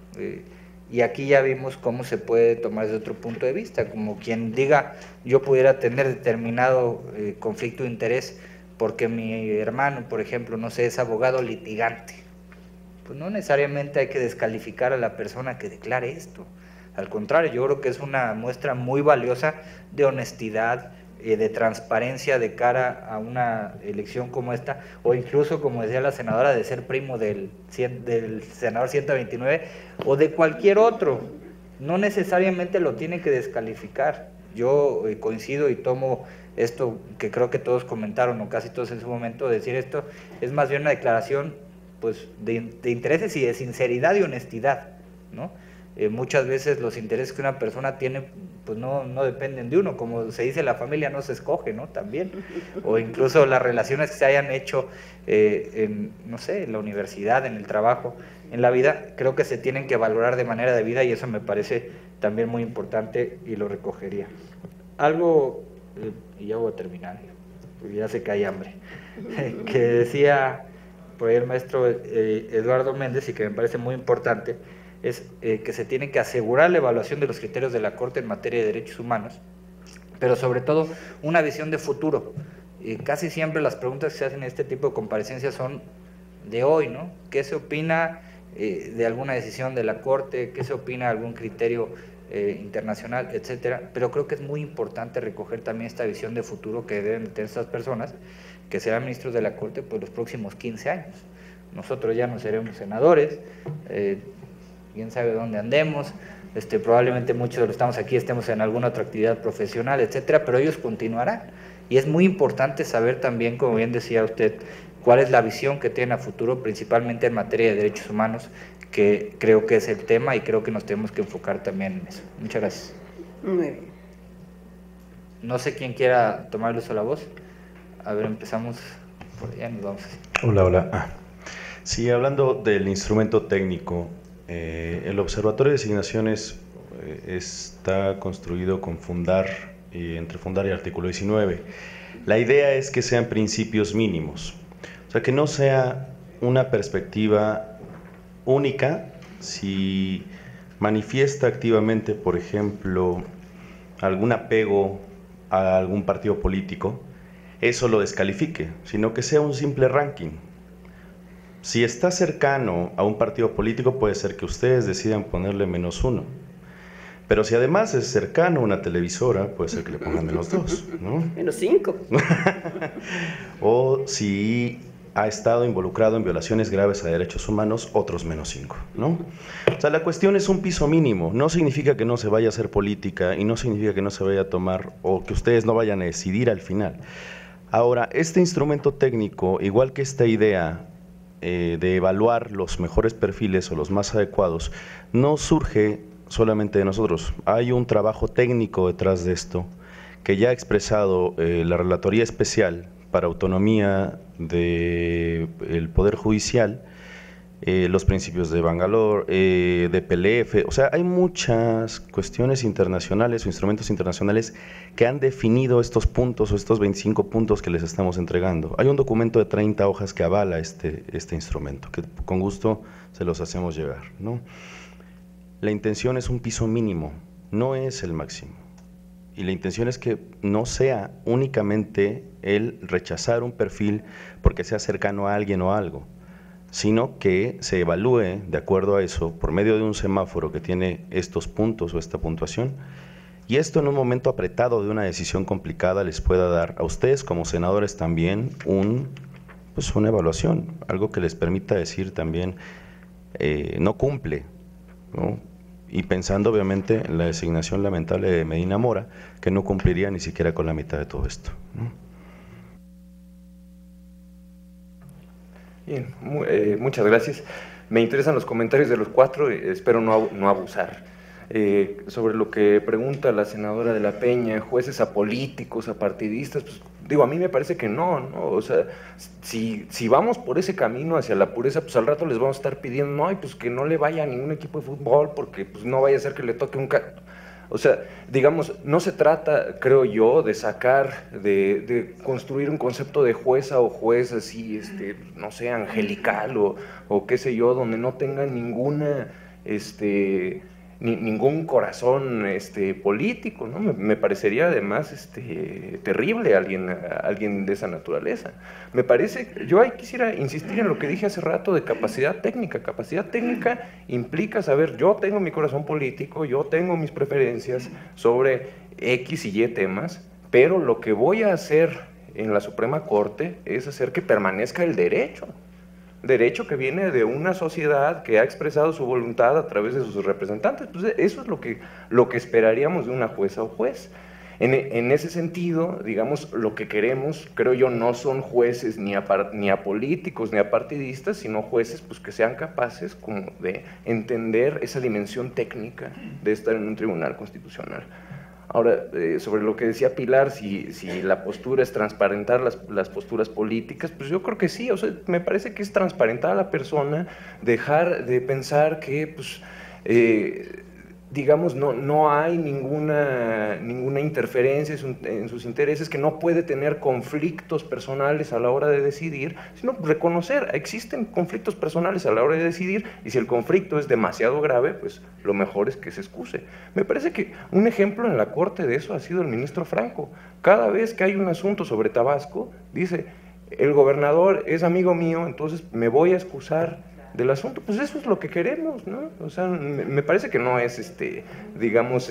Y aquí ya vimos cómo se puede tomar desde otro punto de vista, como quien diga, yo pudiera tener determinado conflicto de interés porque mi hermano, por ejemplo, no sé, es abogado litigante. pues no necesariamente hay que descalificar a la persona que declare esto. Al contrario, yo creo que es una muestra muy valiosa de honestidad, de transparencia de cara a una elección como esta, o incluso, como decía la senadora, de ser primo del senador 129 o de cualquier otro. No necesariamente lo tiene que descalificar. Yo coincido y tomo esto que creo que todos comentaron, o casi todos en su momento, decir esto es más bien una declaración pues de intereses y de sinceridad y honestidad, ¿no? Muchas veces los intereses que una persona tiene pues no dependen de uno, como se dice, la familia no se escoge, ¿no? También, o incluso las relaciones que se hayan hecho en, no sé, en la universidad, en el trabajo, en la vida, creo que se tienen que valorar de manera debida, y eso me parece también muy importante y lo recogería. Algo, y ya voy a terminar, porque ya sé que hay hambre, que decía por ahí el maestro Eduardo Méndez, y que me parece muy importante, es que se tiene que asegurar la evaluación de los criterios de la Corte en materia de derechos humanos, pero sobre todo una visión de futuro. Casi siempre las preguntas que se hacen en este tipo de comparecencias son de hoy, ¿no? ¿Qué se opina de alguna decisión de la Corte? ¿Qué se opina de algún criterio internacional, etcétera? Pero creo que es muy importante recoger también esta visión de futuro que deben tener estas personas, que serán ministros de la Corte por los próximos 15 años. Nosotros ya no seremos senadores, quién sabe dónde andemos, probablemente muchos de los que estamos aquí estemos en alguna otra actividad profesional, etcétera, pero ellos continuarán. Y es muy importante saber también, como bien decía usted, cuál es la visión que tienen a futuro, principalmente en materia de derechos humanos, que creo que es el tema y creo que nos tenemos que enfocar también en eso. Muchas gracias. Muy bien. No sé quién quiera tomar el uso de la voz. A ver, empezamos por allá, nos vamos. Hola. Sí, hablando del instrumento técnico, el Observatorio de Designaciones está construido con entre fundar y artículo 19. La idea es que sean principios mínimos, o sea, que no sea una perspectiva única. Si manifiesta activamente, por ejemplo, algún apego a algún partido político, eso lo descalifique, sino que sea un simple ranking. Si está cercano a un partido político, puede ser que ustedes decidan ponerle -1. Pero si además es cercano a una televisora, puede ser que le pongan -2, ¿no? -5. O si ha estado involucrado en violaciones graves a derechos humanos, otros -5, ¿no? O sea, la cuestión es un piso mínimo. No significa que no se vaya a hacer política y no significa que no se vaya a tomar o que ustedes no vayan a decidir al final. Ahora, este instrumento técnico, igual que esta idea de evaluar los mejores perfiles o los más adecuados, no surge solamente de nosotros. Hay un trabajo técnico detrás de esto que ya ha expresado la Relatoría Especial para Autonomía del Poder Judicial, los principios de Bangalore, de PLF. O sea, hay muchas cuestiones internacionales o instrumentos internacionales que han definido estos puntos o estos 25 puntos que les estamos entregando. Hay un documento de 30 hojas que avala este instrumento, que con gusto se los hacemos llegar, ¿no? La intención es un piso mínimo, no es el máximo. Y la intención es que no sea únicamente el rechazar un perfil porque sea cercano a alguien o algo, sino que se evalúe de acuerdo a eso por medio de un semáforo que tiene estos puntos o esta puntuación, y esto en un momento apretado de una decisión complicada les pueda dar a ustedes como senadores también una evaluación, algo que les permita decir también no cumple, ¿no? Y pensando obviamente en la designación lamentable de Medina Mora, que no cumpliría ni siquiera con la mitad de todo esto, ¿no? Bien, muchas gracias. Me interesan los comentarios de los cuatro, espero no abusar. Sobre lo que pregunta la senadora de la Peña, jueces apolíticos, apartidistas, pues digo, a mí me parece que no, o sea, si vamos por ese camino hacia la pureza, pues al rato les vamos a estar pidiendo, pues que no le vaya a ningún equipo de fútbol, porque pues no vaya a ser que le toque o sea, digamos, no se trata, creo yo, de sacar, de construir un concepto de jueza o juez así, no sé, angelical o qué sé yo, donde no tenga ninguna, ningún corazón político, ¿no? Me parecería además terrible alguien de esa naturaleza. Me parece, yo ahí quisiera insistir en lo que dije hace rato de capacidad técnica. Capacidad técnica implica saber, yo tengo mi corazón político, yo tengo mis preferencias sobre X y Y temas, pero lo que voy a hacer en la Suprema Corte es hacer que permanezca el derecho que viene de una sociedad que ha expresado su voluntad a través de sus representantes. Pues eso es lo que esperaríamos de una jueza o juez. En ese sentido, digamos, lo que queremos, creo yo, no son jueces ni a políticos ni a partidistas, sino jueces pues, que sean capaces como de entender esa dimensión técnica de estar en un tribunal constitucional. Ahora, sobre lo que decía Pilar, si la postura es transparentar las posturas políticas, pues yo creo que sí, o sea, me parece que es transparentar a la persona, dejar de pensar que, pues, digamos, no hay ninguna interferencia en sus intereses, que no puede tener conflictos personales a la hora de decidir, sino reconocer, existen conflictos personales a la hora de decidir, y si el conflicto es demasiado grave, pues lo mejor es que se excuse. Me parece que un ejemplo en la Corte de eso ha sido el ministro Franco. Cada vez que hay un asunto sobre Tabasco, dice, el gobernador es amigo mío, entonces me voy a excusar del asunto. Pues eso es lo que queremos, ¿no? O sea, me parece que no es, digamos,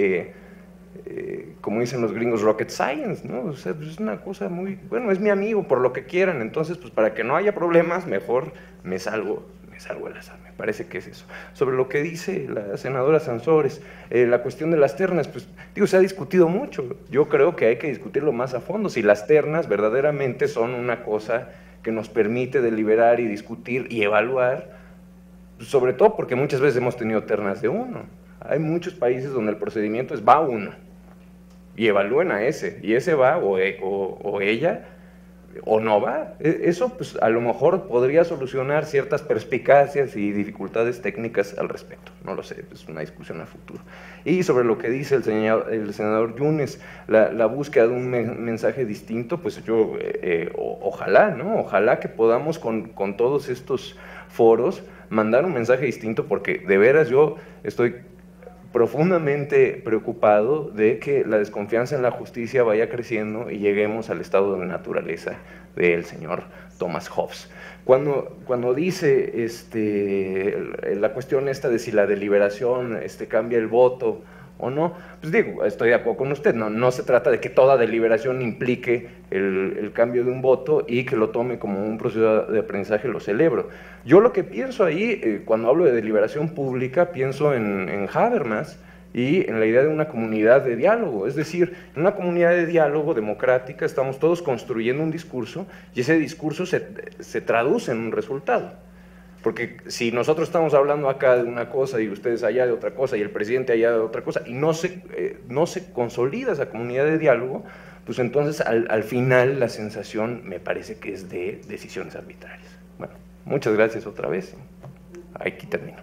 como dicen los gringos, rocket science, ¿no? O sea, pues es una cosa muy, bueno, es mi amigo, por lo que quieran, entonces, pues para que no haya problemas, mejor me salgo del azar, me parece que es eso. Sobre lo que dice la senadora Sansores, la cuestión de las ternas, pues, digo, se ha discutido mucho, yo creo que hay que discutirlo más a fondo, si las ternas verdaderamente son una cosa que nos permite deliberar y discutir y evaluar, sobre todo porque muchas veces hemos tenido ternas de uno. Hay muchos países donde el procedimiento es va uno, y evalúen a ese, y ese va o ella, o no va. Eso pues a lo mejor podría solucionar ciertas perspicacias y dificultades técnicas al respecto, no lo sé, es una discusión a futuro. Y sobre lo que dice el senador Yunes, la búsqueda de un mensaje distinto, pues yo ojalá, ¿no? Ojalá que podamos con todos estos foros mandar un mensaje distinto, porque de veras yo estoy profundamente preocupado de que la desconfianza en la justicia vaya creciendo y lleguemos al estado de naturaleza del señor Thomas Hobbes. Cuando dice la cuestión esta de si la deliberación cambia el voto o no, pues digo, estoy de acuerdo con usted, no se trata de que toda deliberación implique el cambio de un voto y que lo tome como un proceso de aprendizaje, lo celebro. Yo lo que pienso ahí, cuando hablo de deliberación pública, pienso en Habermas y en la idea de una comunidad de diálogo, es decir, en una comunidad de diálogo democrática estamos todos construyendo un discurso y ese discurso se traduce en un resultado. Porque si nosotros estamos hablando acá de una cosa y ustedes allá de otra cosa y el presidente allá de otra cosa y no se consolida esa comunidad de diálogo, pues entonces al final la sensación me parece que es de decisiones arbitrarias. Bueno, muchas gracias otra vez. Aquí termino.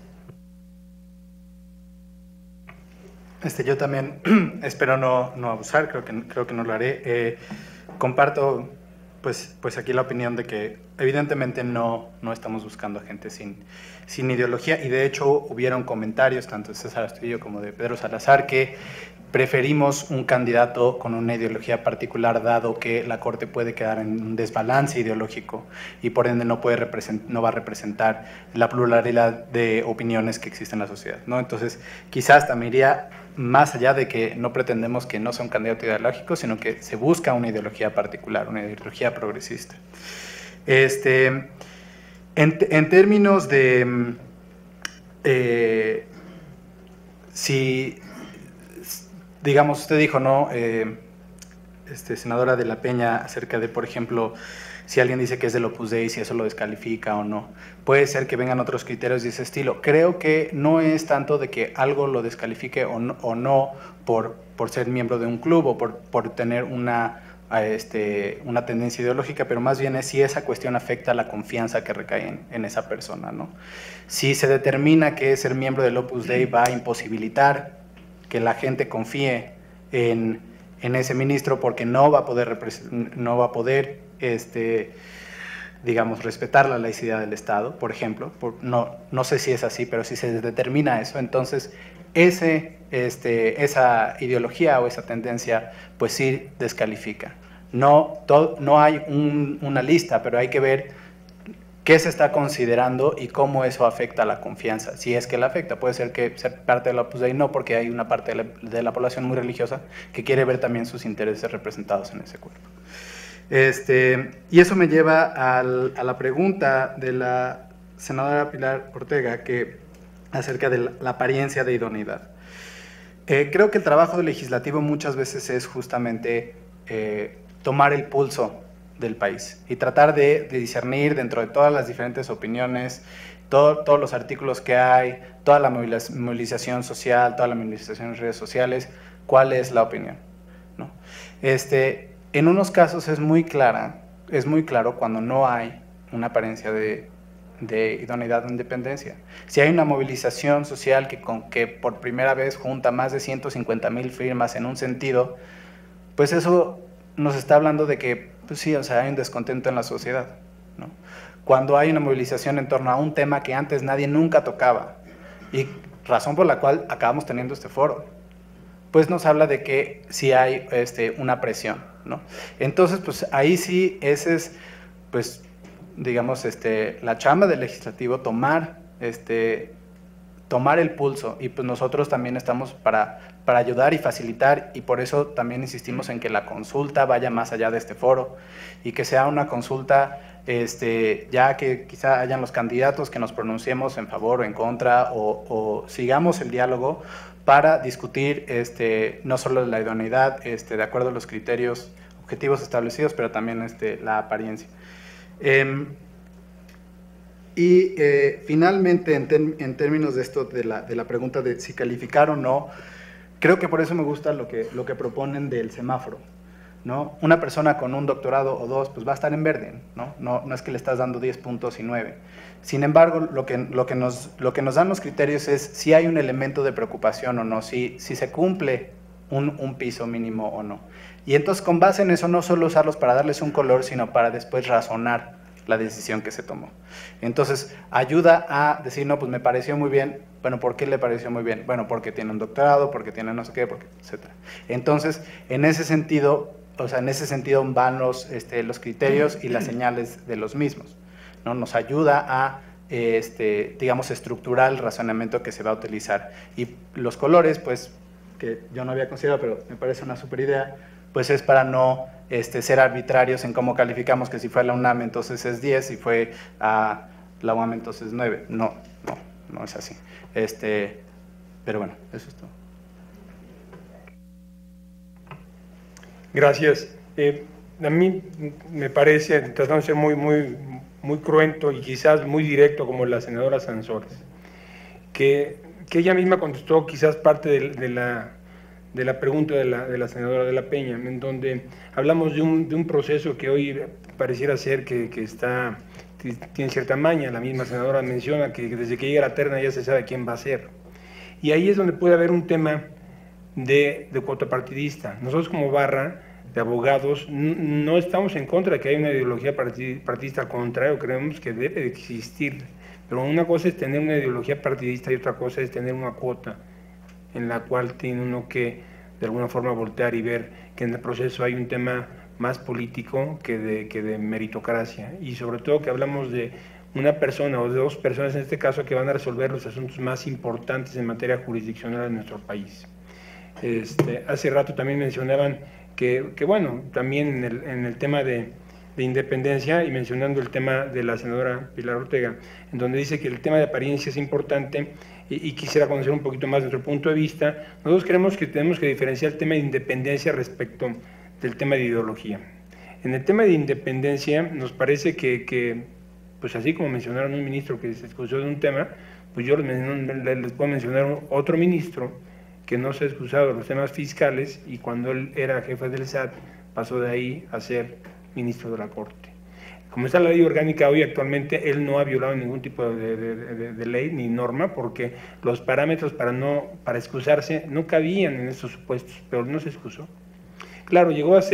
Yo también espero no abusar, creo que no lo haré. Comparto pues aquí la opinión de que evidentemente no estamos buscando a gente sin ideología, y de hecho hubieron comentarios tanto de César Astudillo como de Pedro Salazar que preferimos un candidato con una ideología particular, dado que la Corte puede quedar en un desbalance ideológico y por ende no va a representar la pluralidad de opiniones que existe en la sociedad, ¿no? Entonces quizás también iría más allá de que no pretendemos que no sea un candidato ideológico, sino que se busca una ideología particular, una ideología progresista. En términos de si, digamos, usted dijo, ¿no? Senadora de la Peña, acerca de, por ejemplo, si alguien dice que es del Opus Dei, si eso lo descalifica o no. Puede ser que vengan otros criterios de ese estilo. Creo que no es tanto de que algo lo descalifique o no por ser miembro de un club o por tener una tendencia ideológica, pero más bien es si esa cuestión afecta la confianza que recae en esa persona, ¿no? Si se determina que ser miembro del Opus Dei va a imposibilitar que la gente confíe en ese ministro porque no va a poder digamos, respetar la laicidad del Estado, por ejemplo. No sé si es así, pero si se determina eso, entonces esa ideología o esa tendencia, pues sí descalifica. No hay una lista, pero hay que ver qué se está considerando y cómo eso afecta a la confianza. Si es que la afecta, puede ser que sea parte de la Opus Dei, no, porque hay una parte de la población muy religiosa que quiere ver también sus intereses representados en ese cuerpo. Y eso me lleva a la pregunta de la senadora Pilar Ortega acerca de la apariencia de idoneidad. Creo que el trabajo legislativo muchas veces es justamente tomar el pulso del país y tratar de discernir dentro de todas las diferentes opiniones, todos los artículos que hay, toda la movilización social, toda la movilización en redes sociales, cuál es la opinión, ¿no? En unos casos es muy claro cuando no hay una apariencia de idoneidad o independencia. Si hay una movilización social que por primera vez junta más de 150,000 firmas en un sentido, pues eso nos está hablando de que, pues sí, o sea, hay un descontento en la sociedad, ¿no? Cuando hay una movilización en torno a un tema que antes nadie nunca tocaba, y razón por la cual acabamos teniendo este foro, pues nos habla de que sí hay una presión, ¿no? Entonces, pues ahí sí, ese es, pues, digamos, la chamba del legislativo, tomar el pulso, y pues nosotros también estamos para ayudar y facilitar, y por eso también insistimos en que la consulta vaya más allá de este foro, y que sea una consulta, ya que quizá hayan los candidatos que nos pronunciemos en favor o en contra, o sigamos el diálogo para discutir no solo la idoneidad, de acuerdo a los criterios objetivos establecidos, pero también la apariencia. Finalmente, en términos de esto, de la pregunta de si calificar o no, creo que por eso me gusta lo que proponen del semáforo, ¿no? Una persona con un doctorado o dos, pues va a estar en verde, ¿no? No es que le estás dando 10 puntos y 9. Sin embargo, lo que nos dan los criterios es si hay un elemento de preocupación o no, si se cumple un piso mínimo o no. Y entonces, con base en eso, no solo usarlos para darles un color, sino para después razonar la decisión que se tomó. Entonces, ayuda a decir, no, pues me pareció muy bien. Bueno, ¿por qué le pareció muy bien? Bueno, porque tiene un doctorado, porque tiene no sé qué, etc. Entonces, en ese sentido van los criterios y las señales de los mismos, ¿no? Nos ayuda a, digamos, estructurar el razonamiento que se va a utilizar. Y los colores, pues, que yo no había considerado, pero me parece una super idea, pues es para no ser arbitrarios en cómo calificamos, que si fue a la UNAM entonces es 10, si fue a la UAM entonces 9. No es así. Pero bueno, eso es todo. Gracias. A mí me parece, tratando de ser muy cruento y quizás muy directo como la senadora Sansores, que ella misma contestó quizás parte de la pregunta de la senadora de la Peña, en donde hablamos de un proceso que hoy pareciera ser que tiene cierta maña. La misma senadora menciona que desde que llega la terna ya se sabe quién va a ser. Y ahí es donde puede haber un tema de cuota partidista. Nosotros como barra de abogados no estamos en contra de que haya una ideología partidista, al contrario, creemos que debe de existir. Pero una cosa es tener una ideología partidista y otra cosa es tener una cuota en la cual tiene uno que de alguna forma voltear y ver que en el proceso hay un tema más político que de meritocracia, y sobre todo que hablamos de una persona o de dos personas en este caso que van a resolver los asuntos más importantes en materia jurisdiccional de nuestro país. Hace rato también mencionaban que bueno, también en el tema de independencia, y mencionando el tema de la senadora Pilar Ortega, en donde dice que el tema de apariencia es importante, y quisiera conocer un poquito más nuestro punto de vista. Nosotros creemos que tenemos que diferenciar el tema de independencia respecto del tema de ideología. En el tema de independencia nos parece que pues así como mencionaron un ministro que se excusó de un tema, pues yo les puedo mencionar otro ministro que no se ha excusado de los temas fiscales, y cuando él era jefe del SAT pasó de ahí a ser ministro de la Corte. Como está la ley orgánica hoy actualmente, él no ha violado ningún tipo de ley ni norma, porque los parámetros para excusarse no cabían en estos supuestos, pero no se excusó. Claro, llegó a ser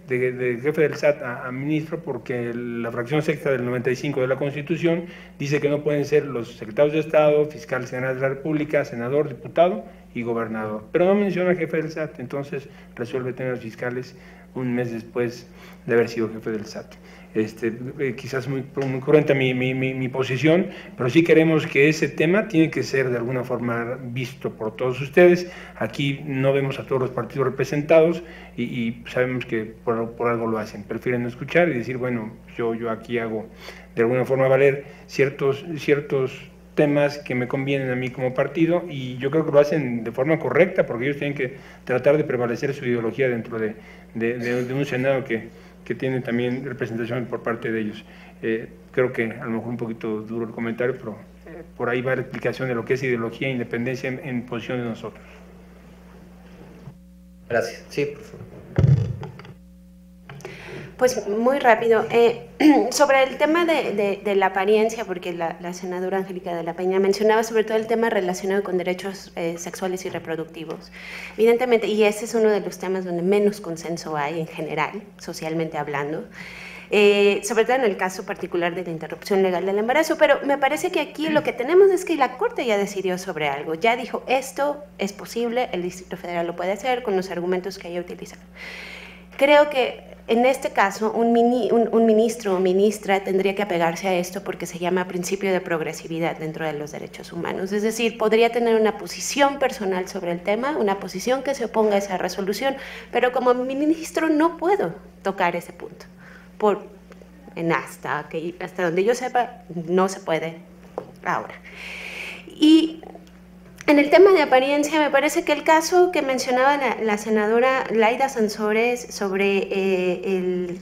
de jefe del SAT a ministro, porque la fracción sexta del 95 de la Constitución dice que no pueden ser los secretarios de Estado, fiscal general de la República, senador, diputado y gobernador. Pero no menciona jefe del SAT, entonces resuelve tener los fiscales un mes después de haber sido jefe del SAT. Quizás muy cruenta mi posición, pero sí queremos que ese tema tiene que ser de alguna forma visto por todos ustedes. Aquí no vemos a todos los partidos representados y sabemos que por algo lo hacen. Prefieren no escuchar y decir, bueno, yo aquí hago de alguna forma valer ciertos temas que me convienen a mí como partido, y yo creo que lo hacen de forma correcta, porque ellos tienen que tratar de prevalecer su ideología dentro de un Senado que tiene también representación por parte de ellos. Creo que a lo mejor un poquito duro el comentario, pero por ahí va la explicación de lo que es ideología e independencia en posición de nosotros. Gracias. Sí, por favor. Pues muy rápido, sobre el tema de la apariencia, porque la senadora Angélica de la Peña mencionaba sobre todo el tema relacionado con derechos sexuales y reproductivos. Evidentemente, y ese es uno de los temas donde menos consenso hay en general, socialmente hablando, sobre todo en el caso particular de la interrupción legal del embarazo, pero me parece que aquí lo que tenemos es que la Corte ya decidió sobre algo, ya dijo esto es posible, el Distrito Federal lo puede hacer con los argumentos que haya utilizado. Creo que en este caso un ministro o ministra tendría que apegarse a esto porque se llama principio de progresividad dentro de los derechos humanos. Es decir, podría tener una posición personal sobre el tema, una posición que se oponga a esa resolución, pero como ministro no puedo tocar ese punto. Hasta donde yo sepa, no se puede ahora. Y en el tema de apariencia, me parece que el caso que mencionaba la senadora Laida Sansores sobre el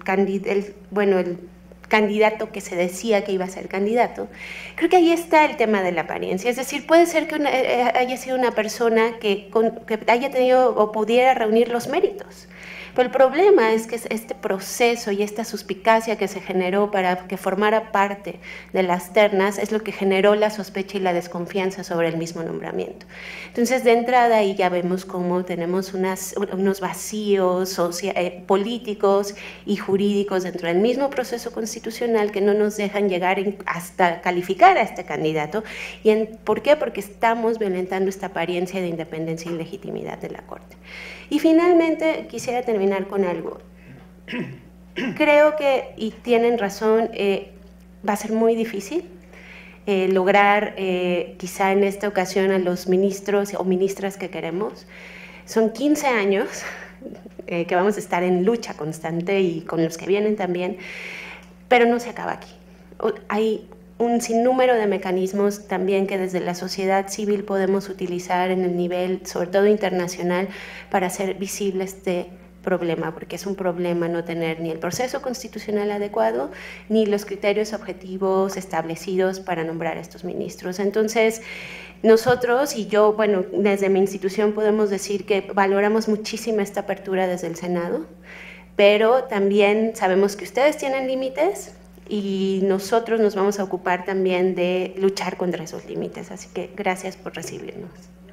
candidato que se decía que iba a ser candidato, creo que ahí está el tema de la apariencia. Es decir, puede ser que haya sido una persona que haya tenido o pudiera reunir los méritos. Pero el problema es que este proceso y esta suspicacia que se generó para que formara parte de las ternas es lo que generó la sospecha y la desconfianza sobre el mismo nombramiento. Entonces, de entrada, ahí ya vemos cómo tenemos unos vacíos políticos y jurídicos dentro del mismo proceso constitucional que no nos dejan llegar hasta calificar a este candidato. ¿Por qué? Porque estamos violentando esta apariencia de independencia y legitimidad de la Corte. Y finalmente quisiera terminar con algo. Creo que, y tienen razón, va a ser muy difícil lograr quizá en esta ocasión a los ministros o ministras que queremos. Son 15 años que vamos a estar en lucha constante y con los que vienen también, pero no se acaba aquí. Hay un sinnúmero de mecanismos también que desde la sociedad civil podemos utilizar en el nivel, sobre todo internacional, para hacer visible este problema, porque es un problema no tener ni el proceso constitucional adecuado, ni los criterios objetivos establecidos para nombrar a estos ministros. Entonces, nosotros y yo, bueno, desde mi institución podemos decir que valoramos muchísimo esta apertura desde el Senado, pero también sabemos que ustedes tienen límites, y nosotros nos vamos a ocupar también de luchar contra esos límites. Así que gracias por recibirnos.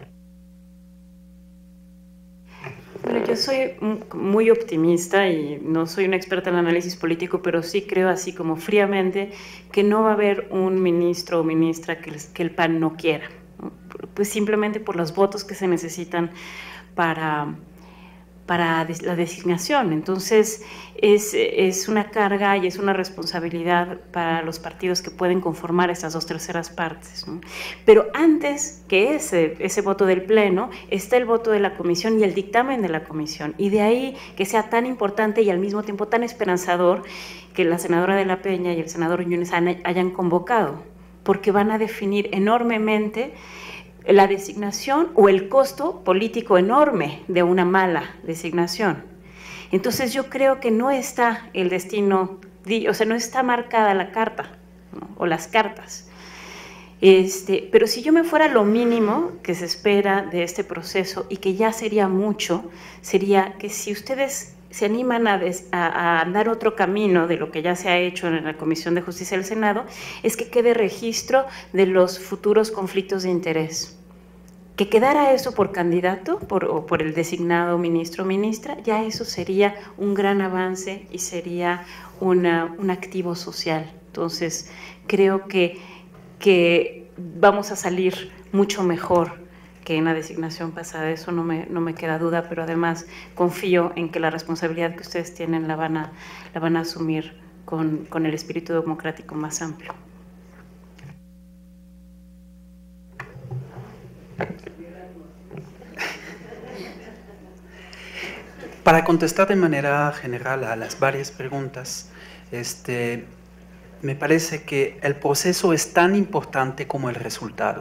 Bueno, yo soy muy optimista y no soy una experta en el análisis político, pero sí creo así como fríamente que no va a haber un ministro o ministra que el PAN no quiera, ¿no? Pues simplemente por los votos que se necesitan para la designación. Entonces es una carga y es una responsabilidad para los partidos que pueden conformar estas 2/3 partes, ¿no? Pero antes que ese voto del Pleno está el voto de la Comisión y el dictamen de la Comisión, y de ahí que sea tan importante y al mismo tiempo tan esperanzador que la senadora de la Peña y el senador Yunes hayan convocado, porque van a definir enormemente la designación o el costo político enorme de una mala designación. Entonces yo creo que no está el destino, o sea, no está marcada la carta, ¿no? O las cartas. Pero si yo me fuera lo mínimo que se espera de este proceso y que ya sería mucho, sería que si ustedes se animan a andar otro camino de lo que ya se ha hecho en la Comisión de Justicia del Senado, es que quede registro de los futuros conflictos de interés. Que quedara eso por candidato o por el designado ministro o ministra, ya eso sería un gran avance y sería un activo social. Entonces, creo que vamos a salir mucho mejor que en la designación pasada, eso no me queda duda, pero además confío en que la responsabilidad que ustedes tienen la van a asumir con el espíritu democrático más amplio. Para contestar de manera general a las varias preguntas, me parece que el proceso es tan importante como el resultado.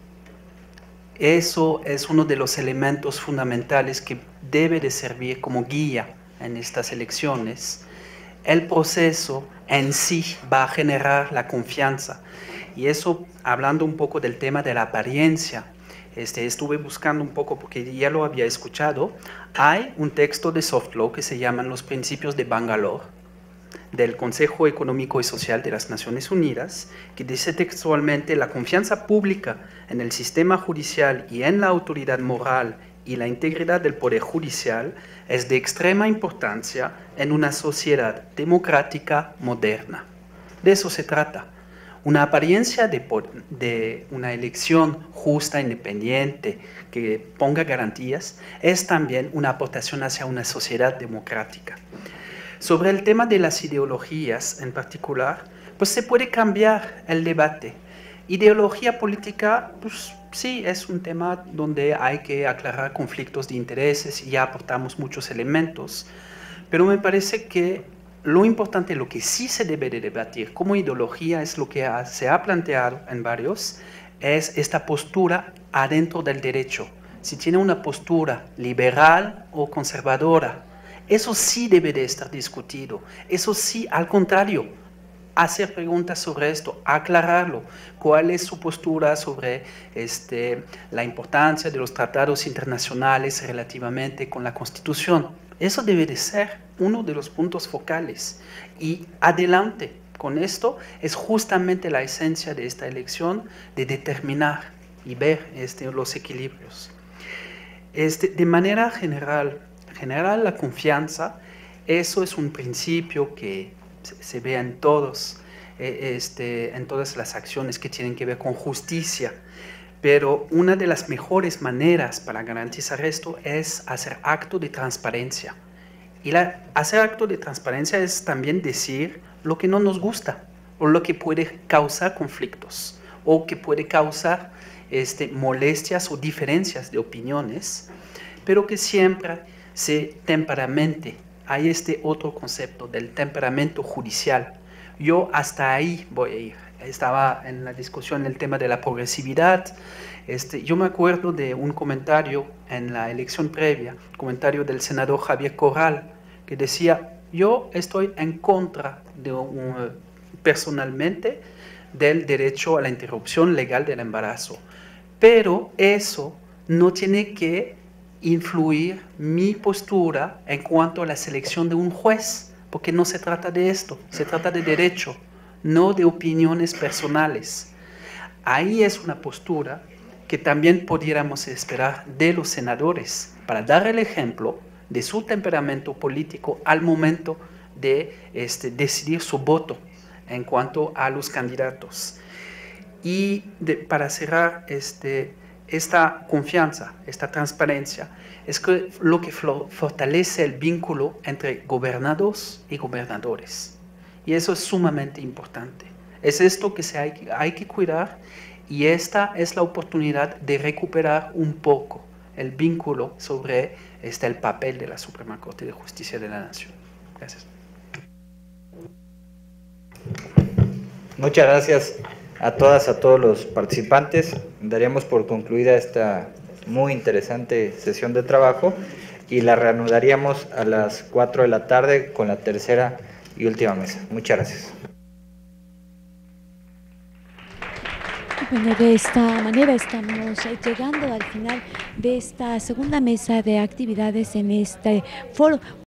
Eso es uno de los elementos fundamentales que debe de servir como guía en estas elecciones. El proceso en sí va a generar la confianza. Y eso, hablando un poco del tema de la apariencia, estuve buscando un poco, porque ya lo había escuchado, hay un texto de soft law que se llaman Los Principios de Bangalore, del Consejo Económico y Social de las Naciones Unidas, que dice textualmente: la confianza pública en el sistema judicial y en la autoridad moral y la integridad del Poder Judicial es de extrema importancia en una sociedad democrática moderna. De eso se trata. Una apariencia de una elección justa, independiente, que ponga garantías, es también una aportación hacia una sociedad democrática. Sobre el tema de las ideologías en particular, pues se puede cambiar el debate. Ideología política, pues sí, es un tema donde hay que aclarar conflictos de intereses y ya aportamos muchos elementos, pero me parece que lo importante, lo que sí se debe de debatir como ideología, es lo que se ha planteado en varios, es esta postura adentro del derecho. Si tiene una postura liberal o conservadora, eso sí debe de estar discutido. Eso sí, al contrario, hacer preguntas sobre esto, aclararlo. ¿Cuál es su postura sobre la importancia de los tratados internacionales relativamente con la Constitución? Eso debe de ser uno de los puntos focales. Y adelante con esto es justamente la esencia de esta elección, de determinar y ver los equilibrios. De manera general, la confianza, eso es un principio que se ve en todas las acciones que tienen que ver con justicia. Pero una de las mejores maneras para garantizar esto es hacer acto de transparencia. Y hacer acto de transparencia es también decir lo que no nos gusta, o lo que puede causar conflictos, o que puede causar molestias o diferencias de opiniones, pero que siempre se temperamente. Hay otro concepto del temperamento judicial. Yo hasta ahí voy a ir. Estaba en la discusión el tema de la progresividad. Yo me acuerdo de un comentario en la elección previa, comentario del senador Javier Corral, que decía: yo estoy en contra personalmente del derecho a la interrupción legal del embarazo, pero eso no tiene que influir mi postura en cuanto a la selección de un juez, porque no se trata de esto, se trata de derecho, no de opiniones personales. Ahí es una postura que también pudiéramos esperar de los senadores, para dar el ejemplo de su temperamento político al momento de decidir su voto en cuanto a los candidatos. Y para cerrar, esta confianza, esta transparencia, es lo que fortalece el vínculo entre gobernados y gobernadores. Y eso es sumamente importante. Es esto que hay que cuidar, y esta es la oportunidad de recuperar un poco el vínculo sobre el papel de la Suprema Corte de Justicia de la Nación. Gracias. Muchas gracias a todas, a todos los participantes. Daríamos por concluida esta muy interesante sesión de trabajo y la reanudaríamos a las 4 de la tarde con la tercera y última mesa. Muchas gracias. Bueno, de esta manera estamos llegando al final de esta segunda mesa de actividades en este foro